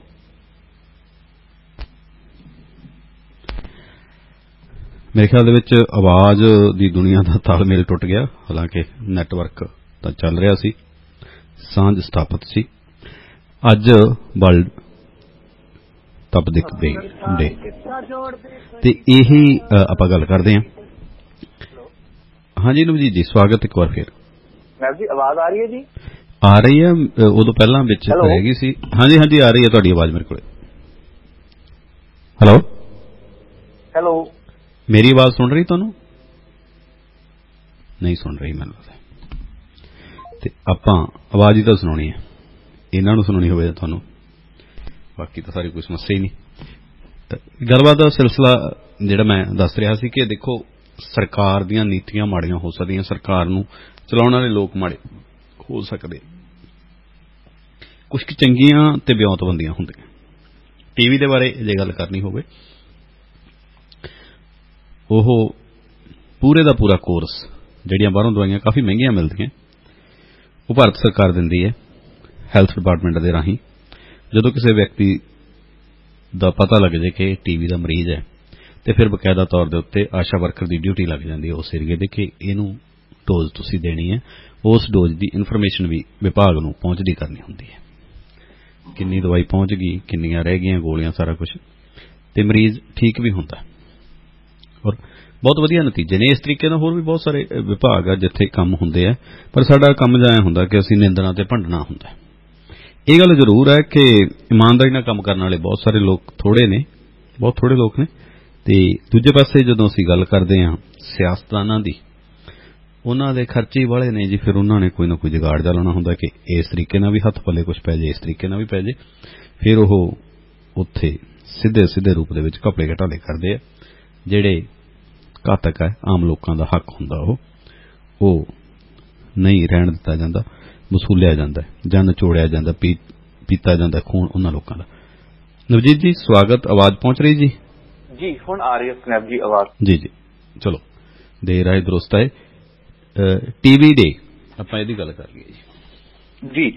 ਮੇਰੇ ਖਿਆਲ ਦੇ ਵਿੱਚ ਆਵਾਜ਼ ਦੀ ਦੁਨੀਆ ਦਾ ਤਾਲਮੇਲ ਟੁੱਟ ਗਿਆ। ਹਾਲਾਂਕਿ ਨੈਟਵਰਕ ਤਾਂ ਚੱਲ ਰਿਹਾ ਸੀ, ਸਾਂਝ ਸਥਾਪਿਤ ਸੀ। ਅੱਜ ਵਰਲਡ ਤਪਦਿਕ ਡੇ ਤੇ ਇਹੀ ਆਪਾਂ ਗੱਲ ਕਰਦੇ ਹਾਂ। ਹਾਂਜੀ ਨਵਜੀਤ ਜੀ, ਸਵਾਗਤ ਇੱਕ ਵਾਰ ਫਿਰ। ਮੈਮ ਜੀ, ਆਵਾਜ਼ ਆ ਰਹੀ ਹੈ ਜੀ? ਆ ਰਹੀ ਹੈ, ਉਦੋਂ ਪਹਿਲਾਂ ਵਿੱਚ ਹੈਗੀ ਸੀ। ਹਾਂਜੀ ਹਾਂਜੀ, ਆ ਰਹੀ ਹੈ ਤੁਹਾਡੀ ਆਵਾਜ਼ ਮੇਰੇ ਕੋਲ। ਹੈਲੋ ਹੈਲੋ, ਮੇਰੀ ਆਵਾਜ਼ ਸੁਣ ਰਹੀ ਤੁਹਾਨੂੰ? ਨਹੀਂ ਸੁਣ ਰਹੀ ਮੈਨੂੰ ਲੱਗਦਾ। ਤੇ ਆਪਾਂ ਆਵਾਜ਼ ਹੀ ਤਾਂ ਸੁਣਾਉਣੀ ਹੈ, ਇਹਨਾਂ ਨੂੰ ਸੁਣਾਉਣੀ ਹੋਵੇ ਤੁਹਾਨੂੰ, ਬਾਕੀ ਤਾਂ ਸਾਰੀ ਕੋਈ ਸਮੱਸਿਆ ਹੀ ਨਹੀਂ। ਗੱਲਬਾਤ ਦਾ ਸਿਲਸਿਲਾ ਜਿਹੜਾ ਮੈਂ ਦੱਸ ਰਿਹਾ ਸੀ ਕਿ ਦੇਖੋ ਸਰਕਾਰ ਦੀਆਂ ਨੀਤੀਆਂ ਮਾੜੀਆਂ ਹੋ ਸਕਦੀਆਂ, ਸਰਕਾਰ ਨੂੰ ਚਲਾਉਣ ਵਾਲੇ ਲੋਕ ਮਾੜੇ ਹੋ ਸਕਦੇ, ਕੁਝ ਕੁ ਚੰਗੀਆਂ ਤੇ ਵਿਉਂਤਬੰਦੀਆਂ ਹੁੰਦੀਆਂ। ਟੀਵੀ ਦੇ ਬਾਰੇ ਜੇ ਗੱਲ ਕਰਨੀ ਹੋਵੇ, ਉਹ ਪੂਰੇ ਦਾ ਪੂਰਾ ਕੋਰਸ, ਜਿਹੜੀਆਂ ਬਾਹਰੋਂ ਦਵਾਈਆਂ ਕਾਫੀ ਮਹਿੰਗੀਆਂ ਮਿਲਦੀਆਂ, ਉਹ ਭਾਰਤ ਸਰਕਾਰ ਦਿੰਦੀ ਹੈ ਹੈਲਥ ਡਿਪਾਰਟਮੈਂਟ ਦੇ ਰਾਹੀਂ। ਜਦੋਂ ਕਿਸੇ ਵਿਅਕਤੀ ਦਾ ਪਤਾ ਲੱਗ ਜੇ ਕਿ ਟੀਵੀ ਦਾ ਮਰੀਜ਼ ਹੈ, ਤੇ ਫਿਰ ਬਕਾਇਦਾ ਤੌਰ ਦੇ ਉੱਤੇ ਆਸ਼ਾ ਵਰਕਰ ਦੀ ਡਿਊਟੀ ਲੱਗ ਜਾਂਦੀ ਹੈ ਉਸ ਏਰੀਏ ਦੇ ਕਿ ਇਹਨੂੰ ਡੋਜ਼ ਤੁਸੀਂ ਦੇਣੀ ਹੈ। ਉਸ ਡੋਜ਼ ਦੀ ਇਨਫੋਰਮੇਸ਼ਨ ਵੀ ਵਿਭਾਗ ਨੂੰ ਪਹੁੰਚਦੀ ਕਰਨੀ ਹੁੰਦੀ ਹੈ, ਕਿੰਨੀ ਦਵਾਈ ਪਹੁੰਚ ਗਈ, ਕਿੰਨੀਆਂ ਰਹਿ ਗਈਆਂ ਗੋਲੀਆਂ, ਸਾਰਾ ਕੁਝ, ਤੇ ਮਰੀਜ਼ ਠੀਕ ਵੀ ਹੁੰਦਾ ਔਰ ਬਹੁਤ ਵਧੀਆ ਨਤੀਜੇ ਨੇ। ਇਸ ਤਰੀਕੇ ਨਾਲ ਹੋਰ ਵੀ ਬਹੁਤ ਸਾਰੇ ਵਿਭਾਗ ਆ ਜਿੱਥੇ ਕੰਮ ਹੁੰਦੇ ਆ, ਪਰ ਸਾਡਾ ਕੰਮ ਜਿਹਾ ਹੁੰਦਾ ਕਿ ਅਸੀਂ ਨਿੰਦਣਾ ਤੇ ਭੰਡਣਾ ਹੁੰਦਾ। ਇਹ ਗੱਲ ਜ਼ਰੂਰ ਹੈ ਕਿ ਇਮਾਨਦਾਰੀ ਨਾਲ ਕੰਮ ਕਰਨ ਵਾਲੇ ਬਹੁਤ ਸਾਰੇ ਲੋਕ ਥੋੜੇ ਨੇ, ਬਹੁਤ ਥੋੜੇ ਲੋਕ ਨੇ। ਤੇ ਦੂਜੇ ਪਾਸੇ ਜਦੋਂ ਅਸੀਂ ਗੱਲ ਕਰਦੇ ਹਾਂ ਸਿਆਸਤਦਾਨਾਂ ਦੀ, ਉਹਨਾਂ ਦੇ ਖਰਚੇ ਵਾਲੇ ਨੇ ਜੀ, ਫਿਰ ਉਹਨਾਂ ਨੇ ਕੋਈ ਨਾ ਕੋਈ ਜੁਗਾੜ ਜਾ ਲਾਉਣਾ ਹੁੰਦਾ ਕਿ ਇਸ ਤਰੀਕੇ ਨਾਲ ਵੀ ਹੱਥ ਪੱਲੇ ਕੁਝ ਪੈ ਜੇ, ਇਸ ਤਰੀਕੇ ਨਾਲ ਵੀ ਪੈ ਜੇ। ਫਿਰ ਉਹ ਉੱਥੇ ਸਿੱਧੇ ਸਿੱਧੇ ਰੂਪ ਦੇ ਵਿੱਚ ਘਪਲੇ ਘਟਾਲੇ ਕਰਦੇ ਆ, ਜਿਹੜੇ ਘਾਤਕ ਹੈ। ਆਮ ਲੋਕਾਂ ਦਾ ਹੱਕ ਹੁੰਦਾ ਉਹ ਉਹ ਨਹੀਂ ਰਹਿਣ ਦਿੱਤਾ ਜਾਂਦਾ, ਵਸੂਲਿਆ ਜਾਂਦਾ, ਜਾਂ ਨਿਚੋੜਿਆ ਜਾਂਦਾ, ਪੀਤਾ ਜਾਂਦਾ ਖੂਨ ਉਹਨਾਂ ਲੋਕਾਂ ਦਾ। ਨਵਜੀਤ ਜੀ ਸਵਾਗਤ, ਆਵਾਜ਼ ਪਹੁੰਚ ਰਹੀ ਜੀ? ਜੀ ਹੁਣ ਆ ਰਹੀ ਹੈ ਸੁਖਨੈਬ ਜੀ ਆਵਾਜ਼। ਜੀ ਜੀ ਚਲੋ, ਦੇਰ ਆਏ ਦਰੁਸਤ ਆਏ। ਟੀਵੀ ਡੇ ਆਪਾਂ ਇਹਦੀ ਗੱਲ ਕਰ ਲਈਏ ਜੀ। ਜੀ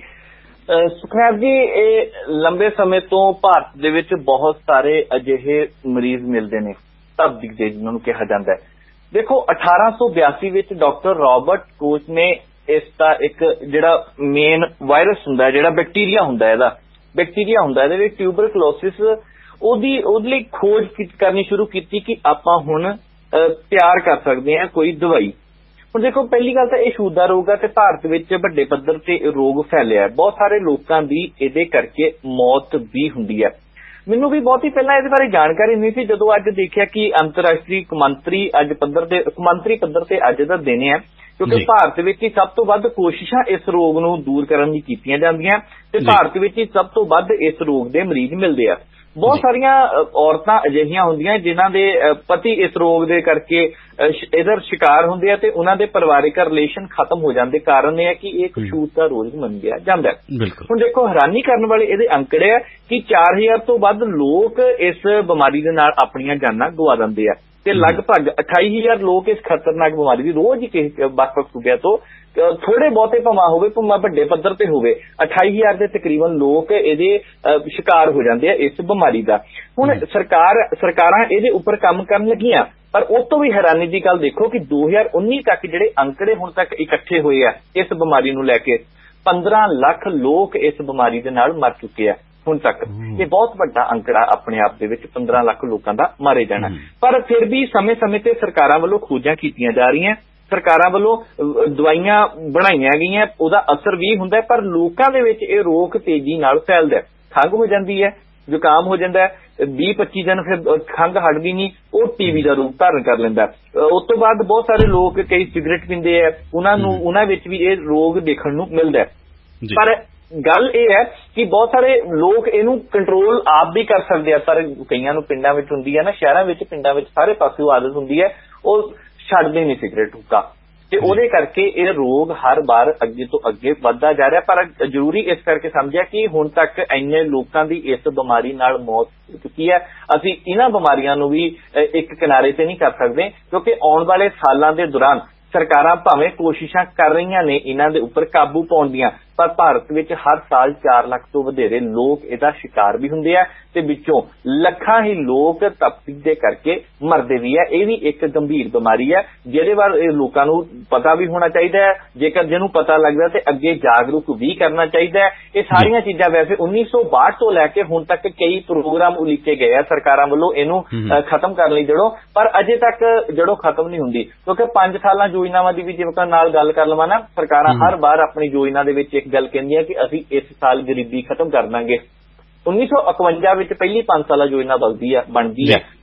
ਸੁਖਨੈਬ ਜੀ, ਇਹ ਲੰਬੇ ਸਮੇਂ ਤੋਂ ਭਾਰਤ ਦੇ ਵਿੱਚ ਬਹੁਤ ਸਾਰੇ ਅਜਿਹੇ ਮਰੀਜ਼ ਮਿਲਦੇ ਨੇ, ਤਬਦੀਕ ਦੇ ਜਿਹਨਾਂ ਨੂੰ ਕਿਹਾ ਜਾਂਦਾ ਹੈ। ਦੇਖੋ ਅਠਾਰਾਂ ਸੌ ਬਿਆਸੀ ਵਿੱਚ ਡਾਕਟਰ ਰਾਬਰਟ ਕੋਚ ਨੇ ਇਸ ਦਾ ਇੱਕ ਜਿਹੜਾ ਮੇਨ ਵਾਇਰਸ ਹੁੰਦਾ ਹੈ, ਜਿਹੜਾ ਬੈਕਟੀਰੀਆ ਹੁੰਦਾ ਇਹਦਾ ਬੈਕਟੀਰੀਆ ਹੁੰਦਾ ਇਹਦੇ ਵਿੱਚ ਟਿਊਬਰਕਲੋਸਿਸ, ਉਹਦੀ ਉਹਦੇ ਲਈ ਖੋਜ ਕਰਨੀ ਸ਼ੁਰੂ ਕੀਤੀ ਕਿ ਆਪਾਂ ਹੁਣ ਤਿਆਰ ਕਰ ਸਕਦੇ ਹਾਂ ਕੋਈ ਦਵਾਈ। ਹੁਣ ਦੇਖੋ ਪਹਿਲੀ ਗੱਲ ਤਾਂ ਇਹ ਛੂਤ ਰੋਗ ਹੈ ਤੇ ਭਾਰਤ ਵਿੱਚ ਵੱਡੇ ਪੱਧਰ ਤੇ ਰੋਗ ਫੈਲਿਆ, ਬਹੁਤ ਸਾਰੇ ਲੋਕਾਂ ਦੀ ਇਹਦੇ ਕਰਕੇ ਮੌਤ ਵੀ ਹੁੰਦੀ ਹੈ। ਮੈਨੂੰ ਵੀ ਬਹੁਤ ਹੀ ਪਹਿਲਾਂ ਇਹਦੇ ਬਾਰੇ ਜਾਣਕਾਰੀ ਨਹੀਂ ਸੀ, ਜਦੋਂ ਅੱਜ ਦੇਖਿਆ ਕਿ ਅੰਤਰਰਾਸ਼ਟਰੀ ਕੌਮਾਂਤਰੀ ਅੱਜ ਪੱਧਰ ਤੇ ਕੌਮਾਂਤਰੀ ਪੱਧਰ ਤੇ ਅੱਜ ਦਾ ਦਿਨ ਹੈ, ਕਿਉਂਕਿ ਭਾਰਤ ਵਿੱਚ ਹੀ ਸਭ ਤੋਂ ਵੱਧ ਕੋਸ਼ਿਸ਼ਾਂ ਇਸ ਰੋਗ ਨੂੰ ਦੂਰ ਕਰਨ ਦੀ ਕੀਤੀਆਂ ਜਾਂਦੀਆਂ ਤੇ ਭਾਰਤ ਵਿੱਚ ਹੀ ਸਭ ਤੋਂ ਵੱਧ ਇਸ ਰੋਗ ਦੇ ਮਰੀਜ਼ ਮਿਲਦੇ ਆ। ਬਹੁਤ ਸਾਰੀਆਂ ਔਰਤਾਂ ਅਜਿਹੀਆਂ ਹੁੰਦੀਆਂ ਜਿਨ੍ਹਾਂ ਦੇ ਪਤੀ ਇਸ ਰੋਗ ਦੇ ਕਰਕੇ ਇਹਦਾ ਸ਼ਿਕਾਰ ਹੁੰਦੇ ਆ ਤੇ ਉਹਨਾਂ ਦੇ ਪਰਿਵਾਰਿਕ ਰਿਲੇਸ਼ਨ ਖਤਮ ਹੋ ਜਾਂਦੇ। ਕਾਰਨ ਇਹ ਹੈ ਕਿ ਇਹ ਇੱਕ ਛੂਤ ਦਾ ਰੋਗ ਮੰਨਿਆ ਜਾਂਦਾ। ਹੁਣ ਦੇਖੋ ਹੈਰਾਨੀ ਕਰਨ ਵਾਲੇ ਇਹਦੇ ਅੰਕੜੇ ਆ ਕਿ ਚਾਰ ਹਜ਼ਾਰ ਤੋਂ ਵੱਧ ਲੋਕ ਇਸ ਬਿਮਾਰੀ ਦੇ ਨਾਲ ਆਪਣੀਆਂ ਜਾਨਾਂ ਗਵਾ ਦਿੰਦੇ ਆ ਤੇ ਲਗਭਗ ਅਠਾਈ ਹਜ਼ਾਰ ਲੋਕ ਇਸ ਖਤਰਨਾਕ ਬਿਮਾਰੀ ਦੀ ਰੋਜ਼ ਹੀ ਕਿਸੇ ਵੱਖ-ਵੱਖ ਸੂਬਿਆਂ ਤੋਂ, ਥੋੜੇ ਬਹੁਤੇ ਭਾਵਾਂ ਹੋਵੇ ਭਾਵਾਂ ਵੱਡੇ ਪੱਧਰ ਤੇ ਹੋਵੇ, ਅਠਾਈ ਹਜ਼ਾਰ ਦੇ ਤਕਰੀਬਨ ਲੋਕ ਇਹਦੇ ਸ਼ਿਕਾਰ ਹੋ ਜਾਂਦੇ ਆ ਇਸ ਬਿਮਾਰੀ ਦਾ। ਹੁਣ ਸਰਕਾਰ ਸਰਕਾਰਾਂ ਇਹਦੇ ਉੱਪਰ ਕੰਮ ਕਰਨ ਲੱਗੀਆਂ, ਪਰ ਉਸ ਤੋਂ ਵੀ ਹੈਰਾਨੀ ਦੀ ਗੱਲ ਦੇਖੋ ਕਿ ਦੋ ਹਜ਼ਾਰ ਉੱਨੀ ਤੱਕ ਜਿਹੜੇ ਅੰਕੜੇ ਹੁਣ ਤੱਕ ਇਕੱਠੇ ਹੋਏ ਆ ਇਸ ਬਿਮਾਰੀ ਨੂੰ ਲੈ ਕੇ, ਪੰਦਰਾਂ ਲੱਖ ਲੋਕ ਇਸ ਬਿਮਾਰੀ ਦੇ ਨਾਲ ਮਰ ਚੁੱਕੇ ਆ ਹੁਣ ਤੱਕ। ਇਹ ਬਹੁਤ ਵੱਡਾ ਅੰਕੜਾ ਆਪਣੇ ਆਪ ਦੇ ਵਿੱਚ, ਪੰਦਰਾਂ ਲੱਖ ਲੋਕਾਂ ਦਾ ਮਾਰੇ ਜਾਣਾ। ਪਰ ਫਿਰ ਵੀ ਸਮੇਂ-ਸਮੇਂ ਤੇ ਸਰਕਾਰਾਂ ਵੱਲੋਂ ਖੋਜਾਂ ਕੀਤੀਆਂ ਜਾ ਰਹੀਆਂ, ਸਰਕਾਰਾਂ ਵੱਲੋਂ ਦਵਾਈਆਂ ਬਣਾਈਆਂ ਗਈਆਂ, ਉਹਦਾ ਅਸਰ ਵੀ ਹੁੰਦਾ, ਪਰ ਲੋਕਾਂ ਦੇ ਵਿੱਚ ਇਹ ਰੋਗ ਤੇਜ਼ੀ ਨਾਲ ਫੈਲਦਾ। ਖੰਘ ਹੋ ਜਾਂਦੀ ਹੈ, ਜ਼ੁਕਾਮ ਹੋ ਜਾਂਦਾ, ਵੀਹ ਪੱਚੀ ਦਿਨ ਫਿਰ ਖੰਘ ਹਟਦੀ ਨਹੀਂ, ਉਹ ਟੀਵੀ ਦਾ ਰੂਪ ਧਾਰਨ ਕਰ ਲੈਂਦਾ। ਉਸ ਤੋਂ ਬਾਅਦ ਬਹੁਤ ਸਾਰੇ ਲੋਕ ਕਈ ਸਿਗਰਟ ਪੀਂਦੇ ਆ, ਉਹਨਾਂ ਨੂੰ ਉਹਨਾਂ ਵਿੱਚ ਵੀ ਇਹ ਰੋਗ ਦੇਖਣ ਨੂੰ ਮਿਲਦਾ। ਪਰ ਗੱਲ ਇਹ ਹੈ ਕਿ ਬਹੁਤ ਸਾਰੇ ਲੋਕ ਇਹਨੂੰ ਕੰਟਰੋਲ ਆਪ ਵੀ ਕਰ ਸਕਦੇ ਆ, ਪਰ ਕਈਆਂ ਨੂੰ ਪਿੰਡਾਂ ਵਿੱਚ ਹੁੰਦੀ ਹੈ ਨਾ, ਸ਼ਹਿਰਾਂ ਵਿੱਚ ਪਿੰਡਾਂ ਵਿੱਚ ਸਾਰੇ ਪਾਸੇ ਉਹ ਆਦਤ ਹੁੰਦੀ ਹੈ, ਉਹ ਛੱਡਦੇ ਨਹੀਂ ਸਿਗਰਟ ਹੁੱਕਾ, ਤੇ ਉਹਦੇ ਕਰਕੇ ਇਹ ਰੋਗ ਹਰ ਵਾਰ ਅੱਗੇ ਤੋਂ ਅੱਗੇ ਵੱਧਦਾ ਜਾ ਰਿਹਾ। ਪਰ ਜ਼ਰੂਰੀ ਇਸ ਕਰਕੇ ਸਮਝਿਆ ਕਿ ਹੁਣ ਤੱਕ ਇੰਨੇ ਲੋਕਾਂ ਦੀ ਇਸ ਬਿਮਾਰੀ ਨਾਲ ਮੌਤ ਹੋ ਚੁੱਕੀ ਹੈ, ਅਸੀਂ ਇਹਨਾਂ ਬਿਮਾਰੀਆਂ ਨੂੰ ਵੀ ਇੱਕ ਕਿਨਾਰੇ ਤੇ ਨਹੀਂ ਕਰ ਸਕਦੇ, ਕਿਉਂਕਿ ਆਉਣ ਵਾਲੇ ਸਾਲਾਂ ਦੇ ਦੌਰਾਨ ਸਰਕਾਰਾਂ ਭਾਵੇਂ ਕੋਸ਼ਿਸ਼ਾਂ ਕਰ ਰਹੀਆਂ ਨੇ ਇਹਨਾਂ ਦੇ ਉੱਪਰ ਕਾਬੂ ਪਾਉਣ ਦੀਆਂ, ਪਰ ਭਾਰਤ ਵਿੱਚ ਹਰ ਸਾਲ ਚਾਰ ਲੱਖ ਤੋਂ ਵਧੇਰੇ ਲੋਕ ਇਹਦਾ ਸ਼ਿਕਾਰ ਵੀ ਹੁੰਦੇ ਆ ਤੇ ਵਿੱਚੋਂ ਲੱਖਾਂ ਹੀ ਲੋਕ ਤਪਤੀ ਦੇ ਕਰਕੇ ਮਰਦੇ ਵੀ ਆ। ਇਹ ਵੀ ਇੱਕ ਗੰਭੀਰ ਬਿਮਾਰੀ ਹੈ ਜਿਹਦੇ ਬਾਰੇ ਲੋਕਾਂ ਨੂੰ ਪਤਾ ਵੀ ਹੋਣਾ ਚਾਹੀਦਾ ਹੈ, ਜੇਕਰ ਜਿਹਨੂੰ ਪਤਾ ਲੱਗਦਾ ਤੇ ਅੱਗੇ ਜਾਗਰੂਕ ਵੀ ਕਰਨਾ ਚਾਹੀਦਾ ਹੈ। ਇਹ ਸਾਰੀਆਂ ਚੀਜ਼ਾਂ ਵੈਸੇ ਉੱਨੀ ਸੌ ਬਾਹਠ ਤੋਂ ਲੈ ਕੇ ਹੁਣ ਤੱਕ ਕਈ ਪ੍ਰੋਗਰਾਮ ਉਲੀਕੇ ਗਏ ਆ ਸਰਕਾਰਾਂ ਵੱਲੋਂ ਇਹਨੂੰ ਖਤਮ ਕਰਨ ਲਈ ਜੜੋਂ, ਪਰ ਅਜੇ ਤੱਕ ਜੜੋਂ ਖਤਮ ਨਹੀਂ ਹੁੰਦੀ, ਕਿਉਂਕਿ ਪੰਜ ਸਾਲਾਂ ਯੋਜਨਾਵਾਂ ਦੀ ਵੀ ਜੇਕਰ ਨਾਲ ਗੱਲ ਕਰ ਲਵਾਂ ਨਾ, ਸਰਕਾਰਾਂ ਹਰ ਵਾਰ ਆਪਣੀ ਯੋਜਨਾ ਦੇ ਵਿੱਚ ਇੱਕ ਗੱਲ ਕਹਿੰਦੀਆਂ ਕਿ ਅਸੀਂ ਇਸ ਸਾਲ ਗਰੀਬੀ ਖਤਮ ਕਰ ਦਾਂਗੇ। ਉੱਨੀ ਸੌ ਇਕਵੰਜਾ ਵਿੱਚ ਪਹਿਲੀ ਪੰਜ ਸਾਲਾ ਯੋਜਨਾ ਬਣਦੀ ਆ ਬਣਦੀ ਹੈ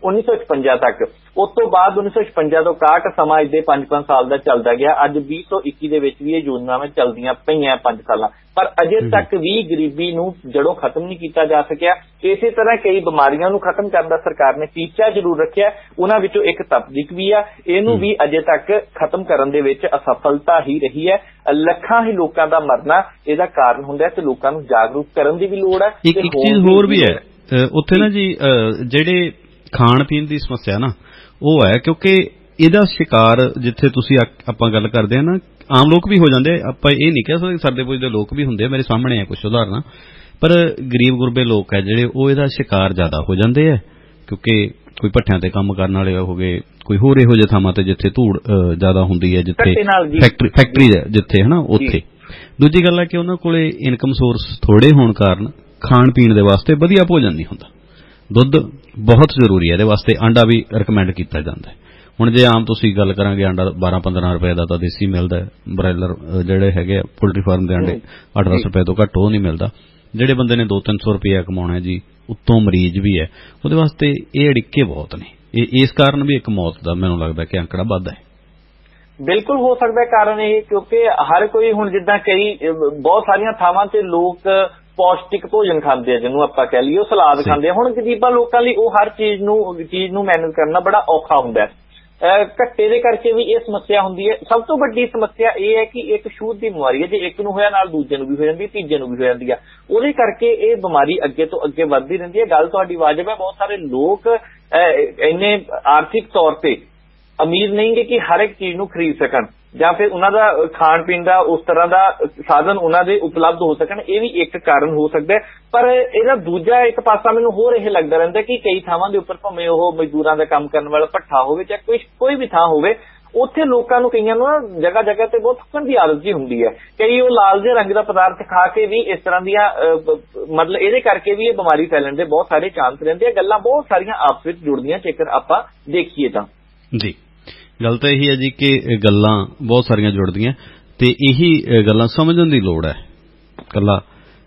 उन्नीस सौ छपंजा तक। उस तो बाद उन्नीस सौ छपंजा तो इकाहठ समा इदे पंज पंज साल का चलता गया। अज बीस सौ इक्की दे विच भी ये योजनावां चलदियां पईयां पंज साल, पर अजे तक भी गरीबी नूं जड़ों खत्म नहीं किया जा सकिया। इसे तरह कई बीमारियां नूं खत्म करने दा सरकार ने टीचा जरूर रखिया, उन्हां विचों एक तपदीक भी आ, इहनूं भी अजे तक खत्म करन दे विच असफलता ही रही है। लखां ही लोकां दा मरना इहदा कारण हुंदा है ते लोकां नूं जागरूक करन दी भी लोड़ है। एक एक चीज होर भी है उत्थे ना जी, ਜਿਹੜੇ ਖਾਣ ਪੀਣ ਦੀ ਸਮੱਸਿਆ ਨਾ ਉਹ ਹੈ, ਕਿਉਂਕਿ ਇਹਦਾ ਸ਼ਿਕਾਰ ਜਿੱਥੇ ਤੁਸੀਂ ਆਪਾਂ ਗੱਲ ਕਰਦੇ ਆ ਨਾ, ਆਮ ਲੋਕ ਵੀ ਹੋ ਜਾਂਦੇ। ਆਪਾਂ ਇਹ ਨਹੀਂ ਕਹਿ ਸਕਦੇ ਸਾਡੇ ਪੁੱਛਦੇ ਲੋਕ ਵੀ ਹੁੰਦੇ, ਮੇਰੇ ਸਾਹਮਣੇ ਆ ਕੁਝ ਉਦਾਹਰਨਾਂ, ਪਰ ਗਰੀਬ ਗੁਰਬੇ ਲੋਕ ਹੈ ਜਿਹੜੇ ਉਹ ਇਹਦਾ ਸ਼ਿਕਾਰ ਜ਼ਿਆਦਾ ਹੋ ਜਾਂਦੇ ਆ, ਕਿਉਂਕਿ ਕੋਈ ਭੱਠਿਆਂ ਤੇ ਕੰਮ ਕਰਨ ਵਾਲੇ ਹੋ ਗਏ, ਕੋਈ ਹੋਰ ਇਹੋ ਜਿਹੇ ਥਾਵਾਂ ਤੇ ਜਿੱਥੇ ਧੂੜ ਜ਼ਿਆਦਾ ਹੁੰਦੀ ਹੈ, ਜਿੱਥੇ ਫੈਕਟਰੀ ਫੈਕਟਰੀ ਜਿੱਥੇ ਹੈ ਨਾ ਉੱਥੇ। ਦੂਜੀ ਗੱਲ ਹੈ ਕਿ ਉਹਨਾਂ ਕੋਲੇ ਇਨਕਮ ਸੋਰਸ ਥੋੜੇ ਹੋਣ ਕਾਰਨ ਖਾਣ ਪੀਣ ਦੇ ਵਾਸਤੇ ਵਧੀਆ ਭੋਜਨ ਨਹੀਂ ਹੁੰਦਾ। ਦੁੱਧ ਬਹੁਤ ਜ਼ਰੂਰੀ ਹੈ ਇਹਦੇ ਵਾਸਤੇ, ਆਂਡਾ ਵੀ ਰਿਕਮੈਂਡ ਕੀਤਾ ਜਾਂਦਾ ਹੈ। ਹੁਣ ਜੇ ਆਮ ਤੁਸੀਂ ਗੱਲ ਕਰਾਂਗੇ ਆਂਡਾ ਬਾਰਾਂ ਪੰਦਰਾਂ ਰੁਪਏ ਦਾ ਤਾਂ ਦੇਸੀ ਮਿਲਦਾ, ਬ੍ਰਾਇਲਰ ਜਿਹੜੇ ਹੈਗੇ ਪੋਲਟਰੀ ਫਾਰਮ ਦੇ ਆਂਡੇ ਅੱਠ ਦਸ ਰੁਪਏ ਤੋਂ ਘੱਟ ਉਹ ਨਹੀਂ ਮਿਲਦਾ। ਜਿਹੜੇ ਬੰਦੇ ਨੇ ਦੋ ਤਿੰਨ ਸੌ ਰੁਪਇਆ ਕਮਾਉਣਾ ਜੀ, ਉੱਤੋਂ ਮਰੀਜ਼ ਵੀ ਹੈ, ਉਹਦੇ ਵਾਸਤੇ ਇਹ ਅੜਿੱਕੇ ਬਹੁਤ ਨੇ। ਇਹ ਇਸ ਕਾਰਨ ਵੀ ਇੱਕ ਮੌਤ ਦਾ ਮੈਨੂੰ ਲੱਗਦਾ ਕਿ ਅੰਕੜਾ ਵੱਧਦਾ ਹੈ। बिल्कुल हो सकता है कारण ये, क्योंकि हर कोई हुण जिद्दां कई बहुत सारियां थावां ते लोग पौष्टिक भोजन खांदे आ, जिन्हों आपां कह लईए सलाद खांदे आ। हुण गरीबां लोकां लई ओह हर चीज नूं चीज नूं मैनेज करना बड़ा औखा हुंदा है। घट्टे दे करके भी ये समस्या हुंदी है। सब तो वड्डी समस्या यह है कि एक छूत दी बीमारी है, जे एक नूं होया नाल दूजे नूं भी हो जांदी, तीजे नूं भी हो जांदी है। ਉਹਦੇ ਕਰਕੇ ਇਹ बीमारी अगे तो अगे ਵੱਧਦੀ ਰਹਿੰਦੀ है। ਗੱਲ ਤੁਹਾਡੀ ਵਾਜਬ है। बहुत सारे लोग इन्ने आर्थिक तौर ते अमीर नहीं गे कि हर एक चीज नूं खरीद सकन, ਜਾਂ ਫਿਰ ਉਹਨਾਂ ਦਾ ਖਾਣ ਪੀਣ ਦਾ ਉਸ ਤਰ੍ਹਾਂ ਦਾ ਸਾਧਨ ਉਹਨਾਂ ਦੇ ਉਪਲਬਧ ਹੋ ਸਕਣ। ਇਹ ਵੀ ਇੱਕ ਕਾਰਨ ਹੋ ਸਕਦਾ ਹੈ। ਪਰ ਇਹਦਾ ਦੂਜਾ ਇੱਕ ਪਾਸਾ ਮੈਨੂੰ ਹੋਰ ਇਹ ਲੱਗਦਾ ਰਹਿੰਦਾ ਕਿ ਕਈ ਥਾਵਾਂ ਦੇ ਉੱਪਰ ਭਾਵੇਂ ਉਹ ਮਜ਼ਦੂਰਾਂ ਦਾ ਕੰਮ ਕਰਨ ਵਾਲਾ ਭੱਠਾ ਹੋਵੇ ਜਾਂ ਕੋਈ ਕੋਈ ਵੀ ਥਾਂ ਹੋਵੇ, ਉੱਥੇ ਲੋਕਾਂ ਨੂੰ ਕਈਆਂ ਨੂੰ ਨਾ ਜਗ੍ਹਾ ਜਗ੍ਹਾ ਤੇ ਬਹੁਤ ਥੁੱਕਣ ਦੀ ਆਦਤ ਜੀ ਹੁੰਦੀ ਹੈ। ਕਈ ਉਹ ਲਾਲ ਜਿਹੇ ਰੰਗ ਦਾ ਪਦਾਰਥ ਖਾ ਕੇ ਵੀ ਇਸ ਤਰ੍ਹਾਂ ਦੀਆਂ ਮਤਲਬ ਇਹਦੇ ਕਰਕੇ ਵੀ ਇਹ ਬਿਮਾਰੀ ਫੈਲਣ ਦੇ ਬਹੁਤ ਸਾਰੇ ਚਾਂਸ ਰਹਿੰਦੇ ਆ। ਗੱਲਾਂ ਬਹੁਤ ਸਾਰੀਆਂ ਆਪਸ ਵਿੱਚ ਜੁੜਦੀਆਂ ਜੇਕਰ ਆਪਾਂ ਦੇਖੀਏ ਤਾਂ। ਜੀ ਗੱਲ ਤਾਂ ਇਹੀ ਹੈ ਜੀ ਕਿ ਗੱਲਾਂ ਬਹੁਤ ਸਾਰੀਆਂ ਜੁੜਦੀਆਂ ਤੇ ਇਹੀ ਗੱਲਾਂ ਸਮਝਣ ਦੀ ਲੋੜ ਹੈ। ਇਕੱਲਾ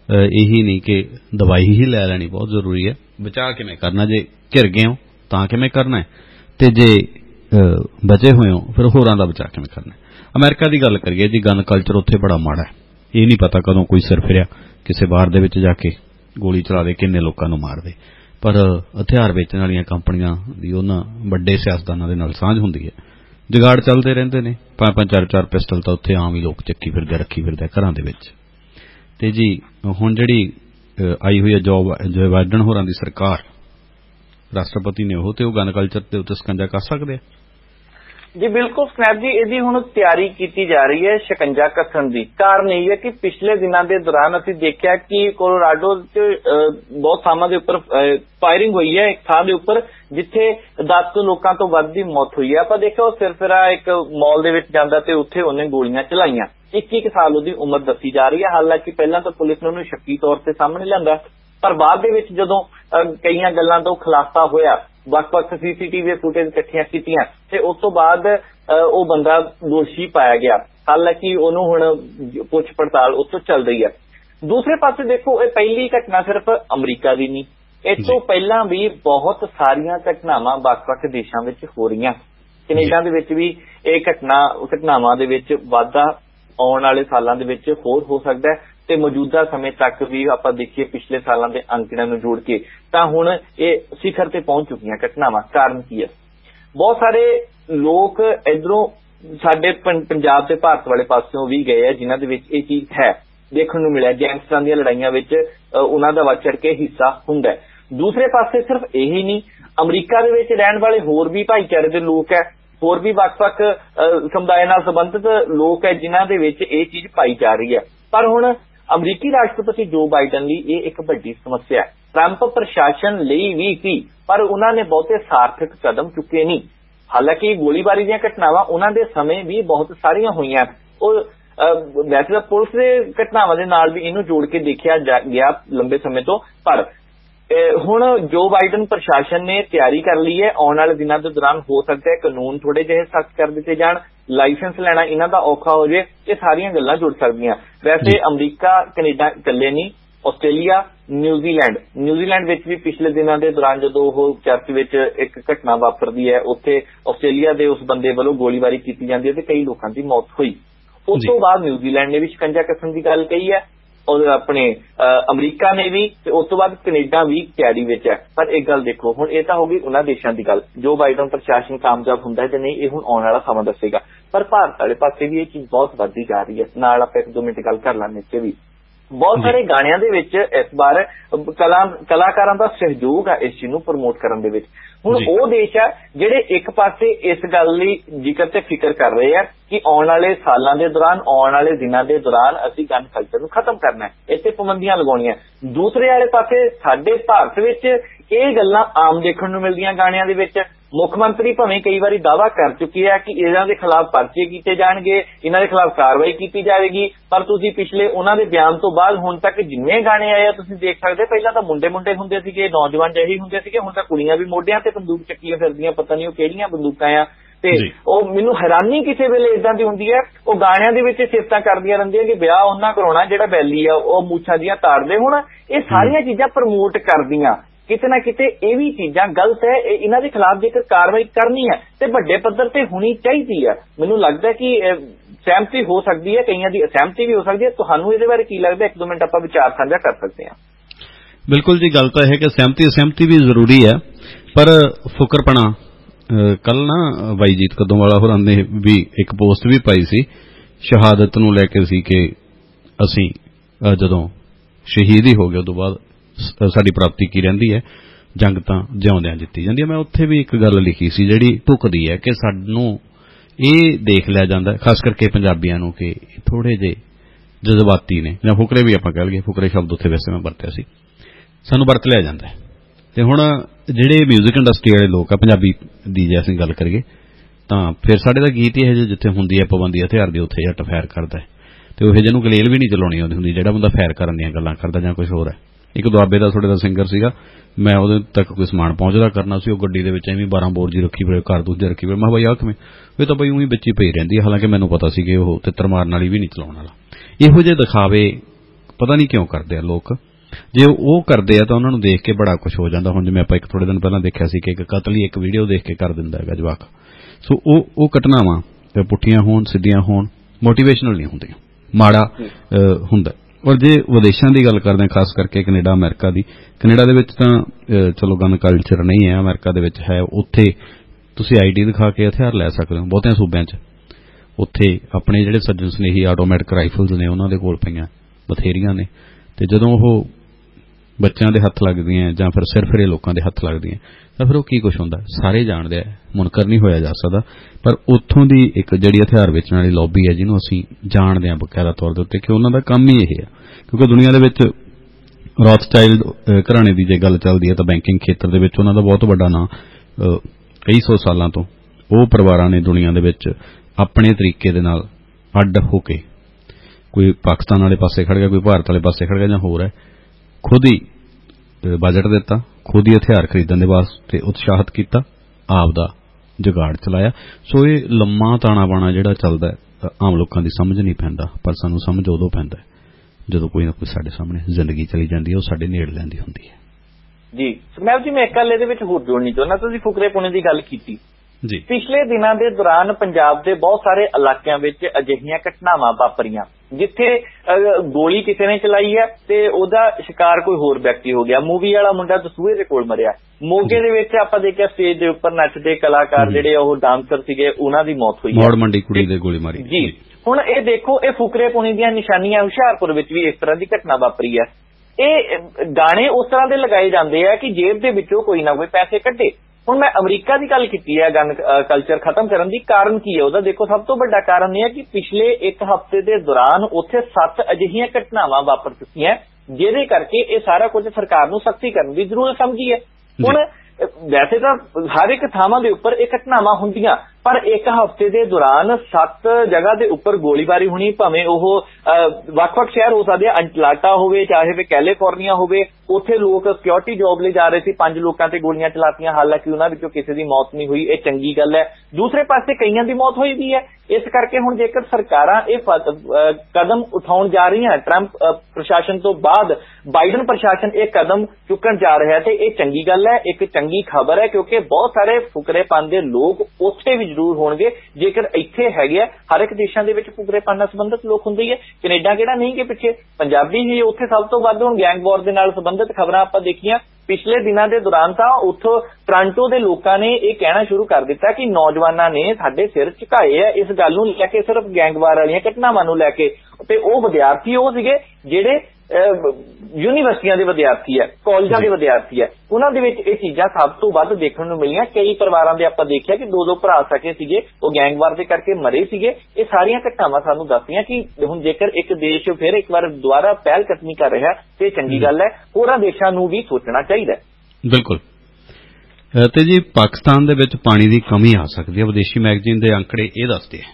ਇਹੀ ਨਹੀਂ ਕਿ ਦਵਾਈ ਹੀ ਲੈ ਲੈਣੀ ਬਹੁਤ ਜ਼ਰੂਰੀ ਹੈ। ਬਚਾਅ ਕਿਵੇਂ ਕਰਨਾ, ਜੇ ਘਿਰ ਗਏ ਹੋ ਤਾਂ ਕਿਵੇਂ ਕਰਨਾ, ਤੇ ਜੇ ਬਚੇ ਹੋਏ ਹੋ ਫਿਰ ਹੋਰਾਂ ਦਾ ਬਚਾਅ ਕਿਵੇਂ ਕਰਨਾ। ਅਮਰੀਕਾ ਦੀ ਗੱਲ ਕਰੀਏ ਜੀ, ਗਨ ਕਲਚਰ ਉੱਥੇ ਬੜਾ ਮਾੜਾ ਹੈ। ਇਹ ਨਹੀਂ ਪਤਾ ਕਦੋਂ ਕੋਈ ਸਿਰ ਫਿਰਿਆ ਕਿਸੇ ਬਾਰ ਦੇ ਵਿੱਚ ਜਾ ਕੇ ਗੋਲੀ ਚਲਾ ਦੇ, ਕਿੰਨੇ ਲੋਕਾਂ ਨੂੰ ਮਾਰ ਦੇ। ਪਰ ਹਥਿਆਰ ਵੇਚਣ ਵਾਲੀਆਂ ਕੰਪਨੀਆਂ ਦੀ ਉਹਨਾਂ ਵੱਡੇ ਸਿਆਸਤਦਾਨਾਂ ਦੇ ਨਾਲ ਸਾਂਝ ਹੁੰਦੀ ਹੈ। ਜੁਗਾੜ ਚੱਲਦੇ ਰਹਿੰਦੇ ਨੇ, ਪੰਜ ਪੰਜ ਚਾਰ ਚਾਰ ਪਿਸਟਲ ਤਾਂ ਉੱਥੇ ਆਮ ਹੀ ਲੋਕ ਚੱਕੀ ਫਿਰਦੇ ਰੱਖੀ ਫਿਰਦੇ ਘਰਾਂ ਦੇ ਵਿੱਚ। ਤੇ ਜੀ ਹੁਣ ਜਿਹੜੀ ਆਈ ਹੋਈ ਹੈ ਜੋ ਜੋ ਬਾਈਡਨ ਹੋਰਾਂ ਦੀ ਸਰਕਾਰ, ਰਾਸ਼ਟਰਪਤੀ ਨੇ ਉਹ, ਤੇ ਉਹ ਗਨ ਕਲਚਰ ਦੇ ਉੱਤੇ ਸਕੰਜਾ ਕਰ ਸਕਦੇ ਆ जी बिल्कुल स्नैप जी, ਇਹਦੀ ਹੁਣ ਤਿਆਰੀ ਕੀਤੀ ਜਾ ਰਹੀ ਹੈ ਸ਼ਿਕੰਜਾ ਕੱਸਣ ਦੀ। ਕਾਰਨ ਇਹ ਹੈ ਕਿ ਪਿਛਲੇ ਦਿਨਾਂ ਦੇ ਦੌਰਾਨ ਅਸੀਂ ਦੇਖਿਆ ਕਿ ਕੋਲੋਰਾਡੋ ਚ ਬਹੁਤ ਥਾਵਾਂ ਦੇ ਉੱਪਰ ਫਾਇਰਿੰਗ ਹੋਈ ਹੈ, ਇੱਕ ਥਾਂ ਦੇ ਉੱਪਰ ਜਿੱਥੇ ਦਸ ਲੋਕਾਂ ਤੋਂ ਵੱਧ ਦੀ ਮੌਤ ਹੋਈ ਹੈ। ਆਪਾਂ ਦੇਖਿਆ ਉਹ ਸਿਰਫਿਰਾ ਇੱਕ ਮਾਲ ਦੇ ਵਿੱਚ ਜਾਂਦਾ ਤੇ ਉੱਥੇ ਉਹਨੇ ਗੋਲੀਆਂ ਚਲਾਈਆਂ। ਇੱਕੀ ਇੱਕ ਸਾਲ ਉਹਦੀ ਉਮਰ ਦੱਸੀ ਜਾ ਰਹੀ ਹੈ। ਹਾਲਾਂਕਿ ਪਹਿਲਾਂ ਤਾਂ ਪੁਲਿਸ ਨੇ ਉਹਨੂੰ ਸ਼ੱਕੀ ਤੌਰ ਤੇ ਸਾਹਮਣੇ ਲਿਆਂਦਾ, ਪਰ ਬਾਅਦ ਦੇ ਵਿੱਚ ਜਦੋਂ ਕਈਆਂ ਗੱਲਾਂ ਤੋਂ ਖੁਲਾਸਾ ਹੋਇਆ, ਵੱਖ-ਵੱਖ ਸੀਸੀਟੀਵੀ ਫੁਟੇਜ ਇਕੱਠੀਆਂ ਕੀਤੀਆਂ ਤੇ ਉਸ ਤੋਂ ਬਾਅਦ ਉਹ ਬੰਦਾ ਦੋਸ਼ੀ ਪਾਇਆ ਗਿਆ। ਹਾਲਾਂਕਿ ਉਹਨੂੰ ਹੁਣ ਪੁੱਛ ਪੜਤਾਲ ਉਸ ਤੋਂ ਚੱਲ ਰਹੀ ਹੈ। ਦੂਸਰੇ ਪਾਸੇ ਦੇਖੋ, ਇਹ ਪਹਿਲੀ ਘਟਨਾ ਸਿਰਫ ਅਮਰੀਕਾ ਦੀ ਨਹੀਂ, ਇਸ ਤੋਂ ਪਹਿਲਾਂ ਵੀ ਬਹੁਤ ਸਾਰੀਆਂ ਘਟਨਾਵਾਂ ਵੱਖ-ਵੱਖ ਦੇਸ਼ਾਂ ਵਿੱਚ ਹੋ ਰਹੀਆਂ। ਕੈਨੇਡਾ ਦੇ ਵਿੱਚ ਵੀ ਇਹ ਘਟਨਾ ਘਟਨਾਵਾਂ ਦੇ ਵਿੱਚ ਵਾਧਾ ਆਉਣ ਵਾਲੇ ਸਾਲਾਂ ਦੇ ਵਿੱਚ ਹੋਰ ਹੋ ਸਕਦਾ ਹੈ। ਤੇ ਮੌਜੂਦਾ ਸਮੇਂ ਤੱਕ ਵੀ ਆਪਾਂ ਦੇਖੀਏ ਪਿਛਲੇ ਸਾਲਾਂ ਦੇ ਅੰਕੜਿਆਂ ਨੂੰ ਜੋੜ ਕੇ ਤਾਂ ਹੁਣ ਇਹ ਸਿਖਰ ਤੇ ਪਹੁੰਚ ਚੁੱਕੀਆਂ ਘਟਨਾਵਾਂ। ਕਾਰਨ ਕੀ ਹੈ? ਬਹੁਤ ਸਾਰੇ ਲੋਕ ਇਧਰੋਂ ਸਾਡੇ ਪੰਜਾਬ ਤੇ ਭਾਰਤ ਵਾਲੇ ਪਾਸਿਓਂ ਵੀ ਗਏ ਆ ਜਿਨ੍ਹਾਂ ਦੇ ਵਿੱਚ ਇਹ ਚੀਜ਼ ਹੈ, ਦੇਖਣ ਨੂੰ ਮਿਲਿਆ। ਗੈਂਗਸਟਰਾਂ ਦੀਆਂ ਲੜਾਈਆਂ ਵਿੱਚ ਉਹਨਾਂ ਦਾ ਵੱਧ ਚੜ ਕੇ ਹਿੱਸਾ ਹੁੰਦਾ ਹੈ। ਦੂਸਰੇ ਪਾਸੇ ਸਿਰਫ ਇਹੀ ਨਹੀਂ, ਅਮਰੀਕਾ ਦੇ ਵਿੱਚ ਰਹਿਣ ਵਾਲੇ ਹੋਰ ਵੀ ਭਾਈਚਾਰੇ ਦੇ ਲੋਕ ਹੈ, ਹੋਰ ਵੀ ਵੱਖ-ਵੱਖ ਸਮੁਦਾਇ ਨਾਲ ਸੰਬੰਧਿਤ ਲੋਕ ਹੈ ਜਿਨ੍ਹਾਂ ਦੇ ਵਿੱਚ ਇਹ ਚੀਜ਼ ਪਾਈ ਜਾ ਰਹੀ ਹੈ। ਪਰ ਹੁਣ ਅਮਰੀਕੀ ਰਾਸ਼ਟਰਪਤੀ ਜੋ ਬਾਈਡਨ ਲਈ ਇਹ ਇੱਕ ਵੱਡੀ ਸਮੱਸਿਆ ਹੈ। ਟਰੰਪ ਪ੍ਰਸ਼ਾਸਨ ਲਈ ਵੀ ਸੀ, ਪਰ ਉਹਨਾਂ ਨੇ ਬਹੁਤੇ ਸਾਰਥਕ ਕਦਮ ਚੁੱਕੇ ਨਹੀਂ। ਹਾਲਾਂਕਿ ਗੋਲੀਬਾਰੀ ਦੀਆਂ ਘਟਨਾਵਾਂ ਉਹਨਾਂ ਦੇ ਸਮੇਂ ਵੀ ਬਹੁਤ ਸਾਰੀਆਂ ਹੋਈਆਂ। ਉਹ ਵੈਸੇ ਤਾਂ ਪੁਲਿਸ ਦੇ ਘਟਨਾਵਾਂ ਦੇ ਨਾਲ ਵੀ ਇਹਨੂੰ ਜੋੜ ਕੇ ਦੇਖਿਆ ਗਿਆ ਲੰਬੇ ਸਮੇਂ ਤੋਂ, ਪਰ ਹੁਣ ਜੋ ਬਾਈਡਨ ਪ੍ਰਸ਼ਾਸਨ ਨੇ ਤਿਆਰੀ ਕਰ ਲਈ ਹੈ। ਆਉਣ ਵਾਲੇ ਦਿਨਾਂ ਦੇ ਦੌਰਾਨ ਹੋ ਸਕਦਾ ਹੈ ਕਾਨੂੰਨ ਥੋੜੇ ਜਿਹੇ ਸਖਤ ਕਰ ਦਿੱਤੇ ਜਾਣ, ਲਾਇਸੈਂਸ ਲੈਣਾ ਇਹਨਾਂ ਦਾ ਔਖਾ ਹੋ ਜਾਏ। ਇਹ ਸਾਰੀਆਂ ਗੱਲਾਂ ਜੁੜ ਸਕਦੀਆਂ। ਵੈਸੇ ਅਮਰੀਕਾ ਕੈਨੇਡਾ ਇਕੱਲੇ ਨਹੀਂ, ਆਸਟ੍ਰੇਲੀਆ, ਨਿਊਜ਼ੀਲੈਂਡ ਨਿਊਜ਼ੀਲੈਂਡ ਵਿੱਚ ਵੀ ਪਿਛਲੇ ਦਿਨਾਂ ਦੇ ਦੌਰਾਨ ਜਦੋਂ ਉਹ ਚਰਚ ਵਿੱਚ ਇੱਕ ਘਟਨਾ ਵਾਪਰਦੀ ਹੈ, ਉੱਥੇ ਆਸਟ੍ਰੇਲੀਆ ਦੇ ਉਸ ਬੰਦੇ ਵੱਲੋਂ ਗੋਲੀਬਾਰੀ ਕੀਤੀ ਜਾਂਦੀ ਹੈ ਤੇ ਕਈ ਲੋਕਾਂ ਦੀ ਮੌਤ ਹੋਈ। ਉਸ ਤੋਂ ਬਾਅਦ ਨਿਊਜ਼ੀਲੈਂਡ ਨੇ ਵੀ ਸ਼ਿਕੰਜਾ ਕੱਸਣ ਦੀ ਗੱਲ ਕਹੀ ਹੈ, ਔਰ ਆਪਣੇ ਅਮਰੀਕਾ ਨੇ ਵੀ, ਤੇ ਉਸ ਤੋਂ ਬਾਅਦ ਕੈਨੇਡਾ ਵੀ ਤਿਆਰੀ ਵਿੱਚ ਹੈ। ਪਰ ਇੱਕ ਗੱਲ ਦੇਖੋ, ਹੁਣ ਇਹ ਤਾਂ ਹੋ ਗਈ ਉਹਨਾਂ ਦੇਸ਼ਾਂ ਦੀ ਗੱਲ, ਜੋ ਬਾਈਡਨ ਪ੍ਰਸ਼ਾਸਨ ਕਾਮਯਾਬ ਹੁੰਦਾ ਹੈ ਤੇ ਨਹੀਂ, ਇਹ ਹੁਣ ਆਉਣ ਵਾਲਾ ਸਮਾਂ ਦੱਸੇਗਾ। ਪਰ ਭਾਰਤ ਵਾਲੇ ਪਾਸੇ ਵੀ ਇਹ ਚੀਜ਼ ਬਹੁਤ ਵੱਧਦੀ ਜਾ ਰਹੀ ਹੈ। ਨਾਲ ਆਪਾਂ ਇੱਕ ਦੋ ਮਿੰਟ ਗੱਲ ਕਰ ਲਾਂਗੇ ਇੱਥੇ ਵੀ ਬਹੁਤ ਸਾਰੇ ਗਾਣਿਆਂ ਦੇ ਵਿੱਚ ਇਸ ਵਾਰ ਕਲਾ ਕਲਾਕਾਰਾਂ ਦਾ ਸਹਿਯੋਗ ਆ ਇਸ ਚੀਜ਼ ਨੂੰ ਪ੍ਰਮੋਟ ਕਰਨ ਦੇ ਵਿੱਚ। ਹੁਣ ਉਹ ਦੇਸ਼ ਆ ਜਿਹੜੇ ਇੱਕ ਪਾਸੇ ਇਸ ਗੱਲ ਲਈ ਜ਼ਿਕਰ ਤੇ ਫਿਕਰ ਕਰ ਰਹੇ ਆ ਕਿ ਆਉਣ ਵਾਲੇ ਸਾਲਾਂ ਦੇ ਦੌਰਾਨ, ਆਉਣ ਵਾਲੇ ਦਿਨਾਂ ਦੇ ਦੌਰਾਨ ਅਸੀਂ ਗਨ ਕਲਚਰ ਨੂੰ ਖਤਮ ਕਰਨਾ ਹੈ, ਇੱਥੇ ਪਾਬੰਦੀਆਂ ਲਗਾਉਣੀਆਂ। ਦੂਸਰੇ ਵਾਲੇ ਪਾਸੇ ਸਾਡੇ ਭਾਰਤ ਵਿੱਚ ਇਹ ਗੱਲਾਂ ਆਮ ਦੇਖਣ ਨੂੰ ਮਿਲਦੀਆਂ ਗਾਣਿਆਂ ਦੇ ਵਿੱਚ। ਮੁੱਖ ਮੰਤਰੀ ਭਾਵੇਂ ਕਈ ਵਾਰੀ ਦਾਅਵਾ ਕਰ ਚੁੱਕੇ ਆ ਕਿ ਇਹਨਾਂ ਦੇ ਖਿਲਾਫ ਪਰਚੇ ਕੀਤੇ ਜਾਣਗੇ, ਇਹਨਾਂ ਦੇ ਖਿਲਾਫ ਕਾਰਵਾਈ ਕੀਤੀ ਜਾਵੇਗੀ, ਪਰ ਤੁਸੀਂ ਪਿਛਲੇ ਉਹਨਾਂ ਦੇ ਬਿਆਨ ਤੋਂ ਬਾਅਦ ਹੁਣ ਤੱਕ ਜਿੰਨੇ ਗਾਣੇ ਆਏ ਆ ਤੁਸੀਂ ਦੇਖ ਸਕਦੇ, ਪਹਿਲਾਂ ਤਾਂ ਮੁੰਡੇ ਮੁੰਡੇ ਹੁੰਦੇ ਸੀਗੇ, ਨੌਜਵਾਨ ਜਿਹੇ ਹੁੰਦੇ ਸੀਗੇ, ਹੁਣ ਤਾਂ ਕੁੜੀਆਂ ਵੀ ਮੋਢਿਆਂ ਤੇ ਬੰਦੂਕ ਚੱਕੀਆਂ ਫਿਰਦੀਆਂ, ਪਤਾ ਨਹੀਂ ਉਹ ਕਿਹੜੀਆਂ ਬੰਦੂਕਾਂ ਆ। ਤੇ ਉਹ ਮੈਨੂੰ ਹੈਰਾਨੀ ਕਿਸੇ ਵੇਲੇ ਇਦਾਂ ਦੀ ਹੁੰਦੀ ਹੈ, ਉਹ ਗਾਣਿਆਂ ਦੇ ਵਿੱਚ ਸਿਫਤਾਂ ਕਰਦੀਆਂ ਰਹਿੰਦੀਆਂ ਕਿ ਵਿਆਹ ਉਹਨਾਂ ਕਰਾਉਣਾ ਜਿਹੜਾ ਬੈਲੀ ਆ ਉਹ ਮੂਛਾਂ ਦੀਆਂ ਤਾੜਦੇ। ਹੁਣ ਇਹ ਸਾਰੀਆਂ ਚੀਜ਼ਾਂ ਪ੍ਰਮੋਟ ਕਰਦੀਆਂ, ਕਿਤੇ ਨਾ ਕਿਤੇ ਇਹ ਵੀ ਚੀਜ਼ਾਂ ਗਲਤ ਹੈ। ਇਹਨਾਂ ਦੇ ਖਿਲਾਫ ਜੇਕਰ ਕਾਰਵਾਈ ਕਰਨੀ ਹੈ ਤੇ ਵੱਡੇ ਪੱਧਰ ਤੇ ਹੋਣੀ ਚਾਹੀਦੀ ਹੈ। ਮੈਨੂੰ ਲੱਗਦਾ ਕਿ ਸਹਿਮਤੀ ਹੋ ਸਕਦੀ ਹੈ, ਕਈਆਂ ਦੀ ਅਸਹਿਮਤੀ ਵੀ ਹੋ ਸਕਦੀ ਹੈ। ਤੁਹਾਨੂੰ ਇਹਦੇ ਬਾਰੇ ਕੀ ਲੱਗਦਾ? ਇੱਕ ਦੋ ਮਿੰਟ ਆਪਾਂ ਵਿਚਾਰ ਸਾਂਝਾ ਕਰ ਸਕਦੇ ਹਾਂ। ਬਿਲਕੁਲ ਜੀ, ਗੱਲ ਤਾਂ ਇਹ ਹੈ ਕਿ ਸਹਿਮਤੀ ਅਸਹਿਮਤੀ ਵੀ ਜ਼ਰੂਰੀ ਹੈ, ਪਰ ਫੁਕਰਪਣਾ ਕੱਲ ਨਾ ਬਾਈ ਜੀਤ ਕਦੋਂਵਾਲਾ ਹੋਰਾਂ ਨੇ ਵੀ ਇੱਕ ਪੋਸਟ ਵੀ ਪਾਈ ਸੀ ਸ਼ਹਾਦਤ ਨੂੰ ਲੈ ਕੇ ਸੀ ਕਿ ਅਸੀਂ ਜਦੋਂ ਸ਼ਹੀਦ ਹੀ ਹੋ ਗਏ ਉਦੋਂ ਬਾਅਦ ਸਾਡੀ ਪ੍ਰਾਪਤੀ ਕੀ ਰਹਿੰਦੀ ਹੈ, ਜੰਗ ਤਾਂ ਜਿਉਂਦਿਆਂ ਜਿੱਤੀ ਜਾਂਦੀ ਹੈ। ਮੈਂ ਉੱਥੇ ਵੀ ਇੱਕ ਗੱਲ ਲਿਖੀ ਸੀ ਜਿਹੜੀ ਢੁਕਦੀ ਹੈ ਕਿ ਸਾਨੂੰ ਇਹ ਦੇਖ ਲਿਆ ਜਾਂਦਾ, ਖਾਸ ਕਰਕੇ ਪੰਜਾਬੀਆਂ ਨੂੰ, ਕਿ ਥੋੜੇ ਜਿਹੇ ਜਜ਼ਬਾਤੀ ਨੇ, ਜਾਂ ਫੁਕਰੇ ਵੀ ਆਪਾਂ ਕਹਿ ਲਈਏ, ਫੁਕਰੇ ਸ਼ਬਦ ਉੱਥੇ ਵੈਸੇ ਮੈਂ ਵਰਤਿਆ ਸੀ, ਸਾਨੂੰ ਵਰਤ ਲਿਆ ਜਾਂਦਾ। ਤੇ ਹੁਣ ਜਿਹੜੇ ਮਿਊਜ਼ਿਕ ਇੰਡਸਟਰੀ ਵਾਲੇ ਲੋਕ ਆ, ਪੰਜਾਬੀ ਦੀ ਜੇ ਅਸੀਂ ਗੱਲ ਕਰੀਏ ਤਾਂ ਫਿਰ ਸਾਡੇ ਦਾ ਗੀਤ ਹੀ ਇਹ ਜਿੱਥੇ ਹੁੰਦੀ ਹੈ ਪਾਬੰਦੀ ਹਥਿਆਰ ਦੀ, ਉੱਥੇ ਜੱਟ ਫੈਰ ਕਰਦਾ ਤੇ ਉਹ ਜਿਹਨੂੰ ਗਲੇਲ ਵੀ ਨਹੀਂ ਚਲਾਉਣੀ ਆਉਂਦੀ ਹੁੰਦੀ ਜਿਹੜਾ ਬੰਦਾ ਫੈਰ ਕਰਨ ਦੀਆਂ ਗੱਲਾਂ ਕਰਦਾ ਜਾਂ ਕੁਝ ਹੋਰ ਹੈ। ਇੱਕ ਦੁਆਬੇ ਦਾ ਤੁਹਾਡੇ ਦਾ ਸਿੰਗਰ ਸੀਗਾ, ਮੈਂ ਉਹਦੇ ਤੱਕ ਕੋਈ ਸਮਾਨ ਪਹੁੰਚਦਾ ਕਰਨਾ ਸੀ, ਉਹ ਗੱਡੀ ਦੇ ਵਿੱਚ ਐਵੇਂ ਬਾਰਾਂ ਬੋਰ ਜੀ ਰੱਖੀ ਪਏ, ਘਰ ਦੂਜੇ ਰੱਖੀ ਪਏ। ਮੈਂ ਬਾਈ ਆਹ ਕਿਵੇਂ? ਇਹ ਤਾਂ ਬਈ ਉਹੀ ਵਿੱਚ ਹੀ ਪਈ ਰਹਿੰਦੀ ਹੈ, ਹਾਲਾਂਕਿ ਮੈਨੂੰ ਪਤਾ ਸੀ ਕਿ ਉਹ ਤਿੱਤਰ ਮਾਰਨ ਵਾਲੀ ਵੀ ਨਹੀਂ ਚਲਾਉਣ ਵਾਲਾ। ਇਹੋ ਜਿਹੇ ਦਿਖਾਵੇ ਪਤਾ ਨਹੀਂ ਕਿਉਂ ਕਰਦੇ ਆ ਲੋਕ। ਜੇ ਉਹ ਕਰਦੇ ਆ ਤਾਂ ਉਹਨਾਂ ਨੂੰ ਦੇਖ ਕੇ ਬੜਾ ਕੁਝ ਹੋ ਜਾਂਦਾ। ਹੁਣ ਜਿਵੇਂ ਆਪਾਂ ਇੱਕ ਥੋੜੇ ਦਿਨ ਪਹਿਲਾਂ ਦੇਖਿਆ ਸੀ ਕਿ ਇੱਕ ਕਤਲੀ ਇੱਕ ਵੀਡੀਓ ਦੇਖ ਕੇ ਕਰ ਦਿੰਦਾ ਹੈਗਾ ਜਵਾਕ। ਸੋ ਉਹ ਉਹ ਘਟਨਾਵਾਂ ਪੁੱਠੀਆਂ ਹੋਣ ਸਿੱਧੀਆਂ ਹੋਣ ਮੋਟੀਵੇਸ਼ਨਲ ਨਹੀਂ ਹੁੰਦੀਆਂ, ਮਾੜਾ ਹੁੰਦਾ। ਔਰ ਜੇ ਵਿਦੇਸ਼ਾਂ ਦੀ ਗੱਲ ਕਰਦੇ ਹਾਂ, ਖਾਸ ਕਰਕੇ ਕੈਨੇਡਾ ਅਮਰੀਕਾ ਦੀ, ਕੈਨੇਡਾ ਦੇ ਵਿੱਚ ਤਾਂ ਚਲੋ ਗਨ ਕਲਚਰ ਨਹੀਂ ਹੈ, ਅਮਰੀਕਾ ਦੇ ਵਿੱਚ ਹੈ। ਉੱਥੇ ਤੁਸੀਂ ਆਈ ਡੀ ਦਿਖਾ ਕੇ ਹਥਿਆਰ ਲੈ ਸਕਦੇ ਹੋ ਬਹੁਤਿਆਂ ਸੂਬਿਆਂ 'ਚ। ਉੱਥੇ ਆਪਣੇ ਜਿਹੜੇ ਸੱਜਣ ਸਨੇਹੀ ਆਟੋਮੈਟਿਕ ਰਾਈਫਲਸ ਨੇ ਉਹਨਾਂ ਦੇ ਕੋਲ ਪਈਆਂ ਬਥੇਰੀਆਂ ਨੇ, ਤੇ ਜਦੋਂ ਉਹ ਬੱਚਿਆਂ ਦੇ ਹੱਥ ਲੱਗਦੀਆਂ ਜਾਂ ਫਿਰ ਸਿਰਫਰੇ ਲੋਕਾਂ ਦੇ ਹੱਥ ਲੱਗਦੀਆਂ ਤਾਂ ਫਿਰ ਉਹ ਕੀ ਕੁਛ ਹੁੰਦਾ ਸਾਰੇ ਜਾਣਦੇ ਆ, ਮੁਨਕਰ ਨਹੀਂ ਹੋਇਆ ਜਾ ਸਕਦਾ। ਪਰ ਉੱਥੋਂ ਦੀ ਇੱਕ ਜਿਹੜੀ ਹਥਿਆਰ ਵੇਚਣ ਵਾਲੀ ਲੌਬੀ ਹੈ ਜਿਹਨੂੰ ਅਸੀਂ ਜਾਣਦੇ ਹਾਂ ਬਕਾਇਦਾ ਤੌਰ ਦੇ ਉੱਤੇ, ਕਿ ਉਹਨਾਂ ਦਾ ਕੰਮ ਹੀ ਇਹ ਹੈ। ਕਿਉਂਕਿ ਦੁਨੀਆ ਦੇ ਵਿੱਚ ਰੌਥਸਚਾਈਲਡ ਘਰਾਣੇ ਦੀ ਜੇ ਗੱਲ ਚੱਲਦੀ ਹੈ ਤਾਂ ਬੈਂਕਿੰਗ ਖੇਤਰ ਦੇ ਵਿੱਚ ਉਹਨਾਂ ਦਾ ਬਹੁਤ ਵੱਡਾ ਨਾਂ ਕਈ ਸੌ ਸਾਲਾਂ ਤੋਂ ਉਹ ਪਰਿਵਾਰਾਂ ਨੇ ਦੁਨੀਆ ਦੇ ਵਿੱਚ ਆਪਣੇ ਤਰੀਕੇ ਦੇ ਨਾਲ ਅੱਡ ਹੋ ਕੇ, ਕੋਈ ਪਾਕਿਸਤਾਨ ਵਾਲੇ ਪਾਸੇ ਖੜ ਗਿਆ, ਕੋਈ ਭਾਰਤ ਵਾਲੇ ਪਾਸੇ ਖੜ ਗਿਆ ਜਾਂ ਹੋਰ ਹੈ, ਖੁਦ ਹੀ ਬਜਟ ਦਿੱਤਾ, ਖੁਦ ਹੀ ਹਥਿਆਰ ਖਰੀਦਣ ਦੇ ਵਾਸਤੇ ਉਤਸ਼ਾਹਿਤ ਕੀਤਾ, ਆਪ ਦਾ ਜੁਗਾੜ ਚਲਾਇਆ। ਸੋ ਇਹ ਲੰਮਾ ਤਾਣਾ ਬਾਣਾ ਜਿਹੜਾ ਚੱਲਦਾ ਆਮ ਲੋਕਾਂ ਦੀ ਸਮਝ ਨਹੀਂ ਪੈਂਦਾ, ਪਰ ਸਾਨੂੰ ਸਮਝ ਉਦੋਂ ਪੈਂਦਾ ਜਦੋਂ ਕੋਈ ਨਾ ਕੋਈ ਸਾਡੇ ਸਾਹਮਣੇ ਜ਼ਿੰਦਗੀ ਚਲੀ ਜਾਂਦੀ ਹੈ, ਉਹ ਸਾਡੇ ਨੇੜੇ ਲੈਂਦੀ ਹੁੰਦੀ ਹੈ। ਜੀ ਸਮੈਲ ਜੀ, ਮੈਂ ਇੱਕ ਗੱਲ ਇਹਦੇ ਵਿੱਚ ਹੋਰ ਜੋੜਨੀ ਚਾਹੁੰਦਾ। ਤੁਸੀਂ ਫੁਕਰੇ ਪੁਣੇ ਦੀ ਗੱਲ ਕੀਤੀ ਜੀ। ਪਿਛਲੇ ਦਿਨਾਂ ਦੇ ਦੌਰਾਨ ਪੰਜਾਬ ਦੇ ਬਹੁਤ ਸਾਰੇ ਇਲਾਕਿਆਂ ਵਿੱਚ ਅਜਿਹੀਆਂ ਘਟਨਾਵਾਂ ਵਾਪਰੀਆਂ ਜਿੱਥੇ ਗੋਲੀ ਕਿਸੇ ਨੇ ਚਲਾਈ ਹੈ ਤੇ ਉਹਦਾ ਸ਼ਿਕਾਰ ਕੋਈ ਹੋਰ ਵਿਅਕਤੀ ਹੋ ਗਿਆ। ਮੂਵੀ ਵਾਲਾ ਮੁੰਡਾ ਦਸੂਹੇ ਦੇ ਕੋਲ ਮਰਿਆ। ਮੋਗੇ ਦੇ ਵਿੱਚ ਆਪਾਂ ਦੇਖਿਆ ਸਟੇਜ ਦੇ ਉੱਪਰ ਨੱਚਦੇ ਕਲਾਕਾਰ ਜਿਹੜੇ ਉਹ ਡਾਂਸਰ ਸੀਗੇ, ਉਹਨਾਂ ਦੀ ਮੌਤ ਹੋਈ। ਮੌੜ ਮੰਡੀ ਕੁੜੀ ਦੇ ਗੋਲੀ ਮਾਰੀ ਜੀ। ਹੁਣ ਇਹ ਦੇਖੋ, ਇਹ ਫੁਕਰੇ ਪੁਣੀ ਦੀਆਂ ਨਿਸ਼ਾਨੀਆਂ। ਹੁਸ਼ਿਆਰਪੁਰ ਵਿੱਚ ਵੀ ਇਸ ਤਰ੍ਹਾਂ ਦੀ ਘਟਨਾ ਵਾਪਰੀ ਹੈ। ਇਹ ਗਾਣੇ ਉਸ ਤਰ੍ਹਾਂ ਦੇ ਲਗਾਏ ਜਾਂਦੇ ਆ ਕਿ ਜੇਬ ਦੇ ਵਿੱਚੋਂ ਕੋਈ ਨਾ ਕੋਈ ਪੈਸੇ ਕੱਢੇ। ਹੁਣ ਮੈਂ ਅਮਰੀਕਾ ਦੀ ਗੱਲ ਕੀਤੀ ਹੈ ਗਨ ਕਲਚਰ ਖਤਮ ਕਰਨ ਦੀ। ਕਾਰਨ ਕੀ ਹੈ ਉਹਦਾ? ਦੇਖੋ, ਸਭ ਤੋਂ ਵੱਡਾ ਕਾਰਨ ਇਹ ਹੈ ਕਿ ਪਿਛਲੇ ਇੱਕ ਹਫ਼ਤੇ ਦੇ ਦੌਰਾਨ ਉੱਥੇ ਸੱਤ ਅਜਿਹੀਆਂ ਘਟਨਾਵਾਂ ਵਾਪਰ ਚੁੱਕੀਆਂ ਜਿਹਦੇ ਕਰਕੇ ਇਹ ਸਾਰਾ ਕੁਝ ਸਰਕਾਰ ਨੂੰ ਸਖਤੀ ਕਰਨ ਦੀ ਜ਼ਰੂਰਤ ਸਮਝੀ ਹੈ। ਹੁਣ ਵੈਸੇ ਤਾਂ ਹਰ ਇੱਕ ਥਾਵਾਂ ਦੇ ਉੱਪਰ ਇਹ ਘਟਨਾਵਾਂ ਹੁੰਦੀਆਂ, पर एक हफ्ते के दौरान सत्त जगह के उपर गोलीबारी होनी, भावें वो वख-वख शहर हो सकते, अटलांटा होवे चाहे फिर कैलीफोर्निया होवे, उत्थे लोग सिक्योरिटी जॉब ले जा रहे थे, पंज लोगों ते गोलियां चलातियां, हालांकि उन्हां विचों किसी की मौत नहीं हुई, ये चंगी गल है। दूसरे पासे कईयां दी मौत हुई भी है। इस करके हुण जेकर सरकारां ये कदम उठाउण जा रही हैं, ट्रंप प्रशासन तो बाद बाइडन प्रशासन ये कदम चुकण जा रहा है, तो ये चंगी गल है, एक चंगी खबर है, क्योंकि बहुत सारे फुकरेपन दे लोग उत्थे भी जरूर होणगे जेकर इत्थे हैगे। हर एक देशां दे विच फुकरेपन नाल संबंधित लोग हुंदे ही है, कनेडा किहड़ा नहीं कि पिछे पंजाबी ही उत्थे सब तो वध हुण गैंग वॉर दे नाल संबंधित खबरां आपां देखियां। पिछले दिनों के दौरान तो उत्थों टोरंटो के लोगों ने यह कहना शुरू कर दिता कि नौजवानों ने साडे सिर झुकाए है इस गल नूं लैके, सिर्फ गैंगवार वाली घटनावां नूं लैके। ते ओह विद्यार्थी वो सीगे जिहड़े यूनीवर्सिटियां दे विद्यार्थी है, कॉलेजां दे विद्यार्थी है, उन्हां दे विच इह चीज़ां सब तो वध देखण नूं मिलियां। कई परिवारां दे आपां देखिआ कि दो दो भरा सके सीगे, वो गैंगवार दे करके मरे सीगे। ये सारियां घटनावां सानूं दसदियां कि हुण जेकर एक देश फिर एक बार दुबारा पहल कदमी कर रहा ते चंगी गल है, होरां देशां नूं भी सोचना चाहीदा है। बिल्कुल। ते जी पाकिस्तान दे विच पानी दी कमी आ सकदी है, विदेशी मैगजीन दे अंकड़े इह दसदे हैं।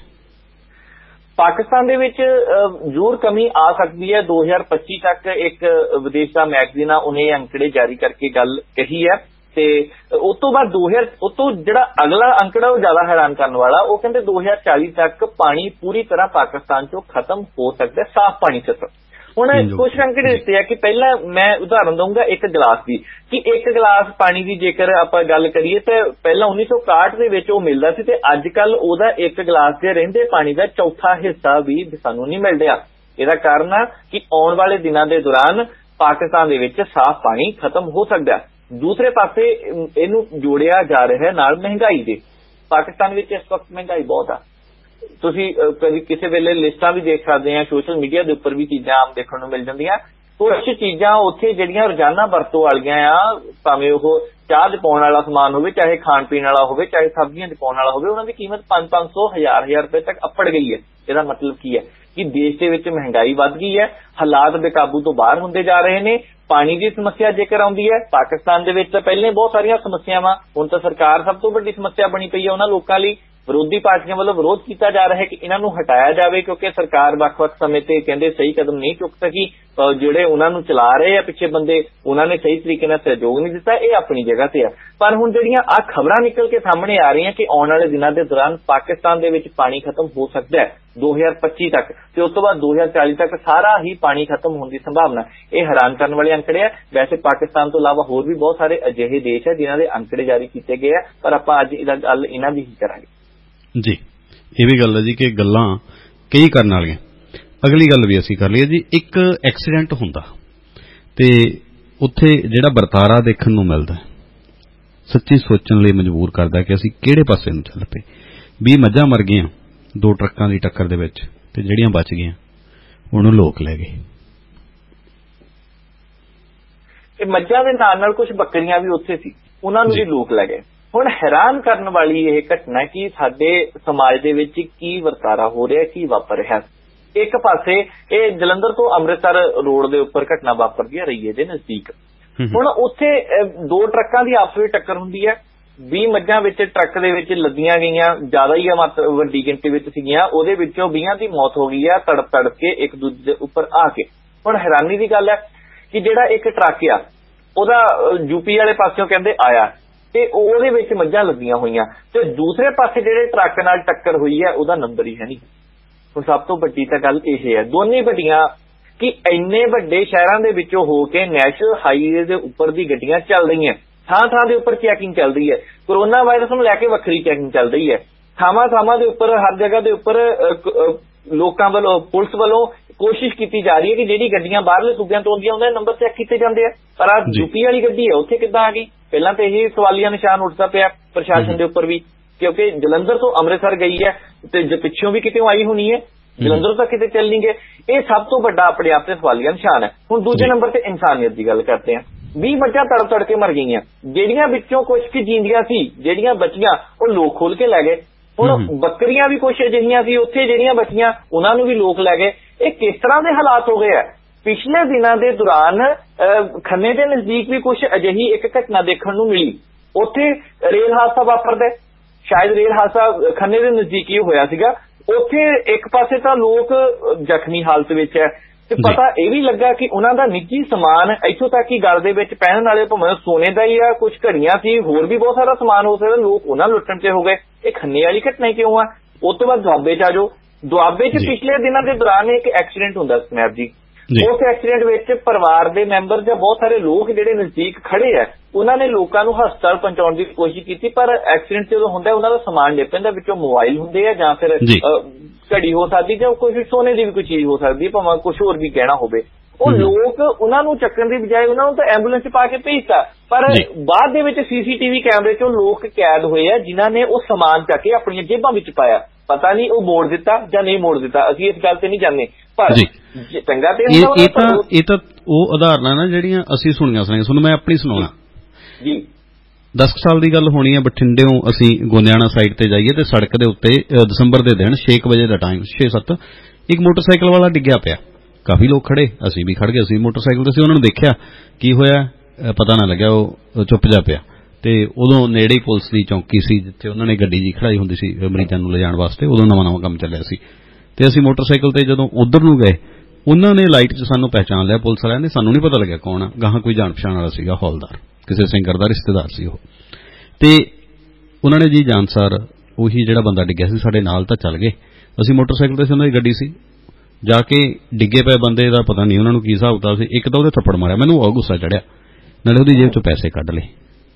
पाकिस्तान दे विच जरूर कमी आ सकती है। दो हज़ार पच्ची तक एक विदेश का मैगजीन आ उन्हें अंकड़े जारी करके गल कही है, ते उस तो बाद दो हजार उस तो जिहड़ा अगला अंकड़ा वो ज्यादा हैरान करने वाला, वो कहते दो हजार चालीस तक पानी पूरी तरह पाकिस्तान चो खत्म हो सकता है, साफ पानी सिर्फ। हुण कुछ अंकड़े दिते हैं कि पहला मैं उदाहरण दूंगा एक गिलास की, कि एक गिलास पानी की जेकर आपां गल करिए तो पहला उन्नीस सौ इकाहठ दे विच ओह मिलदा सी, ते अजकल ओहदा एक गिलास दे रहिंदे पानी का चौथा हिस्सा भी सानूं नहीं मिल रहा। इहदा कारण है कि आउण वाले दिनां दे दौरान पाकिस्तान दे विच साफ पानी खत्म हो सकदा है। दूसरे पासे इहनूं जोड़िया जा रहा है नाल महंगाई दे। पाकिस्तान विच इस वक्त महंगाई बहुत आ, तुसीं कभी किसी वेले लिस्टां भी देख सकते हैं, सोशल मीडिया के उपर भी चीज़ां आम देखने को मिल जांदियां। कुछ चीज़ां उत्थे जिहड़ियां रोजाना वरतों वालियां आ, भावें ओह चाह च पाउण वाला समान होवे, चाहे खाण पीण वाला होवे, चाहे सब्जियां च पाउण वाला होवे, उन्हां दी कीमत पांच पांच सौ हजार हजार रुपए तक अपड़ गई है। इसदा मतलब की है कि देश दे विच महंगाई वध गई है, हालात बेकाबू तो बाहर हुंदे जा रहे ने। पानी की समस्या जेकर आउंदी है पाकिस्तान दे विच, तां पहले बहुत सारियां समस्यावां, हुण तां सरकार सब तो वड्डी समस्या बनी पई है उन्हां लोकां लई। विरोधी पार्टियां वालों विरोध किया जा रहा है कि इन्हां नूं हटाया जाए, क्योंकि सरकार वख-वख समय ते कहंदे सही कदम नहीं चुक सकी, जिहड़े उन्हां नूं चला रहे हैं पिछे बंदे, उन्होंने सही तरीके नाल सहयोग नहीं दिता। ये अपनी जगह ते है, पर हुण जिहड़ियां आ खबरां निकल के सामने आ रही हैं कि आउण वाले दिनां दे दौरान पाकिस्तान दे विच पानी खत्म हो सकदा है दो हज़ार पच्ची तक, ते उस तो बाद दो हज़ार चालीस तक सारा ही पानी खत्म होने की संभावना। ये हैरान करने वाले अंकड़े है। वैसे पाकिस्तान तो इलावा होर भी बहुत सारे अजिहे देश है जिन्हां दे अंकड़े जारी किए गए हैं, पर आपां अज इहदा गल इन्हां दी ही करांगे जी। ये भी गल है जी कि गल्लां कई करन वालियां। अगली गल भी असीं कर लईए जी, एक एक्सीडेंट हुंदा ते उत्थे जिहड़ा वरतारा देखण नूं मिलदा सच्ची सोचण लई मजबूर करदा कि असीं किहड़े पासे नूं चल पए। बीस मੱਝਾਂ मर गईयां दो ट्रक्कां दी टक्कर दे विच, ते जिहड़ियां बच गईयां ਉਹਨੂੰ लोक लै गए। ਇਹ ਮੱਝਾਂ ਦੇ ਨਾਲ ਨਾਲ ਕੁਝ ਬੱਕਰੀਆਂ ਵੀ ਉੱਥੇ ਸੀ, ਉਹਨਾਂ ਨੂੰ ਵੀ ਲੋਕ ਲੈ ਗਏ। ਹੁਣ ਹੈਰਾਨ ਕਰਨ ਵਾਲੀ ਇਹ ਘਟਨਾ ਕਿ ਸਾਡੇ ਸਮਾਜ ਦੇ ਵਿੱਚ ਕੀ ਵਰਤਾਰਾ ਹੋ ਰਿਹਾ, ਕੀ ਵਾਪਰ ਰਿਹਾ। ਇੱਕ ਪਾਸੇ ਇਹ ਜਲੰਧਰ ਤੋਂ ਅੰਮ੍ਰਿਤਸਰ ਰੋਡ ਦੇ ਉੱਪਰ ਘਟਨਾ ਵਾਪਰਦੀ ਹੈ ਰਈਏ ਦੇ ਨਜ਼ਦੀਕ। ਹੁਣ ਉੱਥੇ ਦੋ ਟਰੱਕਾਂ ਦੀ ਆਪਸ ਵਿੱਚ ਟੱਕਰ ਹੁੰਦੀ ਹੈ, ਵੀਹ ਮੱਝਾਂ ਵਿੱਚ ਟਰੱਕ ਦੇ ਵਿੱਚ ਲੱਦੀਆਂ ਗਈਆਂ, ਜ਼ਿਆਦਾ ਹੀ ਮਤ ਵੱਡੀ ਗਿਣਤੀ ਵਿੱਚ ਸੀਗੀਆਂ, ਉਹਦੇ ਵਿੱਚੋਂ ਵੀਹਾਂ ਦੀ ਮੌਤ ਹੋ ਗਈ ਹੈ ਤੜਪ ਤੜਪ ਕੇ ਇੱਕ ਦੂਜੇ ਦੇ ਉੱਪਰ ਆ ਕੇ। ਹੁਣ ਹੈਰਾਨੀ ਦੀ ਗੱਲ ਹੈ ਕਿ ਜਿਹੜਾ ਇੱਕ ਟਰੱਕ ਆ ਉਹਦਾ ਯੂਪੀ ਵਾਲੇ ਪਾਸਿਓਂ ਕਹਿੰਦੇ ਆਇਆ ਤੇ ਉਹਦੇ ਵਿੱਚ ਮੱਝਾਂ ਲੱਗੀਆਂ ਹੋਈਆਂ, ਤੇ ਦੂਸਰੇ ਪਾਸੇ ਜਿਹੜੇ ਟਰੱਕ ਨਾਲ ਟੱਕਰ ਹੋਈ ਹੈ ਉਹਦਾ ਨੰਬਰ ਹੀ ਹੈ ਨਹੀਂ। ਹੁਣ ਸਭ ਤੋਂ ਵੱਡੀ ਤਾਂ ਗੱਲ ਇਹ ਹੈ, ਦੋਨੇ ਵੱਡੀਆਂ ਕਿ ਇੰਨੇ ਵੱਡੇ ਸ਼ਹਿਰਾਂ ਦੇ ਵਿੱਚੋਂ ਹੋ ਕੇ ਨੈਸ਼ਨਲ ਹਾਈਵੇ ਦੇ ਉੱਪਰ ਦੀ ਗੱਡੀਆਂ ਚੱਲ ਰਹੀਆਂ, ਥਾਂ ਥਾਂ ਦੇ ਉੱਪਰ ਚੈਕਿੰਗ ਚੱਲ ਰਹੀ ਹੈ, ਕੋਰੋਨਾ ਵਾਇਰਸ ਨੂੰ ਲੈ ਕੇ ਵੱਖਰੀ ਚੈਕਿੰਗ ਚੱਲ ਰਹੀ ਹੈ, ਥਾਵਾਂ ਥਾਵਾਂ ਦੇ ਉੱਪਰ ਹਰ ਜਗ੍ਹਾ ਦੇ ਉੱਪਰ ਲੋਕਾਂ ਵੱਲੋਂ ਪੁਲਿਸ ਵੱਲੋਂ ਕੋਸ਼ਿਸ਼ ਕੀਤੀ ਜਾ ਰਹੀ ਹੈ ਕਿ ਜਿਹੜੀ ਗੱਡੀਆਂ ਬਾਹਰਲੇ ਸੂਬਿਆਂ ਤੋਂ ਆਉਂਦੀਆਂ ਉਹਨਾਂ ਦੇ ਨੰਬਰ ਚੈੱਕ ਕੀਤੇ ਜਾਂਦੇ ਆ। ਪਰ ਆ ਯੂਪੀ ਵਾਲੀ ਗੱਡੀ ਹੈ ਉੱਥੇ ਕਿੱਦਾਂ ਆ ਗਈ? ਪਹਿਲਾਂ ਤਾਂ ਇਹ ਸਵਾਲੀਆ ਨਿਸ਼ਾਨ ਉੱਠਦਾ ਪਿਆ ਪ੍ਰਸ਼ਾਸਨ ਦੇ ਉੱਪਰ ਵੀ, ਕਿਉਂਕਿ ਜਲੰਧਰ ਤੋਂ ਅੰਮ੍ਰਿਤਸਰ ਗਈ ਹੈ ਤੇ ਪਿੱਛੋਂ ਵੀ ਕਿਤੇ ਆਈ ਹੋਣੀ ਹੈ, ਜਲੰਧਰ ਤੱਕ ਕਿਤੇ ਚੱਲ ਨਹੀਂ ਗਏ। ਇਹ ਸਭ ਤੋਂ ਵੱਡਾ ਆਪਣੇ ਆਪ ਤੇ ਸਵਾਲੀਆ ਨਿਸ਼ਾਨ ਹੈ। ਹੁਣ ਦੂਜੇ ਨੰਬਰ ਤੇ ਇਨਸਾਨੀਅਤ ਦੀ ਗੱਲ ਕਰਦੇ ਹਾਂ। ਵੀਹ ਮੱਝਾਂ ਤੜਪ ਤੜ ਕੇ ਮਰ ਗਈਆਂ, ਜਿਹੜੀਆਂ ਵਿੱਚੋਂ ਕੁਝ ਕੁ ਜੀਂਦੀਆਂ ਸੀ, ਜਿਹੜੀਆਂ ਬਚੀਆਂ ਉਹ ਲੋਕ ਖੋਲ ਕੇ ਲੈ ਗਏ। ਹੁਣ ਬੱਕਰੀਆਂ ਵੀ ਕੁਛ ਅਜਿਹੀਆਂ ਸੀ ਉੱਥੇ ਜਿਹੜੀਆਂ ਬਚੀਆਂ ਉਹਨਾਂ ਨੂੰ ਵੀ ਲੋਕ ਲੈ ਗਏ। ਇਹ ਕਿਸ ਤਰ੍ਹਾਂ ਦੇ ਹਾਲਾਤ ਹੋ ਗਏ ਆ? ਪਿਛਲੇ ਦਿਨਾਂ ਦੇ ਦੌਰਾਨ ਖੰਨੇ ਦੇ ਨਜ਼ਦੀਕ ਵੀ ਕੁਛ ਅਜਿਹੀ ਇੱਕ ਘਟਨਾ ਦੇਖਣ ਨੂੰ ਮਿਲੀ, ਉੱਥੇ ਰੇਲ ਹਾਦਸਾ ਵਾਪਰਦਾ, ਸ਼ਾਇਦ ਰੇਲ ਹਾਦਸਾ ਖੰਨੇ ਦੇ ਨਜ਼ਦੀਕ ਹੀ ਹੋਇਆ ਸੀਗਾ। ਉੱਥੇ ਇੱਕ ਪਾਸੇ ਤਾਂ ਲੋਕ ਜ਼ਖਮੀ ਹਾਲਤ ਵਿੱਚ ਹੈ ਤੇ ਪਤਾ ਇਹ ਵੀ ਲੱਗਾ ਕਿ ਉਹਨਾਂ ਦਾ ਨਿੱਜੀ ਸਮਾਨ ਇੱਥੋਂ ਤੱਕ ਕਿ ਗਲ ਦੇ ਵਿੱਚ ਪਹਿਨਣ ਵਾਲੇ ਭਾਵੇਂ ਸੋਨੇ ਦਾ ਹੀ ਆ, ਕੁਝ ਘੜੀਆਂ ਸੀ, ਹੋਰ ਵੀ ਬਹੁਤ ਸਾਰਾ ਸਮਾਨ ਹੋ ਸਕਦਾ, ਲੋਕ ਉਹਨਾਂ ਲੁੱਟਣ ਤੇ ਹੋ ਗਏ। ਇਹ ਖੰਨੇ ਵਾਲੀ ਘਟਨਾ ਕਿਉਂ ਆ? ਉਸ ਤੋਂ ਬਾਅਦ ਦੁਆਬੇ ਚ ਆ ਜਾਓ। ਦੁਆਬੇ ਚ ਪਿਛਲੇ ਦਿਨਾਂ ਦੇ ਦੌਰਾਨ ਇੱਕ ਐਕਸੀਡੈਂਟ ਹੁੰਦਾ ਸਨੈਪ ਜੀ। ਉਸ ਐਕਸੀਡੈਂਟ ਵਿੱਚ ਪਰਿਵਾਰ ਦੇ ਮੈਂਬਰ ਜਾਂ ਬਹੁਤ ਸਾਰੇ ਲੋਕ ਜਿਹੜੇ ਨਜ਼ਦੀਕ ਖੜੇ ਆ ਉਹਨਾਂ ਨੇ ਲੋਕਾਂ ਨੂੰ ਹਸਪਤਾਲ ਪਹੁੰਚਾਉਣ ਦੀ ਕੋਸ਼ਿਸ਼ ਕੀਤੀ, ਪਰ ਐਕਸੀਡੈਂਟ ਜਦੋਂ ਹੁੰਦਾ ਉਹਨਾਂ ਦਾ ਸਮਾਨ ਡਿੱਗ ਪੈਂਦਾ, ਵਿੱਚੋਂ ਮੋਬਾਈਲ ਹੁੰਦੇ ਆ ਜਾਂ ਫਿਰ ਘੜੀ ਹੋ ਸਕਦੀ ਜਾਂ ਕੋਈ ਸੋਨੇ ਦੀ ਵੀ ਕੋਈ ਚੀਜ਼ ਹੋ ਸਕਦੀ, ਭਾਵੇਂ ਕੁਝ ਹੋਰ ਵੀ ਕਹਿਣਾ ਹੋਵੇ। ਉਹ ਲੋਕ ਉਹਨਾਂ ਨੂੰ ਚੱਕਣ ਦੀ ਬਜਾਏ ਉਹਨਾਂ ਨੂੰ ਤਾਂ ਐਂਬੂਲੈਂਸ ਚ ਪਾ ਕੇ ਭੇਜਤਾ, ਪਰ ਬਾਅਦ ਦੇ ਵਿੱਚ ਸੀਸੀਟੀਵੀ ਕੈਮਰੇ ਚੋਂ ਲੋਕ ਕੈਦ ਹੋਏ ਆ ਜਿਨ੍ਹਾਂ ਨੇ ਉਹ ਸਮਾਨ ਚੱਕ ਕੇ ਆਪਣੀਆਂ ਜੇਬਾਂ ਵਿੱਚ ਪਾਇਆ। ਪਤਾ ਨਹੀਂ ਉਹ ਮੋੜ ਦਿੱਤਾ ਜਾਂ ਨਹੀਂ ਮੋੜ ਦਿੱਤਾ, ਅਸੀਂ ਇਸ ਗੱਲ ਤੇ ਨਹੀਂ ਜਾਣਦੇ, ਪਰ ਚੰਗਾ ਤੇ ਇਹ ਤਾਂ ਇਹ ਤਾਂ ਉਹ ਉਦਾਹਰਨਾਂ ਨਾ ਜਿਹੜੀਆਂ ਅਸੀਂ ਸੁਣੀਆਂ ਸੁਣੀਆਂ। ਤੁਹਾਨੂੰ ਮੈਂ ਆਪਣੀ ਸੁਣਾਉਣਾ ਜੀ। ਦਸ ਸਾਲ ਦੀ ਗੱਲ ਹੋਣੀ ਹੈ, ਬਠਿੰਡਿਓਂ ਅਸੀਂ ਗੋਨਿਆਣਾ ਸਾਈਡ ਤੇ ਜਾਈਏ ਤੇ ਸੜਕ ਦੇ ਉੱਤੇ ਦਸੰਬਰ ਦੇ ਦਿਨ ਛੇ ਕੁ ਵਜੇ ਦਾ ਟਾਈਮ, ਛੇ ਸੱਤ, ਇੱਕ ਮੋਟਰਸਾਈਕਲ ਵਾਲਾ ਡਿੱਗਿਆ ਪਿਆ। ਕਾਫੀ ਲੋਕ ਖੜੇ, ਅਸੀਂ ਵੀ ਖੜ ਗਏ, ਅਸੀਂ ਮੋਟਰਸਾਈਕਲ ਤੇ ਸੀ, ਉਹਨਾਂ ਨੂੰ ਦੇਖਿਆ ਕੀ ਹੋਇਆ ਪਤਾ ਨਾ ਲੱਗਿਆ, ਉਹ ਚੁੱਪ ਜਾ ਪਿਆ। ਤੇ ਉਦੋਂ ਨੇੜੇ ਹੀ ਪੁਲਿਸ ਦੀ ਚੌਂਕੀ ਸੀ ਜਿੱਥੇ ਉਹਨਾਂ ਨੇ ਗੱਡੀ ਜੀ ਖੜਾਈ ਹੁੰਦੀ ਸੀ ਮਰੀਜ਼ਾਂ ਨੂੰ ਲਿਜਾਣ ਵਾਸਤੇ, ਉਦੋਂ ਨਵਾਂ ਨਵਾਂ ਕੰਮ ਚੱਲਿਆ ਸੀ। ਤੇ ਅਸੀਂ ਮੋਟਰਸਾਈਕਲ ਤੇ ਜਦੋਂ ਉਧਰ ਨੂੰ ਗਏ, ਉਹਨਾਂ ਨੇ ਲਾਈਟ 'ਚ ਸਾਨੂੰ ਪਹਿਚਾਣ ਲਿਆ ਪੁਲਿਸ ਵਾਲਿਆਂ ਨੇ, ਸਾਨੂੰ ਨਹੀਂ ਪਤਾ ਲੱਗਿਆ ਕੌਣ ਆ, ਗਾਹਾਂ ਕੋਈ ਜਾਣ ਪਛਾਣ ਵਾਲਾ ਸੀਗਾ, ਹੌਲਦਾਰ, ਕਿਸੇ ਸਿੰਗਰ ਦਾ ਰਿਸ਼ਤੇਦਾਰ ਸੀ ਉਹ। ਤੇ ਉਹਨਾਂ ਨੇ ਜੀ ਜਾਨਸਾਰ ਉਹੀ ਜਿਹੜਾ ਬੰਦਾ ਡਿੱਗਿਆ ਸੀ ਸਾਡੇ ਨਾਲ ਤਾਂ ਚੱਲ ਗਏ। ਅਸੀਂ ਮੋਟਰਸਾਈਕਲ ਤੇ ਸੀ, ਉਹਨਾਂ ਦੀ ਗੱਡੀ ਸੀ, ਜਾ ਕੇ ਡਿੱਗੇ ਪਏ ਬੰਦੇ ਦਾ ਪਤਾ ਨਹੀਂ ਉਹਨਾਂ ਨੂੰ ਕੀ ਹਿਸਾਬ ਕਿਤਾਬ ਸੀ। ਇੱਕ ਤਾਂ ਉਹਦੇ ਥੱਪੜ ਮਾਰਿਆ, ਮੈਨੂੰ ਬਹੁਤ ਗੁੱਸਾ ਚੜਿਆ, ਨਾਲੇ ਉਹਦੀ ਜੇਬ 'ਚੋਂ ਪੈਸੇ ਕੱਢ ਲਏ।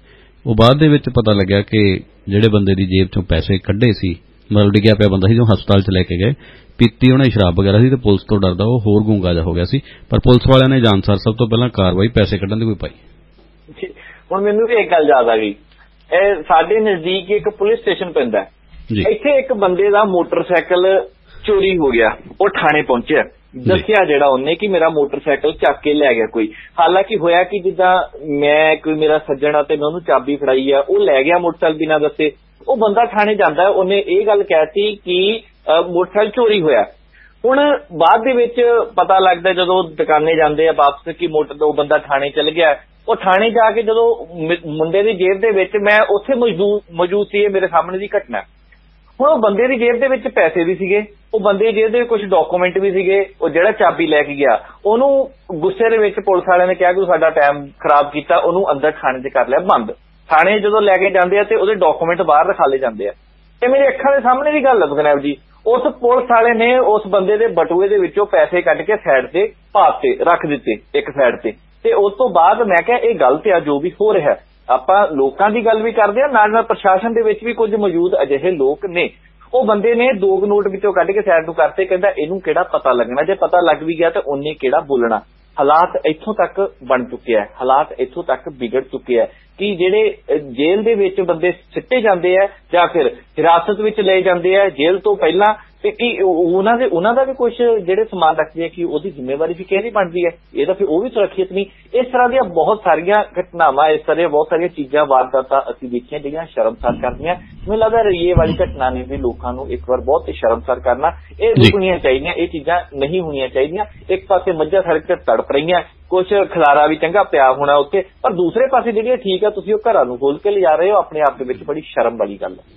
ਉਹ ਬਾਅਦ ਦੇ ਵਿੱਚ ਪਤਾ ਲੱਗਿਆ ਕਿ ਜਿਹੜੇ ਬੰਦੇ ਦੀ ਜੇਬ 'ਚੋਂ ਪੈਸੇ ਕੱਢੇ ਸੀ, ਮਤਲਬ ਡਿੱਗਿਆ ਪਿਆ ਬੰਦਾ ਸੀ ਜੋ ਹਸਪਤਾਲ 'ਚ ਲੈ ਕੇ ਗਏ, ਪੀਤੀ ਉਹਨੇ ਸ਼ਰਾਬ ਵਗੈਰਾ ਸੀ ਤੇ ਪੁਲਿਸ ਤੋਂ ਡਰਦਾ ਉਹ ਹੋਰ ਗੂੰਗਾ ਜਿਹਾ ਹੋ ਗਿਆ ਸੀ। ਪਰ ਪੁਲਿਸ ਵਾਲਿਆਂ ਨੇ ਜਾਨਸਾਰ ਸਭ ਤੋਂ ਪਹਿਲਾਂ ਕਾਰਵਾਈ ਪੈਸੇ ਕੱਢਣ ਦੀ ਕੋਈ ਪਾਈ। ਹੁਣ ਮੈਨੂੰ ਵੀ ਇੱਕ ਗੱਲ ਯਾਦ ਆ ਗਈ, ਇਹ ਸਾਡੇ ਨਜ਼ਦੀਕ ਇੱਕ ਪੁਲਿਸ ਸਟੇਸ਼ਨ ਪੈਂਦਾ, ਇੱਥੇ ਇੱਕ ਬੰਦੇ ਦਾ ਮੋਟਰਸਾਈਕਲ ਚੋਰੀ ਹੋ ਗਿਆ, ਉਹ ਥਾਣੇ ਪਹੁੰਚਿਆ, ਦੱਸਿਆ ਜਿਹੜਾ ਉਹਨੇ ਕਿ ਮੇਰਾ ਮੋਟਰਸਾਈਕਲ ਚੱਕ ਕੇ ਲੈ ਗਿਆ ਕੋਈ। ਹਾਲਾਂਕਿ ਹੋਇਆ ਕਿ ਜਿੱਦਾਂ ਮੈਂ ਕੋਈ ਮੇਰਾ ਸੱਜਣ ਆ ਤੇ ਮੈਂ ਉਹਨੂੰ ਚਾਬੀ ਫੜਾਈ ਆ, ਉਹ ਲੈ ਗਿਆ ਮੋਟਰਸਾਈਕਲ ਬਿਨਾਂ ਦੱਸੇ। ਉਹ ਬੰਦਾ ਥਾਣੇ ਜਾਂਦਾ, ਉਹਨੇ ਇਹ ਗੱਲ ਕਹਿਤੀ ਕਿ ਮੋਟਰਸਾਈਕਲ ਚੋਰੀ ਹੋਇਆ। ਹੁਣ ਬਾਅਦ ਦੇ ਵਿੱਚ ਪਤਾ ਲੱਗਦਾ ਜਦੋਂ ਦੁਕਾਨੇ ਜਾਂਦੇ ਆ ਵਾਪਸ ਕਿ ਮੋਟਰ ਉਹ ਬੰਦਾ ਥਾਣੇ ਚਲ ਗਿਆ। ਉਹ ਥਾਣੇ ਜਾ ਕੇ ਜਦੋਂ ਮੁੰਡੇ ਦੀ ਜੇਬ ਦੇ ਵਿੱਚ, ਮੈਂ ਉੱਥੇ ਮੌਜੂਦ ਸੀ, ਮੇਰੇ ਸਾਹਮਣੇ ਦੀ ਘਟਨਾ। ਹੁਣ ਉਹ ਬੰਦੇ ਦੀ ਜੇਬ ਦੇ ਵਿੱਚ ਪੈਸੇ ਵੀ ਸੀਗੇ, ਉਹ ਬੰਦੇ ਦੀ ਜੇਬ ਦੇ ਕੁਝ ਡਾਕੂਮੈਂਟ ਵੀ ਸੀਗੇ। ਉਹ ਜਿਹੜਾ ਚਾਬੀ ਲੈ ਕੇ ਗਿਆ, ਉਹਨੂੰ ਗੁੱਸੇ ਦੇ ਵਿੱਚ ਪੁਲਿਸ ਵਾਲਿਆਂ ਨੇ ਕਿਹਾ ਕਿ ਸਾਡਾ ਟਾਈਮ ਖਰਾਬ ਕੀਤਾ, ਉਹਨੂੰ ਅੰਦਰ ਥਾਣੇ 'ਚ ਕਰ ਲਿਆ ਬੰਦ। ਥਾਣੇ ਜਦੋਂ ਲੈ ਕੇ ਜਾਂਦੇ ਆ ਤੇ ਉਹਦੇ ਡਾਕੂਮੈਂਟ ਬਾਹਰ ਰਖਾ ਲਏ ਜਾਂਦੇ ਆ। ਇਹ ਮੇਰੀ ਅੱਖਾਂ ਦੇ ਸਾਹਮਣੇ ਦੀ ਗੱਲ ਹੈ ਬਗਨੈਬ ਜੀ। ਉਸ ਪੁਲਿਸ ਵਾਲੇ ਨੇ ਉਸ ਬੰਦੇ ਦੇ ਬਟੂਏ ਦੇ ਵਿੱਚੋਂ ਪੈਸੇ ਕੱਢ ਕੇ ਸਾਈਡ ਤੇ ਭਾਪ ਤੇ ਰੱਖ ਦਿੱਤੇ, ਇੱਕ ਸਾਈਡ ਤੇ। ਤੇ ਉਸ ਤੋਂ ਬਾਅਦ ਮੈਂ ਕਿਹਾ ਇਹ ਗਲਤ ਆ ਜੋ ਵੀ ਹੋ ਰਿਹਾ। ਆਪਾਂ ਲੋਕਾਂ ਦੀ ਗੱਲ ਵੀ ਕਰਦੇ ਆ, ਨਾਲ ਨਾਲ ਪ੍ਰਸ਼ਾਸਨ ਦੇ ਵਿੱਚ ਵੀ ਕੁਝ ਮੌਜੂਦ ਅਜਿਹੇ ਲੋਕ ਨੇ। ਉਹ ਬੰਦੇ ਨੇ ਦੋ ਨੋਟ ਵਿੱਚੋਂ ਕੱਢ ਕੇ ਸਾਈਡ ਨੂੰ ਕਰਤੇ, ਕਹਿੰਦਾ ਇਹਨੂੰ ਕਿਹੜਾ ਪਤਾ ਲੱਗਣਾ, ਜੇ ਪਤਾ ਲੱਗ ਵੀ ਗਿਆ ਤਾਂ ਉਹਨੇ ਕਿਹੜਾ ਬੋਲਣਾ। ਹਾਲਾਤ ਇੱਥੋਂ ਤੱਕ ਬਣ ਚੁੱਕੇ ਆ, ਹਾਲਾਤ ਇੱਥੋਂ ਤੱਕ ਵਿਗੜ ਚੁੱਕੇ ਆ ਕਿ ਜਿਹੜੇ ਜੇਲ੍ਹ ਦੇ ਵਿੱਚ ਬੰਦੇ ਸਿੱਟੇ ਜਾਂਦੇ ਆ ਜਾਂ ਫਿਰ ਹਿਰਾਸਤ ਵਿੱਚ ਲਏ ਜਾਂਦੇ ਆ ਜੇਲ੍ਹ ਤੋਂ ਪਹਿਲਾਂ, ਤੇ ਉਹਨਾਂ ਦੇ ਉਹਨਾਂ ਦਾ ਵੀ ਕੁਝ ਜਿਹੜੇ ਸਮਾਨ ਰੱਖਦੇ ਆ ਕਿ ਉਹਦੀ ਜ਼ਿੰਮੇਵਾਰੀ ਵੀ ਕਿਹਦੀ ਬਣਦੀ ਹੈ, ਇਹ ਤਾਂ ਫਿਰ ਉਹ ਵੀ ਸੁਰੱਖਿਅਤ ਨਹੀਂ। ਇਸ ਤਰ੍ਹਾਂ ਦੀਆਂ ਬਹੁਤ ਸਾਰੀਆਂ ਘਟਨਾਵਾਂ, ਇਸ ਤਰ੍ਹਾਂ ਬਹੁਤ ਸਾਰੀਆਂ ਚੀਜ਼ਾਂ, ਵਾਰਦਾਤਾਂ ਅਸੀਂ ਦੇਖੀਆਂ ਜਿਹੜੀਆਂ ਸ਼ਰਮਸਾਰ ਕਰਦੀਆਂ। ਮੈਨੂੰ ਲੱਗਦਾ ਰਈਏ ਵਾਲੀ ਘਟਨਾ ਨੇ ਵੀ ਲੋਕਾਂ ਨੂੰ ਇੱਕ ਵਾਰ ਬਹੁਤ ਸ਼ਰਮਸਾਰ ਕਰਨਾ। ਇਹ ਰੁਕਣੀਆਂ ਚਾਹੀਦੀਆਂ, ਇਹ ਚੀਜ਼ਾਂ ਨਹੀਂ ਹੋਣੀਆਂ ਚਾਹੀਦੀਆਂ। ਇੱਕ ਪਾਸੇ ਮੱਝਾਂ ਸੜਕ ਤੇ ਤੜਪ ਰਹੀਆਂ, ਕੁਝ ਖਲਾਰਾ ਵੀ ਚੰਗਾ ਪਿਆ ਹੋਣਾ ਉੱਥੇ, ਪਰ ਦੂਸਰੇ ਪਾਸੇ ਜਿਹੜੀਆਂ ਠੀਕ ਆ ਤੁਸੀਂ ਉਹ ਘਰਾਂ ਨੂੰ ਖੋਲ ਕੇ ਲਿਜਾ ਰਹੇ ਹੋ, ਆਪਣੇ ਆਪ ਦੇ ਵਿੱਚ ਬੜੀ ਸ਼ਰਮ ਵਾਲੀ ਗੱਲ ਹੈ।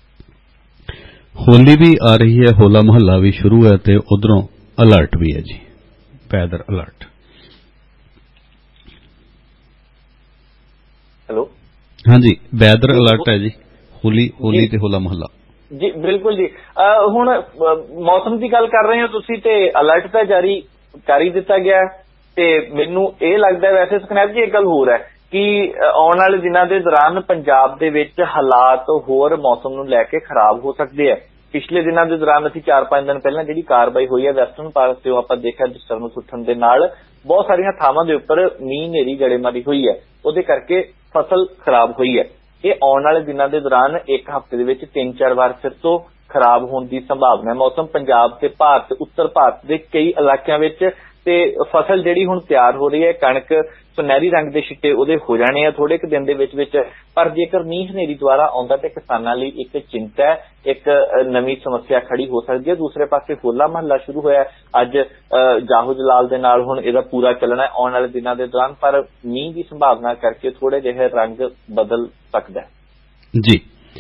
ਹੋਲੀ ਵੀ ਆ ਰਹੀ ਹੈ, ਹੋਲਾ ਮਹੱਲਾ ਵੀ ਸ਼ੁਰੂ ਹੈ ਤੇ ਉਧਰੋਂ ਅਲਰਟ ਵੀ ਹੈ ਜੀ, ਵੈਦਰ ਅਲਰਟ। ਹੈਲੋ, ਹਾਂਜੀ, ਵੈਦਰ ਅਲਰਟ ਹੈ ਜੀ, ਹੋਲੀ ਹੋਲੀ ਤੇ ਹੋਲਾ ਮਹੱਲਾ ਜੀ। ਬਿਲਕੁਲ ਜੀ। ਹੁਣ ਮੌਸਮ ਦੀ ਗੱਲ ਕਰ ਰਹੇ ਹੋ ਤੁਸੀਂ ਤੇ ਅਲਰਟ ਤਾਂ ਜਾਰੀ ਕਰ ਹੀ ਦਿੱਤਾ ਗਿਆ। ਤੇ ਮੈਨੂੰ ਇਹ ਲੱਗਦਾ ਵੈਸੇ ਸਕਨੈਪ ਜੀ ਇੱਕ ਗੱਲ ਹੋਰ ਹੈ ਕਿ ਆਉਣ ਵਾਲੇ ਦਿਨਾਂ ਦੇ ਦੌਰਾਨ ਪੰਜਾਬ ਦੇ ਵਿੱਚ ਹਾਲਾਤ ਹੋਰ ਮੌਸਮ ਨੂੰ ਲੈ ਕੇ ਖਰਾਬ ਹੋ ਸਕਦੇ ਆ। ਪਿਛਲੇ ਦਿਨਾਂ ਦੇ ਦੌਰਾਨ ਅਸੀਂ ਚਾਰ ਪੰਜ ਦਿਨ ਪਹਿਲਾਂ ਜਿਹੜੀ ਕਾਰਵਾਈ ਹੋਈ ਹੈ ਵੈਸਟਰਨ ਪਾਸਿਓਂ ਆਪਾਂ ਦੇਖਿਆ, ਡਿਸਟਰਬੈਂਸ ਸੁੱਟਣ ਦੇ ਨਾਲ ਬਹੁਤ ਸਾਰੀਆਂ ਥਾਵਾਂ ਦੇ ਉੱਪਰ ਮੀਂਹ ਹਨੇਰੀ ਗੜੇਮਾਰੀ ਹੋਈ ਹੈ, ਉਹਦੇ ਕਰਕੇ ਫਸਲ ਖਰਾਬ ਹੋਈ ਹੈ। ਇਹ ਆਉਣ ਵਾਲੇ ਦਿਨਾਂ ਦੇ ਦੌਰਾਨ ਇੱਕ ਹਫ਼ਤੇ ਦੇ ਵਿੱਚ ਤਿੰਨ ਚਾਰ ਵਾਰ ਫਿਰ ਤੋਂ ਖਰਾਬ ਹੋਣ ਦੀ ਸੰਭਾਵਨਾ ਹੈ। ਮੌਸਮ ਪੰਜਾਬ ਤੇ ਭਾਰਤ, ਉੱਤਰ ਭਾਰਤ ਦੇ ਕਈ ਇਲਾਕਿਆਂ ਵਿੱਚ ਤੇ ਫਸਲ ਜਿਹੜੀ ਹੁਣ ਤਿਆਰ ਹੋ ਰਹੀ ਹੈ, ਕਣਕ ਸੁਨਹਿਰੀ ਰੰਗ ਦੇ ਛਿੱਟੇ ਉਹਦੇ ਹੋ ਜਾਣੇ ਆ ਥੋੜੇ ਕੁ ਦਿਨ ਦੇ ਵਿੱਚ ਵਿੱਚ। ਪਰ ਜੇਕਰ ਮੀਂਹ ਹਨੇਰੀ ਦੁਆਰਾ ਆਉਂਦਾ ਤੇ ਕਿਸਾਨਾਂ ਲਈ ਇੱਕ ਚਿੰਤਾ ਹੈ, ਇੱਕ ਨਵੀਂ ਸਮੱਸਿਆ ਖੜੀ ਹੋ ਸਕਦੀ ਹੈ। ਦੂਸਰੇ ਪਾਸੇ ਹੋਲਾ ਮਹੱਲਾ ਸ਼ੁਰੂ ਹੋਇਆ ਅੱਜ ਜਾਹੋ ਜਲਾਲ ਦੇ ਨਾਲ, ਹੁਣ ਇਹਦਾ ਪੂਰਾ ਚੱਲਣਾ ਆਉਣ ਵਾਲੇ ਦਿਨਾਂ ਦੇ ਦੌਰਾਨ, ਪਰ ਮੀਂਹ ਦੀ ਸੰਭਾਵਨਾ ਕਰਕੇ ਥੋੜੇ ਜਿਹੇ ਰੰਗ ਬਦਲ ਸਕਦਾ ਹੈ। ਜੀ,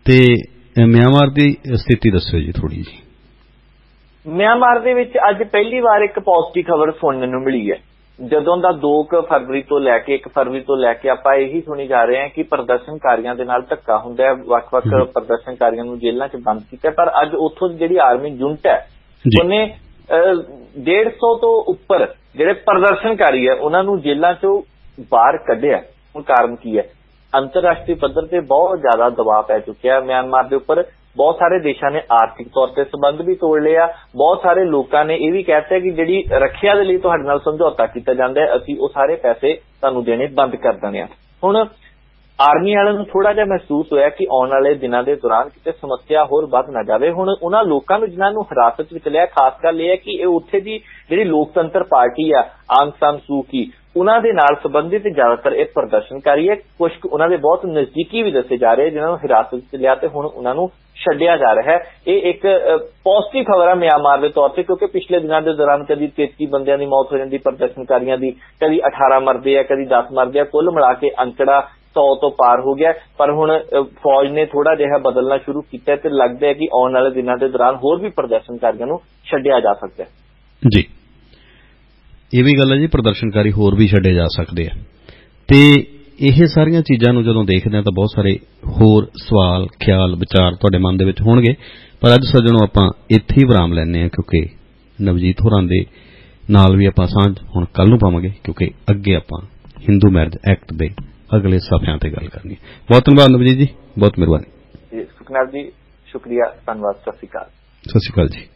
ਤੇ ਮਿਆਂਮਾਰ ਦੀ ਸਥਿਤੀ ਦੱਸਿਓ ਜੀ ਥੋੜੀ ਜੀ। ਮਿਆਂਮਾਰ ਦੇ ਵਿੱਚ ਅੱਜ ਪਹਿਲੀ ਵਾਰ ਇੱਕ ਪੋਜ਼ਿਟਿਵ ਖਬਰ ਸੁਣਨ ਨੂੰ ਮਿਲੀ ਹੈ। ਜਦੋਂ ਦਾ ਦੋ ਫਰਵਰੀ ਤੋਂ ਲੈ ਕੇ ਇੱਕ ਫਰਵਰੀ ਤੋਂ ਲੈ ਕੇ ਆਪਾਂ ਇਹੀ ਸੁਣੀ ਜਾ ਰਹੇ ਹਾਂ ਕਿ ਪ੍ਰਦਰਸ਼ਨਕਾਰੀਆਂ ਦੇ ਨਾਲ ਧੱਕਾ ਹੁੰਦਾ ਹੈ, ਵੱਖ-ਵੱਖ ਪ੍ਰਦਰਸ਼ਨਕਾਰੀਆਂ ਨੂੰ ਜੇਲ੍ਹਾਂ 'ਚ ਬੰਦ ਕੀਤਾ। ਪਰ ਅੱਜ ਉੱਥੋਂ ਦੀ ਜਿਹੜੀ ਆਰਮੀ ਯੂਨਿਟ ਹੈ ਉਹਨੇ ਡੇਢ ਸੌ ਤੋਂ ਉੱਪਰ ਜਿਹੜੇ ਪ੍ਰਦਰਸ਼ਨਕਾਰੀ ਹੈ ਉਹਨਾਂ ਨੂੰ ਜੇਲ੍ਹਾਂ 'ਚੋਂ ਬਾਹਰ ਕੱਢਿਆ। ਹੁਣ ਕਾਰਨ ਕੀ ਹੈ? ਅੰਤਰਰਾਸ਼ਟਰੀ ਪੱਧਰ ਤੇ ਬਹੁਤ ਜ਼ਿਆਦਾ ਦਬਾਅ ਪੈ ਚੁੱਕਿਆ ਮਿਆਂਮਾਰ ਦੇ ਉੱਪਰ। ਬਹੁਤ ਸਾਰੇ ਦੇਸ਼ਾਂ ਨੇ ਆਰਥਿਕ ਤੌਰ ਤੇ ਸੰਬੰਧ ਵੀ ਤੋੜ ਲਿਆ। ਬਹੁਤ ਸਾਰੇ ਲੋਕਾਂ ਨੇ ਇਹ ਵੀ ਕਹਿਤਾ ਕਿ ਜਿਹੜੀ ਰੱਖਿਆ ਦੇ ਲਈ ਤੁਹਾਡੇ ਨਾਲ ਸਮਝੌਤਾ ਕੀਤਾ ਜਾਂਦਾ ਹੈ, ਅਸੀਂ ਉਹ ਸਾਰੇ ਪੈਸੇ ਤੁਹਾਨੂੰ ਦੇਣੇ ਬੰਦ ਕਰ ਦਿੰਦੇ ਹਾਂ। ਹੁਣ ਆਰਮੀ ਵਾਲਿਆਂ ਨੂੰ ਥੋੜਾ ਜਿਹਾ ਮਹਿਸੂਸ ਹੋਇਆ ਕਿ ਆਉਣ ਵਾਲੇ ਦਿਨਾਂ ਦੇ ਦੌਰਾਨ ਕਿਤੇ ਸਮੱਸਿਆ ਹੋਰ ਵੱਧ ਨਾ ਜਾਵੇ। ਹੁਣ ਉਹਨਾਂ ਲੋਕਾਂ ਨੂੰ ਜਿਨ੍ਹਾਂ ਨੂੰ ਹਿਰਾਸਤ ਵਿੱਚ ਲਿਆ, ਖਾਸ ਗੱਲ ਇਹ ਹੈ ਕਿ ਇਹ ਉੱਥੇ ਦੀ ਜਿਹੜੀ ਲੋਕਤੰਤਰ ਪਾਰਟੀ ਆ ਆਂਗ ਸਾਨ ਸੂ ਕੀ, ਉਹਨਾਂ ਦੇ ਨਾਲ ਸੰਬੰਧਿਤ ਜ਼ਿਆਦਾਤਰ ਇਹ ਪ੍ਰਦਰਸ਼ਨਕਾਰੀ ਹੈ। ਕੁਝ ਉਹਨਾਂ ਦੇ ਬਹੁਤ ਨਜ਼ਦੀਕੀ ਵੀ ਦੱਸੇ ਜਾ ਰਹੇ ਜਿਨ੍ਹਾਂ ਨੂੰ ਹਿਰਾਸਤ ਵਿੱਚ ਲਿਆ ਤੇ ਹੁਣ ਉਹਨਾਂ ਨੂੰ ਛੱਡਿਆ ਜਾ ਰਿਹਾ ਹੈ। ਇਹ ਇੱਕ ਪੋਜ਼ਿਟਿਵ ਖਬਰ ਹੈ ਮਿਆਂਮਾਰ ਦੇ ਤੌਰ ਤੇ, ਕਿਉਂਕਿ ਪਿਛਲੇ ਦਿਨਾਂ ਦੇ ਦੌਰਾਨ ਕਦੀ ਤੇਤੀ ਬੰਦਿਆਂ ਦੀ ਮੌਤ ਹੋ ਜਾਂਦੀ ਪ੍ਰਦਰਸ਼ਨਕਾਰੀਆਂ ਦੀ, ਕਦੀ ਅਠਾਰਾਂ ਮਰਦੇ ਆ, ਕਦੀ ਦਸ ਮਰਦੇ ਆ, ਕੁੱਲ ਮਿਲਾ ਕੇ ਅੰਕੜਾ ਸੌ ਤੋਂ ਪਾਰ ਹੋ ਗਿਆ। ਪਰ ਹੁਣ ਫੌਜ ਨੇ ਥੋੜਾ ਜਿਹਾ ਬਦਲਣਾ ਸ਼ੁਰੂ ਕੀਤਾ ਤੇ ਲੱਗਦਾ ਹੈ ਕਿ ਆਉਣ ਵਾਲੇ ਦਿਨਾਂ ਦੇ ਦੌਰਾਨ ਹੋਰ ਵੀ ਪ੍ਰਦਰਸ਼ਨਕਾਰੀਆਂ ਨੂੰ ਛੱਡਿਆ ਜਾ ਸਕਦਾ ਹੈ। ਜੀ ਇਹ ਵੀ ਗੱਲ ਹੈ ਜੀ, ਪ੍ਰਦਰਸ਼ਨਕਾਰੀ ਹੋਰ ਵੀ ਛੱਡੇ ਜਾ ਸਕਦੇ ਆ। ਤੇ ਇਹ ਸਾਰੀਆਂ ਚੀਜ਼ਾਂ ਨੂੰ ਜਦੋਂ ਦੇਖਦੇ ਹਾਂ ਤਾਂ ਬਹੁਤ ਸਾਰੇ ਹੋਰ ਸਵਾਲ, ਖਿਆਲ, ਵਿਚਾਰ ਤੁਹਾਡੇ ਮਨ ਦੇ ਵਿੱਚ ਹੋਣਗੇ। ਪਰ ਅੱਜ ਸੱਜਣੋਂ ਆਪਾਂ ਇੱਥੇ ਹੀ ਵਿਰਾਮ ਲੈਂਦੇ ਹਾਂ, ਕਿਉਂਕਿ ਨਵਜੀਤ ਹੋਰਾਂ ਦੇ ਨਾਲ ਵੀ ਆਪਾਂ ਸਾਂਝ ਹੁਣ ਕੱਲ ਨੂੰ ਪਾਵਾਂਗੇ, ਕਿਉਂਕਿ ਅੱਗੇ ਆਪਾਂ ਹਿੰਦੂ ਮੈਰਿਜ ਐਕਟ ਦੇ ਅਗਲੇ ਸਫ਼ਿਆਂ ਤੇ ਗੱਲ ਕਰਨੀ ਹੈ। ਬਹੁਤ ਧੰਨਵਾਦ ਨਵਜੀਤ ਜੀ, ਬਹੁਤ ਮਿਹਰਬਾਨੀ। ਸੁਖਨਾਥ ਜੀ ਸ਼ੁਕਰੀਆ, ਧੰਨਵਾਦ, ਸਤਿ ਸ਼੍ਰੀ ਅਕਾਲ। ਸਤਿ ਸ਼੍ਰੀ ਅਕਾਲ ਜੀ।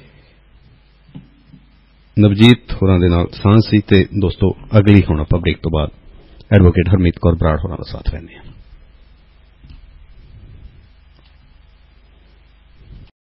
ਨਵਜੀਤ ਹੋਰਾਂ ਦੇ ਨਾਲ ਸਾਂਝ ਸੀ। ਤੇ ਦੋਸਤੋ ਅਗਲੀ ਹੁਣ ਆਪਾਂ ਬ੍ਰੇਕ ਤੋਂ ਬਾਅਦ ਐਡਵੋਕੇਟ ਹਰਮੀਤ ਕੌਰ ਬਰਾੜ ਹੋਰਾਂ ਦਾ ਸਾਥ ਲੈਂਦੇ ਹਾਂ।